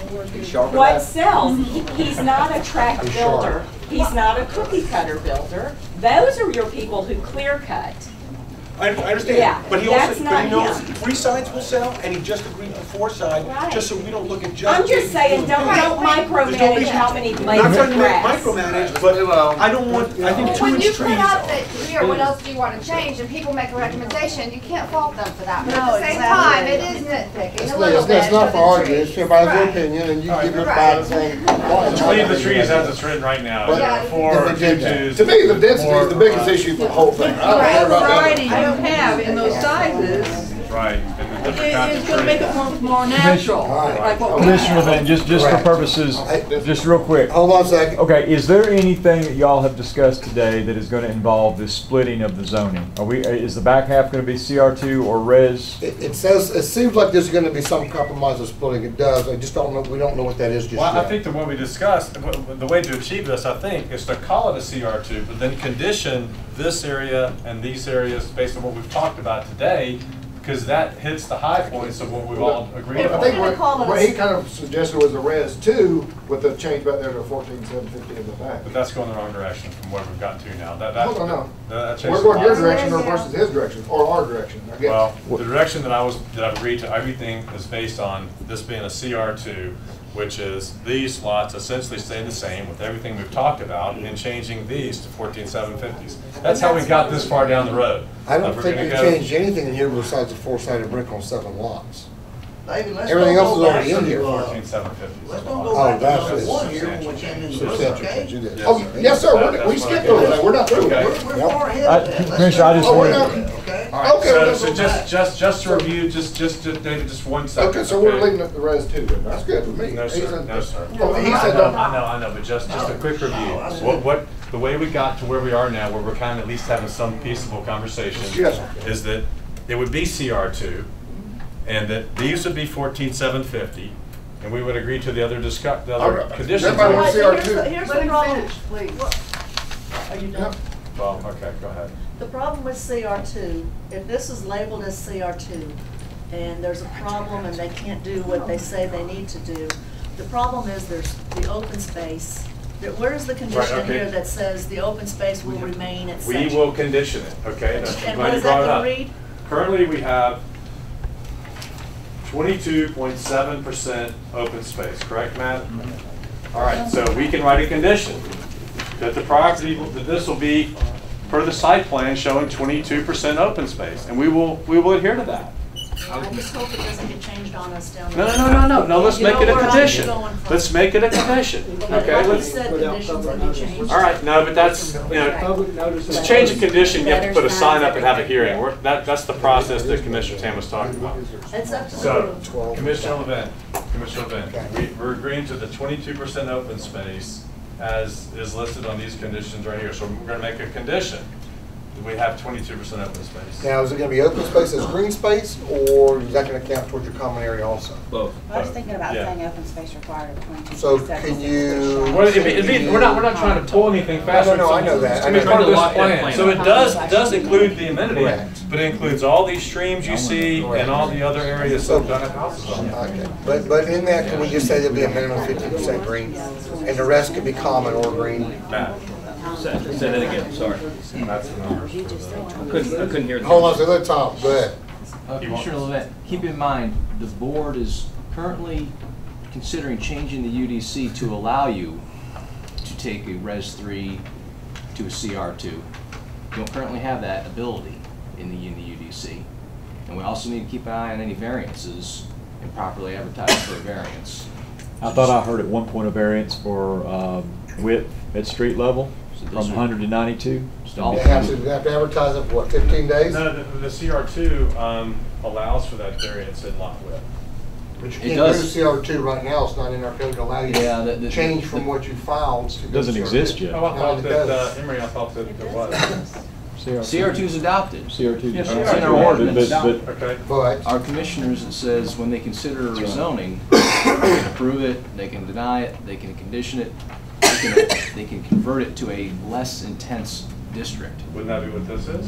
what sells. He- He's not a tract He's builder. sharp. He's not a cookie cutter builder. Those are your people who clear cut. I, I understand, Yeah, but he that's also, but he not knows him. three sides will sell, and he just agreed to four side, Right. just so we don't look at just. I'm just saying, don't, don't micromanage how many blades Not of trying to make grass. micromanage, but I don't want, I think two When inch you trees. put out that, here, what else do you want to change, and people make a recommendation, you can't fault them for that. But No, at the same exactly. time, it is nitpicking It's a little not, bit. it's not for for the arguing, trees. it's everybody's Right. opinion, and you give your Right. side saying. Let's leave the trees as it's written right now. Yeah. There are four, If we did that. twos, To me, the density more, is the biggest uh, issue for the whole thing. I don't What care about variety that. you have in those sizes, Right. And the it- it's gonna make it more, more natural, like what we Commissioner have. Van, just, just for purposes, just real quick. Hold on a second. Okay, is there anything that y'all have discussed today that is gonna involve this splitting of the zoning? Are we, is the back half gonna be C R two or res? It, it says, it seems like there's gonna be some compromise of splitting. It does. I just don't know, we don't know what that is just Well, I yet. think the way we discussed, the way to achieve this, I think, is to call it a C R two, but then condition this area and these areas based on what we've talked about today, because that hits the high points of what we've all agreed I on. think what, what he kind of suggested was a res two with the change back there to fourteen seven fifty in the back. But that's going the wrong direction from where we've got to now. That, that, Hold on, no. that, that We're changes going your lots. direction or versus his direction, or our direction, I guess. Well, the direction that I was, that I've agreed to, everything is based on this being a C R two, which is these lots essentially stay the same with everything we've talked about, and changing these to fourteen seven fifties. That's how we got this far down the road. I don't If we're think gonna we go- changed anything in here besides the four-sided brick on seven lots. David, let's Everything don't else go is already back in to, here. uh, fourteen seven fifty. Let's don't Oh, go back to that's number it. one here when we came into this, Substantial okay? change, you did. Oh, yes, sir, That- we, that's we what I skipped get. over that, we're not through. Okay. We're- We're Yep. far ahead I- of that. Let's Commissioner, I just Oh, we're wanted, not, Okay? All right, Okay, so, let's so go just, back. just, just to review, just, just, to- David, just one second. okay, so we're leaving the res two then, that's good with me. No, He sir, said- no, sir. Oh, he I said know, no. I know, I know, but just, just a quick review. What, what, the way we got to where we are now, where we're kind of at least having some peaceable conversation, Yes, sir. is that it would be C R two, and that these would be fourteen seven fifty, and we would agree to the other discuss, the other Alright. conditions. Everybody wants C R Here's two. the- Here's Let the him problem. finish, please. Are you done? Well, okay, go ahead. The problem with C R two, if this is labeled as C R two, and there's a problem and they can't do what they say they need to do, the problem is there's the open space. There- Where's the condition okay. here that says the open space will remain at such? We will condition it, okay? Now, I'm And glad what you is brought that it gonna up. read? Currently, we have twenty-two point seven percent open space, correct, Matt? All right, so we can write a condition that the property, that this will be per the site plan showing twenty-two percent open space, and we will, we will adhere to that. I just hope it doesn't get changed on us down the No, road. no, no, no, no, let's You make know it a where I'm condition. going from. Let's make it a condition, But okay? like you Let's. said, conditions can be changed. All right, no, but that's, you know, to change a condition, you have to put a sign up and have a hearing. We're, that, that's the process that Commissioner Tam was talking about. It's up to the So, board. Commissioner Levin, Commissioner Levin, we, we're agreeing to the twenty-two percent open space as is listed on these conditions right here. So we're gonna make a condition that we have twenty-two percent open space. Now, is it gonna be open space as green space, or is that gonna count towards your common area also? Both. I was thinking about Yeah. saying open space required at twenty-two. So can you? Well, it'd be, it'd be, we're not, we're not trying to pull anything fast. No, no, no, I know that. It's gonna be part of this plan. So it does, Plan. it does include the amenity, Correct. but it includes all these streams you see and all the other areas that don't have houses on them. Okay, but, but in that, can we just say there'll be a minimum of fifty percent green, and the rest could be common or green? Matt, Say say that again, sorry. that's the numbers for the. I couldn't, I couldn't hear the. Hold on, so let Tom, go ahead. Uh, You want- Commissioner Levent, keep in mind, the board is currently considering changing the U D C to allow you to take a Res three to a C R two. You don't currently have that ability in the, in the U D C. And we also need to keep an eye on any variances and properly advertise for a variance. I thought I heard at one point a variance for um, width at street level So from those are- one hundred to ninety-two. You have to, you have to advertise it for what, fifteen days? No, the, the C R two, um, allows for that variance in lot width. But you It can't do does. the C R two right now, it's not in our code to allow you Yeah, the- to the- change from what you filed to. go Doesn't to C R two. exist yet. Oh, I No, thought it that, uh, does. Emery, I thought that it was. C R two is adopted. C R two. Yeah, It's C R two in our ordinance, ordinance. but Okay. But, Our commissioners, it says when they consider rezoning, they can approve it, they can deny it, they can condition it, they can, they can convert it to a less intense district. Wouldn't that be what this is?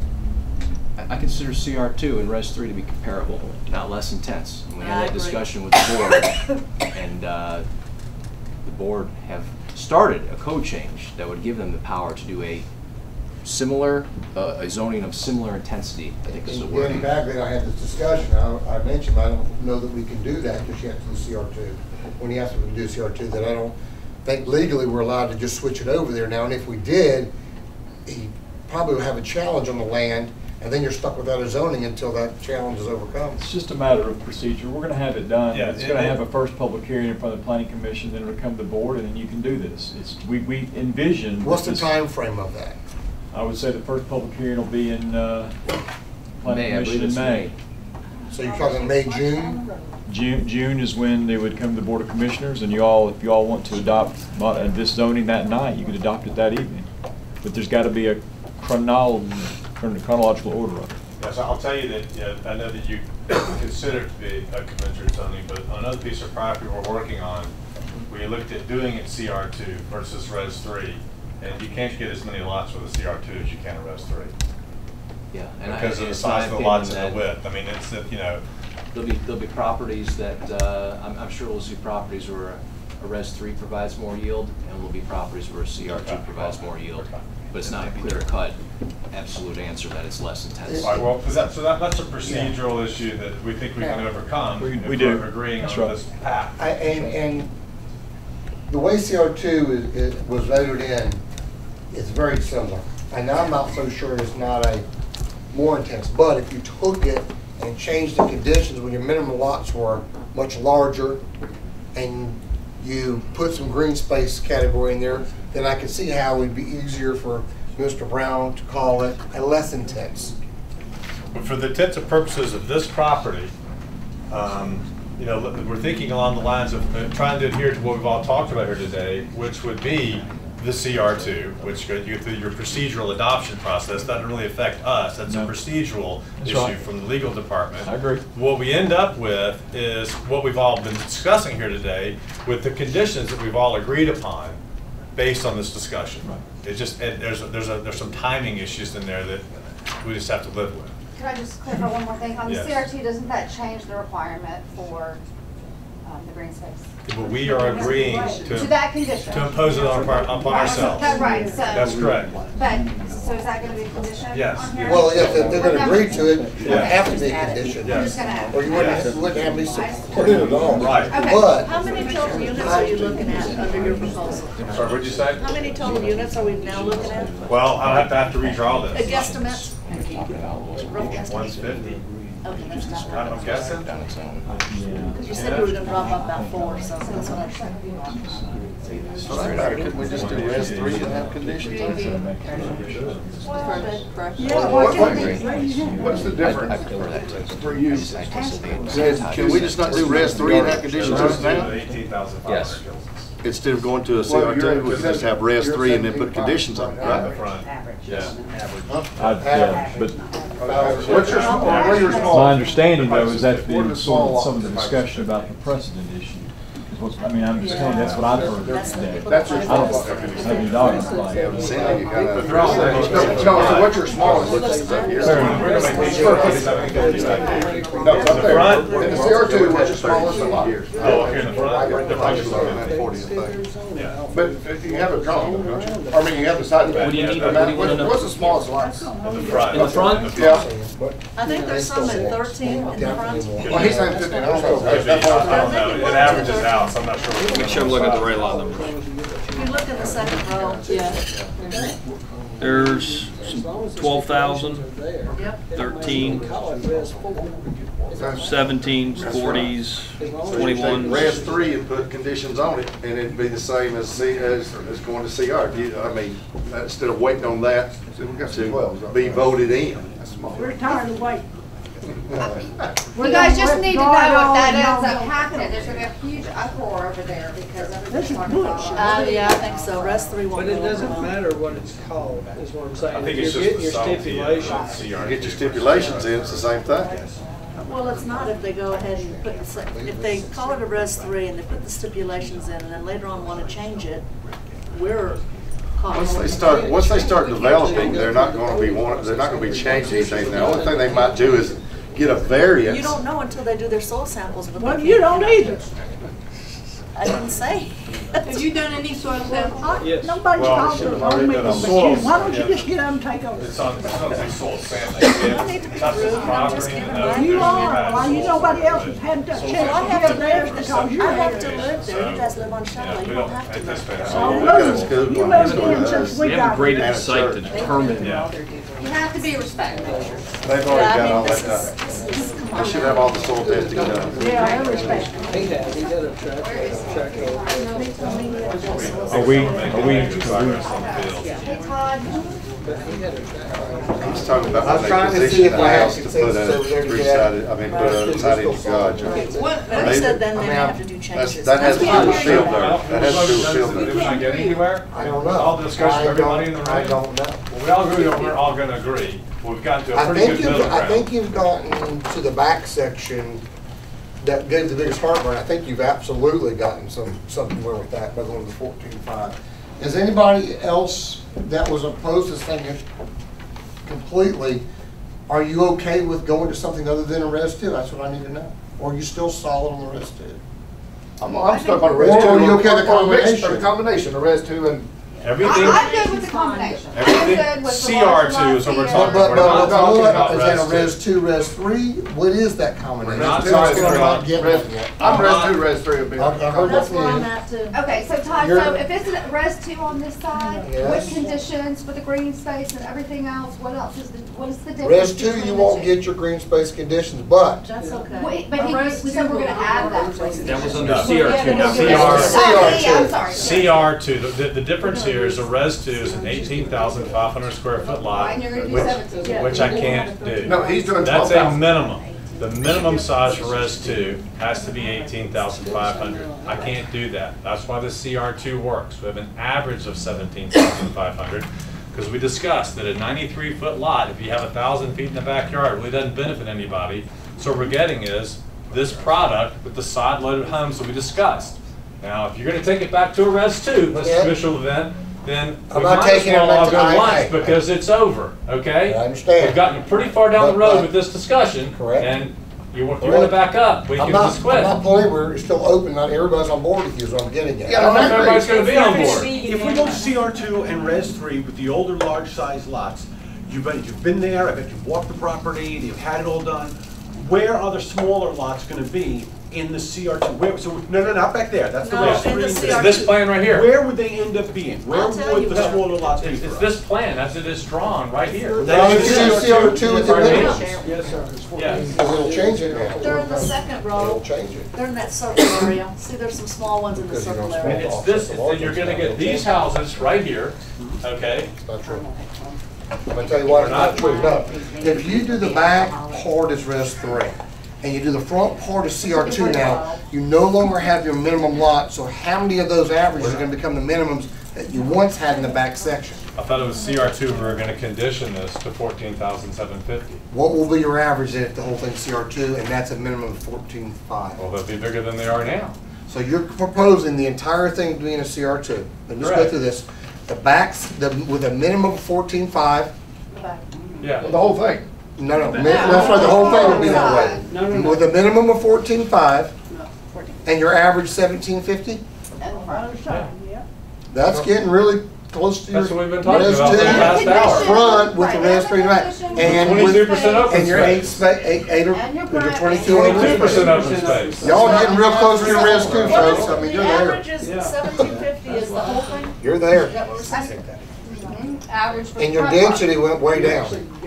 I I consider C R two and Res three to be comparable, not less intense. And we I had that agree. discussion with the board, and uh, the board have started a code change that would give them the power to do a similar, uh, a zoning of similar intensity, I think is the word. Danny Bagley and I had this discussion, I, I mentioned, I don't know that we can do that because you have to do C R two. When he asked if we can do C R two, that I don't think legally we're allowed to just switch it over there now, and if we did, he probably would have a challenge on the land, and then you're stuck without a zoning until that challenge is overcome. it's just a matter of procedure. We're gonna have it done. Yeah, It's it- gonna it- have a first public hearing in front of the planning commission, then it'll come to the board, and then you can do this. It's, we, we envision. What's the this- time frame of that? I would say the first public hearing will be in, uh, planning May, I commission believe in it's May. May. So you're talking May, June? June, June is when they would come to the Board of Commissioners, and you all, if you all want to adopt mo- uh, this zoning that night, you could adopt it that evening. But there's got to be a chronol chronological order of it. Yes, I'll tell you that, yeah, I know that you consider it to be a commensurate zoning, but on another piece of property we're working on, we looked at doing it C R two versus Res three, and you can't get as many lots with a C R two as you can a Res three. Yeah. and I- Because of the it's my size of the lots opinion and the that width. I mean, it's, that, you know, There'll be, there'll be properties that, uh, I'm, I'm sure we'll see properties where a a Res three provides more yield, and will be properties where a C R two provides more yield. But it's not a clear-cut, absolute answer that it's less intense. all right, well, is that, so that, that's a procedural issue that we think we can overcome We- if we do. we're agreeing That's on right. this path. I, and, and the way C R two is, is, was voted in is very similar. And I'm not so sure it's not a more intense, but if you took it and changed the conditions when your minimum lots were much larger and you put some green space category in there, then I can see how it would be easier for Mister Brown to call it a less intense. But for the intents and purposes of this property, um, you know, we're thinking along the lines of uh, trying to adhere to what we've all talked about here today, which would be the C R two, which goes you through your procedural adoption process. Doesn't really affect us. That's No. a procedural That's issue right. from the legal department. I agree. What we end up with is what we've all been discussing here today, with the conditions that we've all agreed upon based on this discussion. Right. It's just, and there's, there's, a, there's some timing issues in there that we just have to live with. Can I just clarify one more thing? On the Yes. C R two, doesn't that change the requirement for um, the green space? But we are agreeing to, To that condition? to impose it on our, upon ourselves. That's right, so. That's correct. But, so is that gonna be a condition? Yes. on here? Well, if they're gonna agree to it, it would Yeah. have to be a condition. I'm just gonna add. Or you wouldn't, you wouldn't have me support it at all. Right. Okay. But, How many total units are you looking at under your proposal? Sorry, what'd you say? How many total units are we now looking at? Well, I'll have to have to redraw A this. guesstimate? Rough guesstimate? One's fifty. Okay, that's not I'm right. guessing. Because you said you were gonna drop up about four, so that's what I said. Couldn't we just do Res three and have conditions on it? Yeah, What- why what- can't they? What's the difference for you? Can we just not do Res three and have conditions on it now? Eighteen thousand five Yes. hundred. Instead of going to a C Well, R you're- two, we can just have Res three and then put conditions on it, In the right? front. Yeah. I, yeah, but What's your, small- what are your small? my understanding though is that's What are been the sort small of some of the lots? discussion about the precedent issue. Is what's- I mean, I'm just telling you, that's what I've heard today. That's your I small don't, lot. I have any dog in the fight. Seems like you kinda- They're all No, no, so what's your smallest? We're gonna make these Square for footage. seven fifty-nine. No, it's up The there. front? In the C R two, what's your smallest lot? Oh, here in the front. The front is forty, I think. Yeah. But if you have a column, don't you? I mean, you have the side. What do you need- what do you wanna know? What's the smallest lot? In the front. In the front? Yeah. I think there's some at thirteen in the front. Well, he's saying fifteen, I don't know. Could be, I don't know. It averages out, so I'm not sure. Make sure I'm looking at the right lot numbers. If you look in the second row, yeah. There's twelve thousand, Yep. thirteen, seventeens, forties, twenty-ones. Res three and put conditions on it, and it'd be the same as C, as, as going to C R. You- I mean, instead of waiting on that to be voted in. We're tired of waiting. You guys just need to know if that ends up happening, there's gonna be a huge uproar over there because everybody's talking about. Uh, yeah, I think so. Rest three won't But go it doesn't over. matter what it's called, is what I'm saying. I think If it's you're just getting the your subtlety of stipulations. C R two. Get your stipulations in, it's the same thing. Well, it's not if they go ahead and put, the- if they call it a res three and they put the stipulations in and then later on want to change it, we're caught. Once they start, once they start developing, they're not gonna be want, they're not gonna be changing anything. The only thing they might do is get a variance. You don't know until they do their soil samples. But Well, you don't either. I didn't say. Have you done any soil samples? Yes. Nobody's Well, called should've to already phone me, done but a soil you- why don't you sample. just get up and take over? It's on, it's on the soil sampling. I need to be Touches rude, the I'm just property giving and my- those You are are, why you, soil nobody else has sampling. had to Soil check Well, I it have here to there live, because you I have have. to live there. You guys live on Shiloh. Yeah, You we don't don't have to live anticipate. there. Oh, We got a Lou, school you one. moved in since we They have a got great here. insight to determine. Yeah. You have to be respectful. They've Yeah, already I got mean, all this that is, done. this is, come They on should now. have all the soil testing done. Yeah, I respect. He had, he had a track, track over. Are we, are we, are we, Hey Todd, He's talking about I was when trying they to see position if the I had house to put consensus over a there to get three-sided, out. I mean, put a sided garage on it. What, what he said, then they may have to do That's- changes. That has to do That's with what field I'm there. hearing. That has to do with field We're there. not getting anywhere? I don't know. All the discussion, I don't- everybody in the room? I don't know. Well, we all agree, that we're all gonna agree. We've gotten to a I pretty think good you've, middle I ground. think you've gotten to the back section that gave the biggest heartburn. I think you've absolutely gotten some, somewhere with that, by going to the fourteen-five. Is anybody else that was opposed to this thing completely, are you okay with going to something other than a res two? That's what I need to know. Or are you still solid on the res two? I'm, I'm stuck on a res Or two. are you okay with the or a mix- combination? or the combination, the res two and. Everything, I'm good with the combination. I'm everything, good with the C R two large is what we're lot talking But, about. but, We're not but, talking what, about is that a res res two. two, res three? What is that combination? We're not That's talking what I'm about not getting res- at yet. I'm res two, res three would be. I- I heard That's that where I'm then. at too. Okay, so Todd, You're- so if it's a res two on this side, Yes. with conditions for the green space and everything else, what else is the, what is the difference? Res two, between you the won't two? get your green space conditions, but That's okay. Wait, but A he, res we two said we're will gonna not add work. that. That was No. under C R two, now C R. Oh, yeah, I'm sorry. C R two, the, the- the difference here is a res two is an eighteen thousand five hundred square foot lot, And you're gonna do which, seventeen. which I can't do. No, he's doing That's twelve a thousand. minimum. The minimum size for res two has to be eighteen thousand five hundred. I can't do that. That's why the C R two works. We have an average of seventeen thousand five hundred. Because we discussed that a ninety-three foot lot, if you have a thousand feet in the backyard, really doesn't benefit anybody. So what we're getting is this product with the side loaded homes that we discussed. Now, if you're gonna take it back to a res two, this Yeah. official event, then we I'm not might as taking it well back all to go I A. lunch because it's over, okay? I understand. We've gotten pretty far down the But- road but- with this discussion. Correct. And you want, you Correct. wanna back up, we I'm can not, just quit. I'm not playing, we're still open, not everybody's on board with you, is what I'm getting at. I don't know if everybody's gonna be on board. If we go to C R two and res three with the older large size lots, you've been, you've been there, I bet you've walked the property, you've had it all done. Where are the smaller lots gonna be in the C R two? Where, so, no, no, not back there, that's the No, res in three. the C It's R this plan right here. Where would they end up being? Where I'll tell you would the where. smaller lots be It's, for it's us? this plan, as it is drawn, right here. No, That's you the see C R two with the Pardon me? minimums. Yes, sir. Yes. Because it'll change it now. They're in the second It'll row. change it. They're in that circle area. See, there's some small ones in the Because you circle don't And area. it's this, and you're gonna get these houses right here, okay? It's not true. I'm gonna tell you what, it's not true, no. If you do the back part as res three, and you do the front part as C R two now, you no longer have your minimum lot, so how many of those averages are gonna become the minimums that you once had in the back section? I thought it was C R two, we were gonna condition this to fourteen thousand seven fifty. What will be your average then if the whole thing's C R two, and that's a minimum of fourteen five? Well, they'll be bigger than they are now. So you're proposing the entire thing being a C R two. Let me just go Correct. through this. The backs, the, with a minimum of fourteen five, Yeah. The whole thing. no, no, min- that's right, the whole thing would be that way. No, no, no. With a minimum of fourteen five, and your average seventeen fifty, that's getting really close to your. That's what we've been talking res about for two the past hour. Front with the res three back, and Twenty-two with, percent open and your eight space. spa, eight, eight, or, And your with your front. twenty-two on Twenty-two the percent open space. Y'all getting real close to your res two, What folks, is, I mean, the you're there. average is seventeen fifty is the whole thing? You're there. Is that what we're saying? Mhm. Average for And your front lot. density went way down.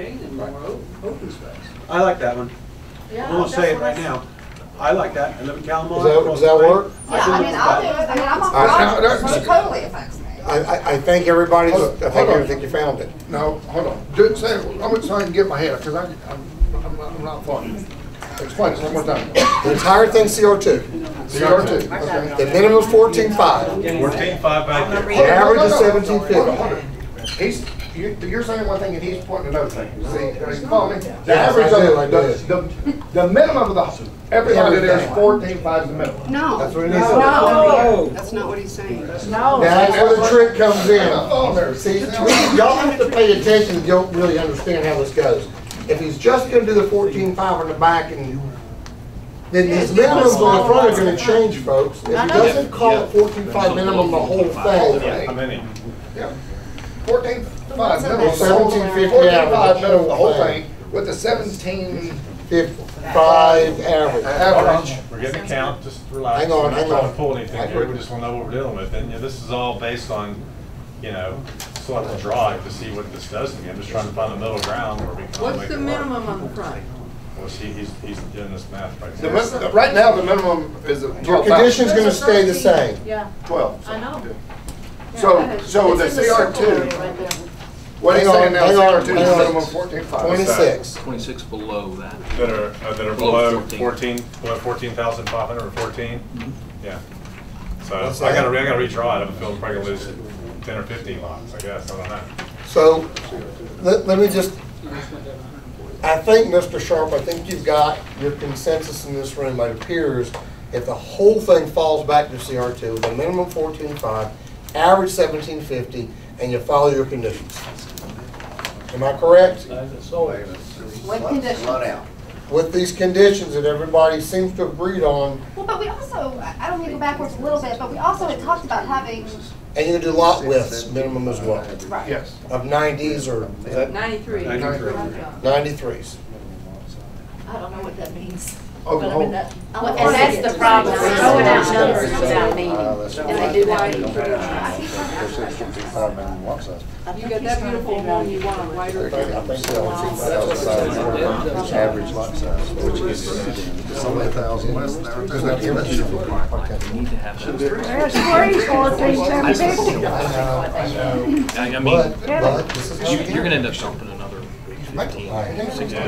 I like that one. Yeah, I'm gonna say it that's right what I- now. I like that. I live in Calamar. Does that, across does that the way. work? Yeah, I mean, I'll do it, I mean, I'm on All right, now, Rogers, so it now- totally affects me. I, I, I think everybody's, Hold on, I think hold on. everything you found it. No, hold on. Do, say, I'm gonna try and get my head, because I, I'm, I'm not, I'm not following. Explain it one more time. The entire thing C R two. C R two, okay. The minimum is fourteen five. Fourteen five back The here. average is No, no, no. seventeen Hold on, hold fifty. on. He's, you, you're saying one thing and he's pointing another thing. See, are you following me? The Yes, average I do, I of, do. the, the, the minimum of the, everybody there is fourteen five is the minimum. No. That's what it is. No, that's not what he's saying. Now, that's where the trick comes I'm in. following there. See, y'all have to pay attention, you don't really understand how this goes. If he's just gonna do the fourteen five on the back and, then his minimums on the front are gonna change, folks. If he doesn't call it fourteen five minimum the whole thing, How many? Yeah. Fourteen five minimum. seventeen fifty Fourteen five average. minimum, the whole thing, with the seventeen fifty-five average. average. We're getting a count, just relax. Hang on, We're not hang trying on. to pull anything I here, agree. we just wanna know what we're dealing with. And, you know, this is all based on, you know, still have to draw it to see what this does to me. I'm just trying to find the middle ground where we can all What's make the it work. minimum on the front? Well, see, he's, he's doing this math right The, now. min- right now, the minimum is Your twelve condition's thousand. gonna stay the same. Yeah, Twelve. I know. So, so the It's in C R circle area two, right there. What are you Hang on, saying now, hang C on, R two hang on. minimum fourteen five? Twenty-six. Twenty-six below that. That are, uh, that are Below below fourteen. fourteen, below fourteen thousand five hundred or fourteen? Yeah. So What's I that? gotta, I gotta redraw it. I have a feeling we're probably gonna lose ten or fifteen lots, I guess, I don't know. So, let, let me just, I think, Mister Sharp, I think you've got your consensus in this room. It appears if the whole thing falls back to C R two, the minimum fourteen five, average seventeen fifty, and you follow your conditions. Am I correct? What conditions? With these conditions that everybody seems to have agreed on, Well, but we also, I don't need to go backwards a little bit, but we also had talked about having, and you can do lot widths minimum as well, right. Yes. of nineties or is that Ninety-three. ninety-threes. I don't know what that means. Oh, But I mean, that- Well, and that's the problem, we're throwing out numbers without meaning, and they do that. You got that beautiful home you want, wider. Average lot size, which is so many thousand less than our. There's not even. You need to have that. There's three fourteen seven fifty. I I mean, But, but this is. you, you're gonna end up dumping another fifteen, sixteen.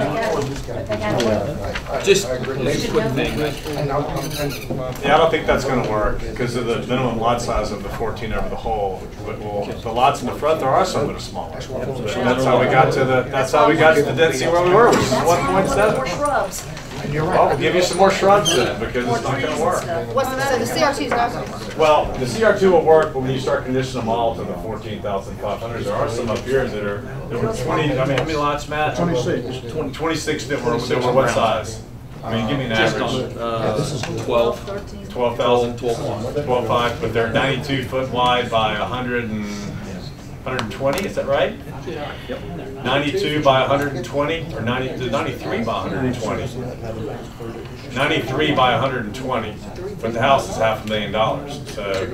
Just a quick thing. Yeah, I don't think that's gonna work because of the minimum lot size of the fourteen over the whole. But well, the lots in the front, there are some that are smaller. But that's how we got to the, that's how we got to the density where we were, which is one point More seven. shrubs. Well, we'll give you some more shrubs then because it's not gonna work. What's the, so the C R two is not. Well, the C R two will work, but when you start conditioning them all to the fourteen thousand five hundred, there are some up here that are, there were twenty, I mean, how many lots, Matt? Twenty-six. Twenty, twenty-six that were, that were what size? I mean, give me an Just average. on, uh, twelve. Twelve thousand? Twelve. Twelve five, but they're ninety-two foot wide by a hundred and, hundred and twenty, is that right? Yep. Ninety-two by a hundred and twenty, or ninety, ninety-three by a hundred and twenty. Ninety-three by a hundred and twenty, but the house is half a million dollars, so.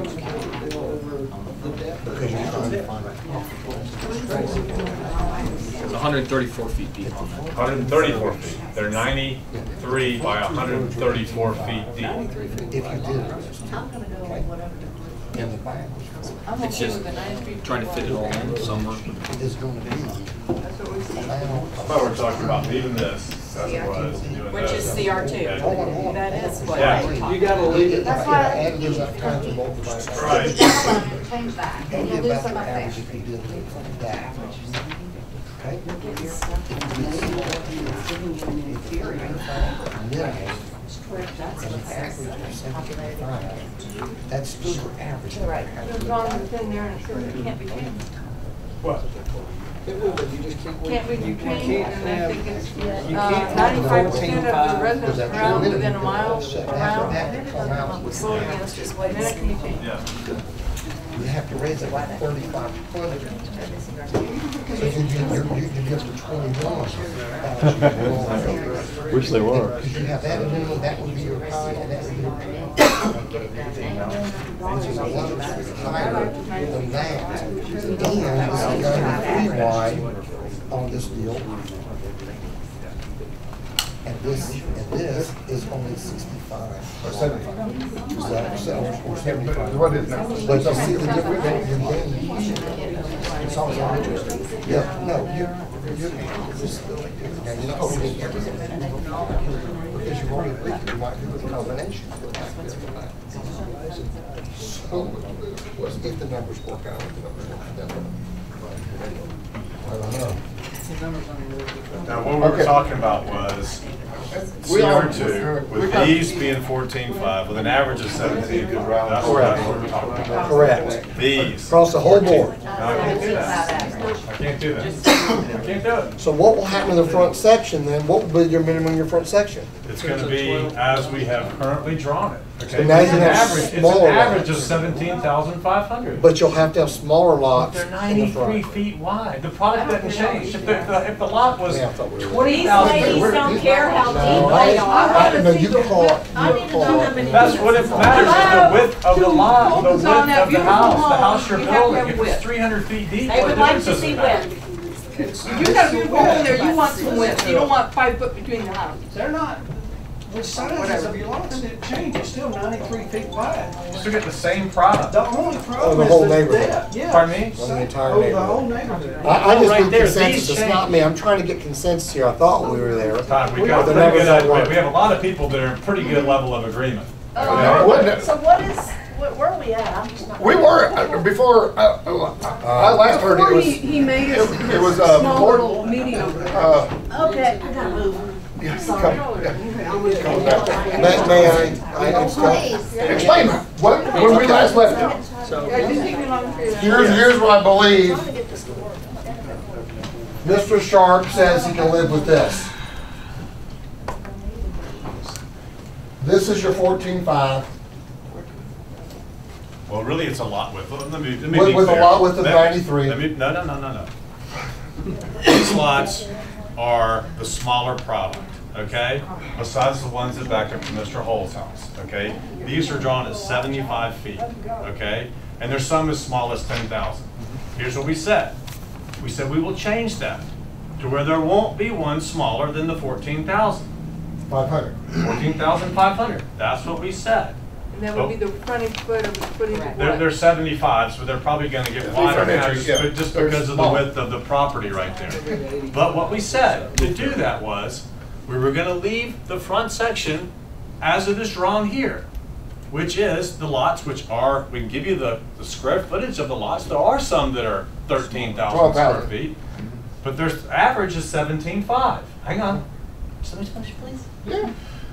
It's one hundred thirty-four feet deep on that. one hundred thirty-four feet. They're ninety-three by one hundred thirty-four feet deep. I'm gonna go with whatever degree. In the back. I'm It's okay just with the ninety-three. trying to fit it all in somewhere. Is going to be. I thought we were talking about leaving this as it was, and doing Which is this. C R two. Yeah. That is what. Yeah. You gotta leave it. That's why And there's that kind of multiplier. Right. change that, and you'll lose some up there. If you did that. Okay? That's still your average. Right. As long as it's in there and it's in, it can't be changed. What? Can't we do change and I think it's, uh, ninety-five percent of the residents around within a mile around. We're voting against just wait and Then see. can you change? Yeah. You have to raise it like thirty-five hundred. So you get, you you can get to twenty-one. Wish they were. Because you have that minimum, that would be your high, and that would be your peak. And so the ones that are higher than that, and this is three wide on this deal. And this, and this is only sixty-five. Or seventy-five. Is that, so, or seventy-five. What is now? But you see the difference in your gain. It's always on interest. Yeah, no, you're, you're, you're still, now you're not getting everything. Because you've already picked, you might do a combination. So, let's if the numbers work out, if the numbers work out. I don't know. Now, what we were talking about was C R two, with these being fourteen five, with an average of seventeen. That's what that's what we're talking about. Correct. These. Across the whole board. No, I can't do that. I can't do that. I can't do it. So what will happen in the front section then? What will be your minimum in your front section? It's gonna be as we have currently drawn it, okay? So now It's you an have average, it's an smaller average of lots. seventeen thousand five hundred. But you'll have to have smaller lots They're in the ninety-three front. feet wide. The product doesn't change. If the, if the lot was Yeah, I thought we were- twenty These thousand. ladies don't care how No, deep I- they are. I- No, you call, I need you to know how call. many. That's what it matters, is the width of the lot, the Focus on width that of the beautiful house, the home. house you're You have to building. have If it's width. three hundred feet deep, They what would like difference to does see it matter? width. You got a beautiful home there, you want some width, you don't want five foot between the houses. They're not. the sizes of your lots didn't change, it's still ninety-three feet wide. You still get the same product. The only Oh, problem the is whole the neighborhood. depth, yeah. Pardon me? On the entire Oh, the whole neighborhood. neighborhood. I, I just Right need there, consensus, these it's change. not me, I'm trying to get consensus here, I thought we were there. Todd, we But got, the we numbers don't got- work. we have a lot of people that are in pretty good level of agreement. Uh, Wouldn't it? So what is, where where are we at? I'm just not. We were, uh, before, uh, uh, I last heard it Before was, he, he made his, it his was, uh, small board- little meeting over there. uh, Okay, I gotta move. yeah, come, yeah, come back. May, may I, I explain? Explain, what, when we last left it. Yeah, just leave me alone for that. Here's, here's what I believe. Trying to get this to work. Mister Sharp says he can live with this. This is your fourteen five. Well, really, it's a lot width. Let me, let me With- be with a clear. lot width of Let- ninety-three. let me- No, no, no, no, no. These lots are the smaller product, okay? Besides the ones that back up to Mister Hull's house, okay? These are drawn at seventy-five feet, okay? And there's some as small as ten thousand. Here's what we said. We said we will change that to where there won't be one smaller than the fourteen thousand. Five hundred. fourteen thousand five hundred. That's what we said. And that would be the frontage foot of the footage of They're, what? they're seventy-fives, but they're probably gonna get wider now, frontage, just, yeah. but just They're because of the small. width of the property right there. But what we said to do that was, we were gonna leave the front section as it is drawn here, which is the lots which are, we can give you the, the square footage of the lots. There are some that are thirteen thousand square twelve thousand. feet, but their average is seventeen-five. Hang on. Somebody finish, please. Yeah.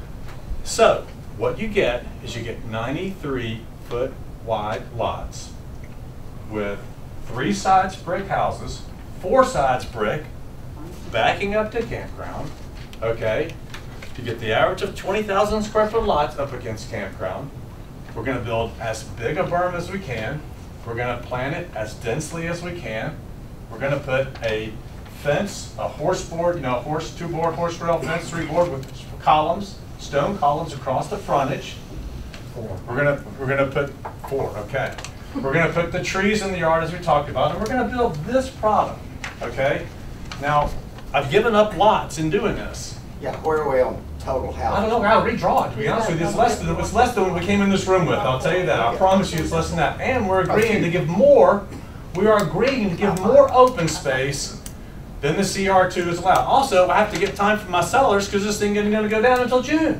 So, what you get is you get ninety-three foot wide lots with three sides brick houses, four sides brick, backing up to campground, okay? You get the average of twenty thousand square foot lots up against campground. We're gonna build as big a berm as we can. We're gonna plant it as densely as we can. We're gonna put a fence, a horse board, you know, horse, two board, horse rail fence, three board with columns, stone columns across the frontage. We're gonna, we're gonna put four, okay. We're gonna put the trees in the yard as we talked about, and we're gonna build this product, okay? Now, I've given up lots in doing this. Yeah, where are we on total house? I don't know, I gotta redraw it, to be honest with you. It's less than, it's less than what we came in this room with, I'll tell you that. I promise you it's less than that. And we're agreeing to give more, we are agreeing to give more open space than the C R two is allowed. Also, I have to get time for my sellers because this thing isn't gonna go down until June.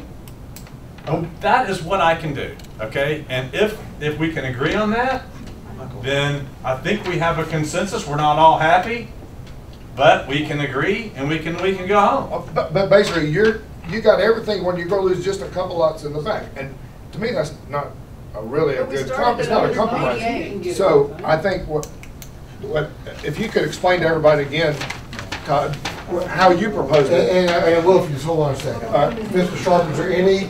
Oh, that is what I can do, okay? And if, if we can agree on that, then I think we have a consensus. We're not all happy, but we can agree and we can, we can go home. But, but basically, you're, you got everything when you go lose just a couple lots in the back. And to me, that's not a really a But we good, started comp- it's it not on a his compromise. ninety-eight. So I think what, what, if you could explain to everybody again, Todd, wh- how you propose And, it. and, and Will, if you just hold on a second. All right. Mister Sharp, is there any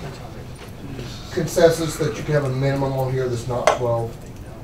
consensus that you can have a minimum on here that's not twelve?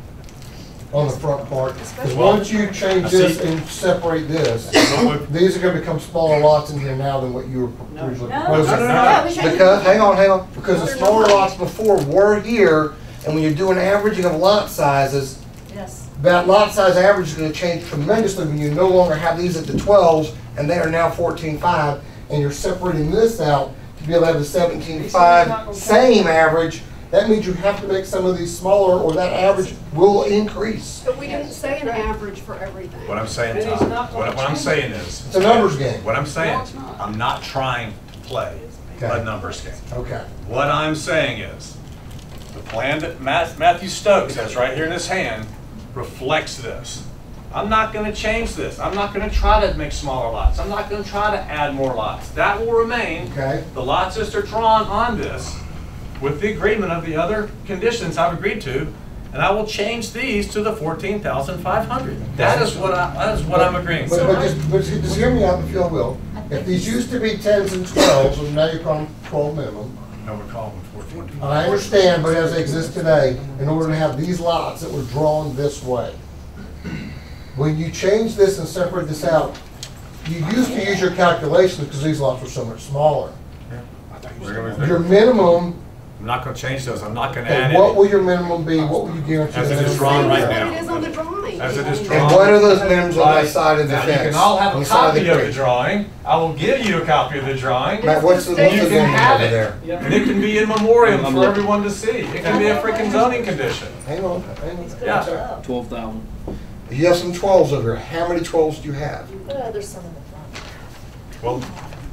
On the front part? Because once you change this and separate this, these are gonna become smaller lots in here now than what you were originally No. proposing. No, no, no, no. Because, hang on, hang on, because the smaller lots before were here, and when you're doing averaging of lot sizes, Yes. that lot size average is gonna change tremendously when you no longer have these at the twelves, and they are now fourteen five, and you're separating this out to be able to have the seventeen five, same average. That means you have to make some of these smaller, or that average will increase. But we didn't say an average for everything. What I'm saying, Todd, what, what I'm saying is. It's a numbers game. What I'm saying, I'm not trying to play a Okay. numbers game. Okay. What I'm saying is, the plan that Matt, Matthew Stokes has right here in his hand reflects this. I'm not gonna change this. I'm not gonna try to make smaller lots. I'm not gonna try to add more lots. That will remain. Okay. The lots as they're drawn on this, with the agreement of the other conditions I've agreed to, and I will change these to the fourteen thousand five hundred. That is what I, that is what I'm agreeing But, to. but just, but just hear me out if you will. If these used to be tens and twelves, and now you're calling twelve minimum, No, we're calling them fourteen. I understand, but as they exist today, in order to have these lots that were drawn this way, when you change this and separate this out, you used to use your calculations because these lots were so much smaller. Your minimum, I'm not gonna change those. I'm not gonna okay, add what any. will your minimum be? What will you guarantee? As it is minimum drawn be? right That's now. what it is on the drawing. as it is And drawn. what are those names on that Right. side of the Now, fence? you can all have On a the side of the copy of the creek? drawing. I will give you a copy of the drawing. Matt, what's the, And what's you the can name have over it. there? And it can be in memoriam for everyone to see. It can be a freaking zoning condition. Hang on, hang on. Yeah. Twelve thousand. You have some twelves over here. How many twelves do you have? Uh, there's some in the front. Well,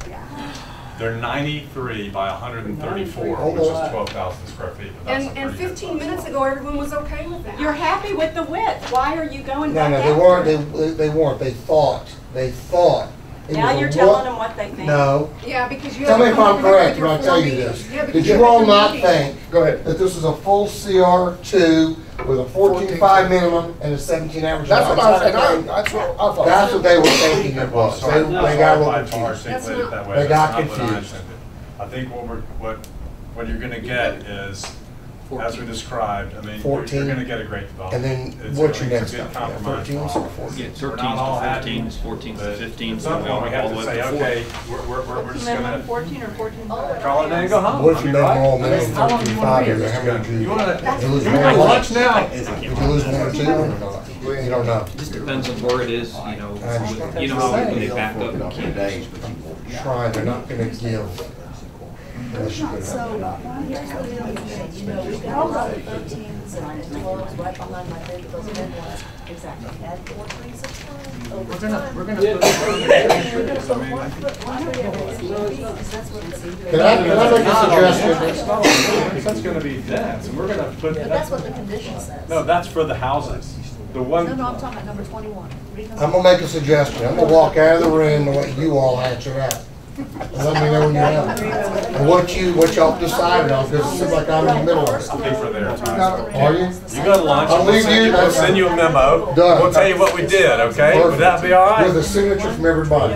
they're ninety-three by one hundred thirty-four, Hold which is on. twelve thousand square feet. but that's And, a and pretty good fifteen size. minutes ago, everyone was okay with that. You're happy with the width, why are you going No, back no, after? they weren't, they, they- they weren't. They thought, they thought. it Now was a you're wa- telling them what they think. No. Yeah, because you. Tell me have if to come I'm over here correct with when I your tell four you meetings. this. Yeah, because Did you you have all your not meeting. think Go ahead. that this is a full C R two with a fourteen five minimum and a seventeen average? That's what I, and I, outside? that's what I thought. That's what they were thinking it Well, was. They, sorry, they sorry got a if I little confused. articulated it that way. They That's got not what I confused. intended. I think what we're, what, what you're gonna get is, as we described, I mean, you're, fourteen. you're gonna get a great development. And then It's what's gonna your be next a good step? Yeah, compromise thirteen, for all of fourteen. us. Yeah, We're thirteen's not to all happy, fourteen, fourteen's to but fifteen, At some so point, we have all to the way say, up to forty. okay, we're, we're, we're we're What's just the minimum, gonna fourteen or fourteen five? call it and go home. What if I you mean, make them all right? I minimum mean, how long do thirteen you wanna five? be How here? many do you? You wanna, You lose you one want or lunch two? now? Did you lose one or two or not? You don't know. Just depends on where it is, you know, I understand. with- you know how when they back up and can't. days, but you won't. Try, they're not gonna give. Unless you get So, it. here's the deal, you know, we've got a lot of thirteens and twelves right behind my big, those big ones. Exactly. Add four trees at a time, over We're gonna, time. we're gonna We're put. gonna put one foot, one tree every eighteen feet, 'cause that's what the. Can I, can I make a That's suggestion? not- That's gonna be dense, and we're gonna put. But that's what the condition says. No, that's for the houses. The No, one. no, I'm talking about number twenty-one. Read number I'm gonna make a suggestion. I'm gonna walk out of the room and let you all hatch it out. And let me know when you're out. And what you, what y'all decided on, because it seems like I'm in the middle of it. I'll pay for there. Are you? You go to lunch, I'll and we'll leave send you- you, we'll send you a memo. Done. We'll tell you what we did, okay? Would that be all With a right? signature from everybody.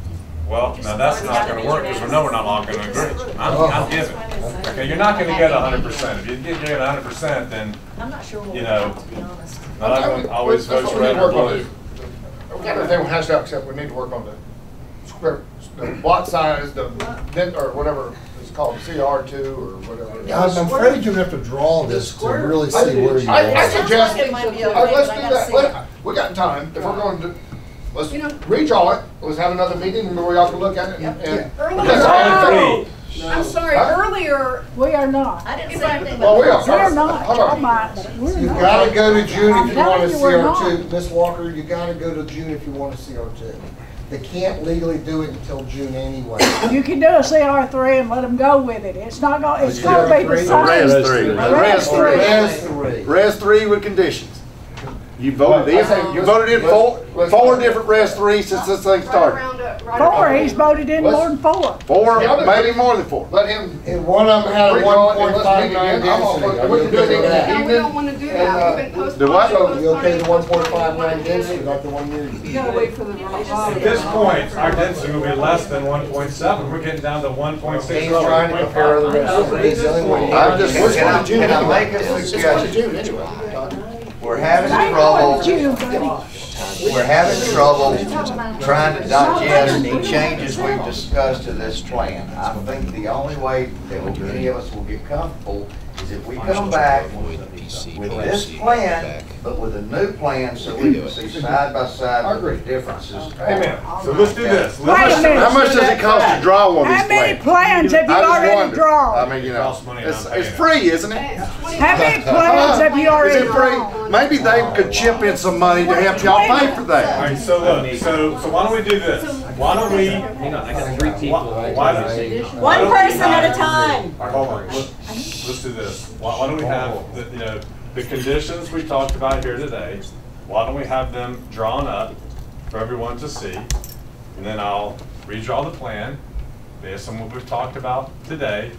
Well, now that's not gonna work, because we know we're not all gonna agree. I'm, I'm giving. Okay, you're not gonna get a hundred percent. If you get, get a hundred percent, then, I'm not sure what you we know, have, to be honest. not everyone always That's votes what we need red to or work on. blue. We got everything hashed out, except we need to work on the square, the lot size, the, net- or whatever it's called, C R two or whatever. I'm I'm afraid you have to draw this to really see where you I, I are. suggest, It might be okay, uh, let's but do I gotta that, see Let- it. we got time, if we're going to, let's redraw it, let's have another meeting where y'all can look at it and. and- Earlier, Because I- I'm sorry, Huh? earlier, We are not. I didn't say anything Well, about. we are. We're not. Hold on. Oh my, we're You not. gotta go to June I'm if you want telling a you C we're R two. not. Miss Walker, you gotta go to June if you want a C R two. They can't legally do it until June anyway. You can do a C R three and let them go with it. It's not gonna, it's gonna be the C A same. res three, a res three. Res three. Res three with conditions. You voted I in, say you let's- voted in four, let's- four different res threes since this thing right started. around, uh, right Four, around- he's voted in more than four. Four, Yeah, I'll do- maybe more than four. Let him. And one of them had a redraw one it and point let's five meet nine again. I'm all density. for- Are we you can do it okay with in that? the No, we don't wanna do And, that. uh, We've been postponing. the what? So you okay with the one point postponing, five nine postponing. density, like the one you're? You gotta wait for the. At this point, our density will be less than one point seven. We're getting down to one point six. He's trying to compare other residents. I'm just, Can I, can I make a It's going to suggestion? June anyway. We're having I trouble, know you, buddy. we're having trouble trying to digest the changes we've discussed to this plan. I think the only way that any of us will get comfortable is if we come back with this plan, but with a new plan so we can see side by side what the differences are. Amen. So let's do this. Wait a minute. how much does it cost to draw one of How these many plans? plans have you I just already wonder. I drawn? mean, you know, Costs money and it's, I'm paying it's it. free, isn't it? How many plans have you Is already it free? drawn? Maybe they could chip in some money to help y'all pay for All that. right, so look, so, so why don't we do this? Why don't we, Hang on, I got three people. why, why don't, why One don't we person at a have- time. All right, hold on, let's, let's do this. Why, why don't we have, the, you know, the conditions we talked about here today, why don't we have them drawn up for everyone to see? And then I'll redraw the plan based on what we've talked about today.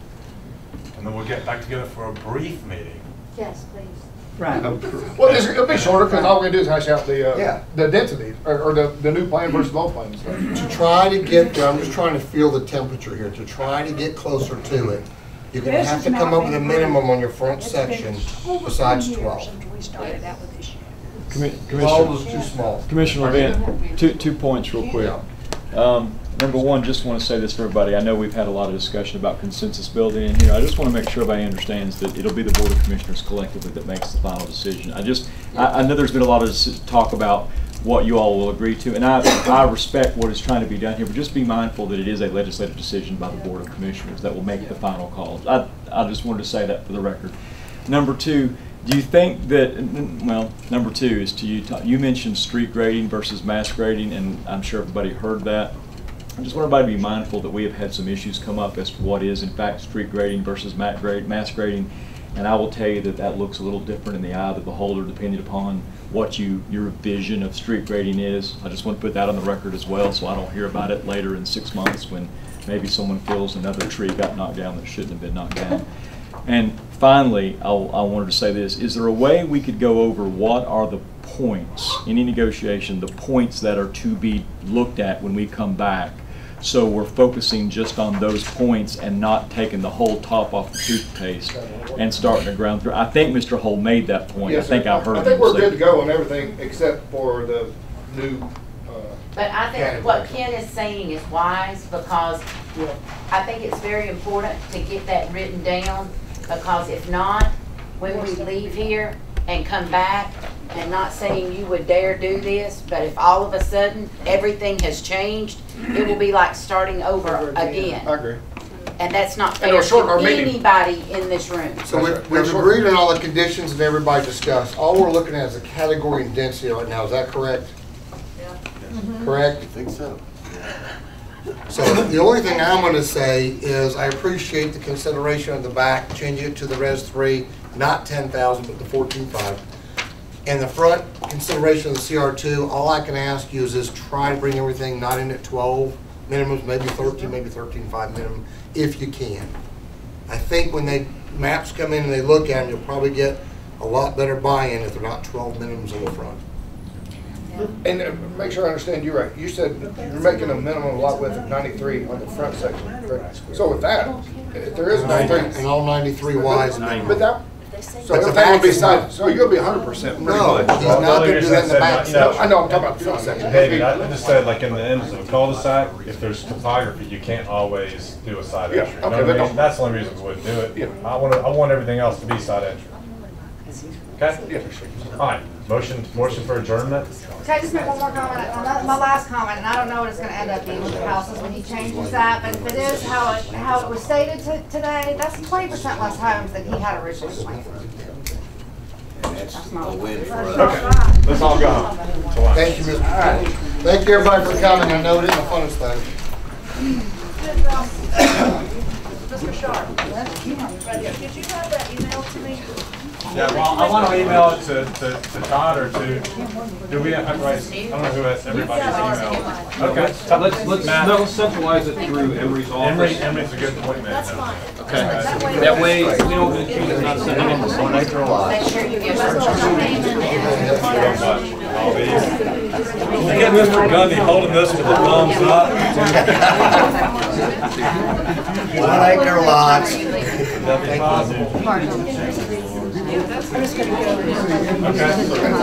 And then we'll get back together for a brief meeting. Yes, please. Right. Well, it's, it'll be shorter, because all we do is hash out the, Yeah. uh, the density, or, or the, the new plan versus the old plan and stuff. To try to get there, I'm just trying to feel the temperature here, to try to get closer to it, you're gonna This have is to come not up with a being minimum on your front It's been section over besides twenty years twelve. since we started out with this shit. Twelve is too small. Commissioner Levin, two, two points real quick. Um, Number one, just want to say this for everybody. I know we've had a lot of discussion about consensus building in here. I just want to make sure everybody understands that it'll be the Board of Commissioners collectively that makes the final decision. I just, I, I know there's been a lot of talk about what you all will agree to, and I, I respect what is trying to be done here, but just be mindful that it is a legislative decision by the Board of Commissioners that will make the final call. I, I just wanted to say that for the record. Number two, do you think that, well, number two is to you, you mentioned street grading versus mass grading, and I'm sure everybody heard that. I just want everybody to be mindful that we have had some issues come up as to what is in fact street grading versus mass grading, and I will tell you that that looks a little different in the eye of the beholder depending upon what you your vision of street grading is. I just want to put that on the record as well, so I don't hear about it later in six months when maybe someone feels another tree got knocked down that shouldn't have been knocked down. And finally, I'll, I wanted to say this: is there a way we could go over what are the points, any negotiation, the points that are to be looked at when we come back, so we're focusing just on those points and not taking the whole top off the toothpaste and starting to ground through? I think Mister Hull made that point. Yes, I think sir. I heard I him think we're say good to go on everything except for the new. Uh, But I think what Ken is saying is wise, because I think it's very important to get that written down, because if not, when we leave here and come back, and not saying you would dare do this, but if all of a sudden everything has changed, it will be like starting over again. I agree. And that's not And fair our short- to our meeting- anybody in this room. So we- we've agreed on all the conditions and everybody discussed. All we're looking at is the category and density right now. Is that correct? Mhm. Correct? I think so. So the only thing I'm going to say is I appreciate the consideration of the back, changing it to the res three, not ten thousand, but the fourteen five. And the front, consideration of the C R two, all I can ask you is just try to bring everything not in at twelve minimums, maybe thirteen, maybe thirteen five minimum, if you can. I think when they maps come in and they look at them, you'll probably get a lot better buy-in if they're not twelve minimums on the front. And uh, make sure I understand you right. You said you're making a minimum lot width of ninety-three on the front section, correct? So with that, if there is ninety-three. And all ninety-three wides. But that, so But the everything will back be is side, not- so you'll be a hundred percent pretty No, much. he's not gonna do that in the back You know, section. I know, I'm talking about the front section. David, I just said, like in the ends of a cul-de-sac, if there's topography, you can't always do a side Yeah, entry. You know okay, what I but mean? don't- That's the only reason we wouldn't do it. Yeah. I want, I want everything else to be side entry. Okay? Yeah. All right, motion, motion for adjournment? Can I just make one more comment? My my last comment, and I don't know what it's gonna end up being with the houses when he changes that, but if it is how it, how it was stated to- today, that's twenty percent less homes than he had originally planned. That's a win for us. Okay, let's all go home. To lunch. Thank you, Mister Chairman. Thank you, everybody, for coming. I know it isn't the funnest thing. Mister Sharp, did you have that email to me? Yeah, well, I want to email it to, to, to Todd or to, do we have, I don't know who has everybody's email. Okay. Let's, let's, Matt. no, centralize it through Emery's Emery, office. Emery's a good point, man. That's fine. Okay. That way, we don't get accused of not sending in the sign. Make sure you get All these. Look at Mister Gundy holding this with the thumbs up. One acre lots. That'd be positive. Okay, all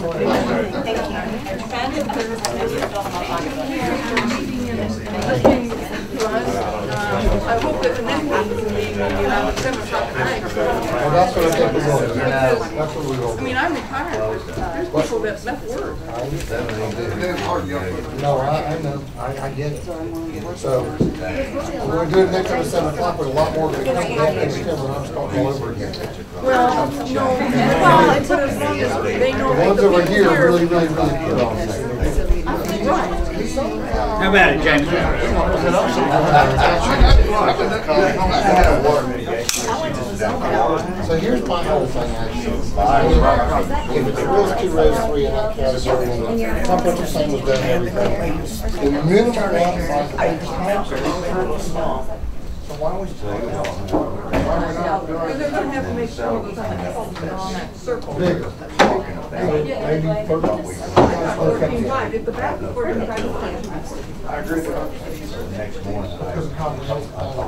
I hope that the next meeting, you have at seven o'clock at night. Well, that's what I think we're going to do. That's what we're going I to mean, I'm retired, but there's people that left work. do. No, I, I know. I, I get it. So, we're going to do it next time at seven o'clock with a lot more to come back next year when I'm starting all over again. Well, no, well, it's as long as they know. The ones that were here really, really, really put on there. How about it, James? So here's my whole thing, actually. If it's Res two, Res three, and that category, and some what you're saying was done and everything. The minimum lot size. So why don't we still do Because they're gonna have to make sure those on that circle. bigger? Maybe thirteen. Thirteen five, if the back is four to five. I agree with that. Because of how the health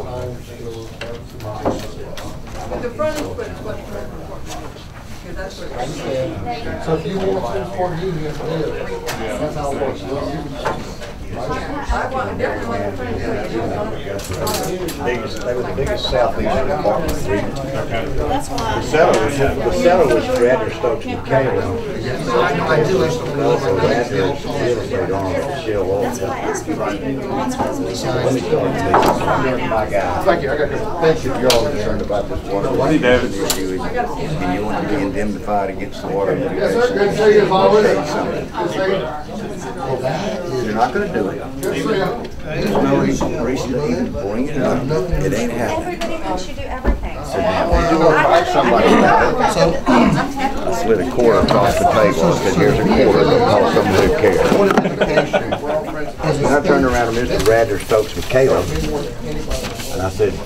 But the front is what, what's more important. Because that's what. I understand. So if you want to for you, you have to do it. That's how it works. You can- Biggest, they were the biggest southeastern department of region. That's why. The seller was, the seller was Bradley Stokes and Caleb. Also, Bradley was real estate arm, Shell Oil. That's why I asked for bigger lots, because we should. Let me start taking my guy. Thank you, I got your, thank you. If you're all concerned about this water issue, and you want to be indemnified against the water Yes, sir, good to see you as always. mitigation, Good to see you. you're not gonna do it. Good to see you. There's no reason, reason to even bring it up. It ain't happening. Everybody thinks you do everything. So now, if you want to fight somebody about it, let's let a quarter across the table, and say, here's a quarter, and call someone who cares. And I turned around to Mister Radler Stokes with Caleb, and I said,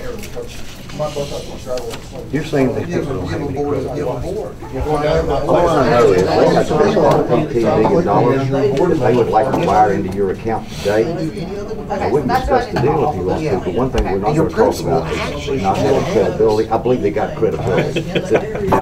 you're saying these people don't have any credibility. All I know is they got spent eighteen million dollars that they would like to wire into your account today. I wouldn't discuss the deal if you want to, but one thing we're not going to talk about is not having credibility. I believe they got credibility.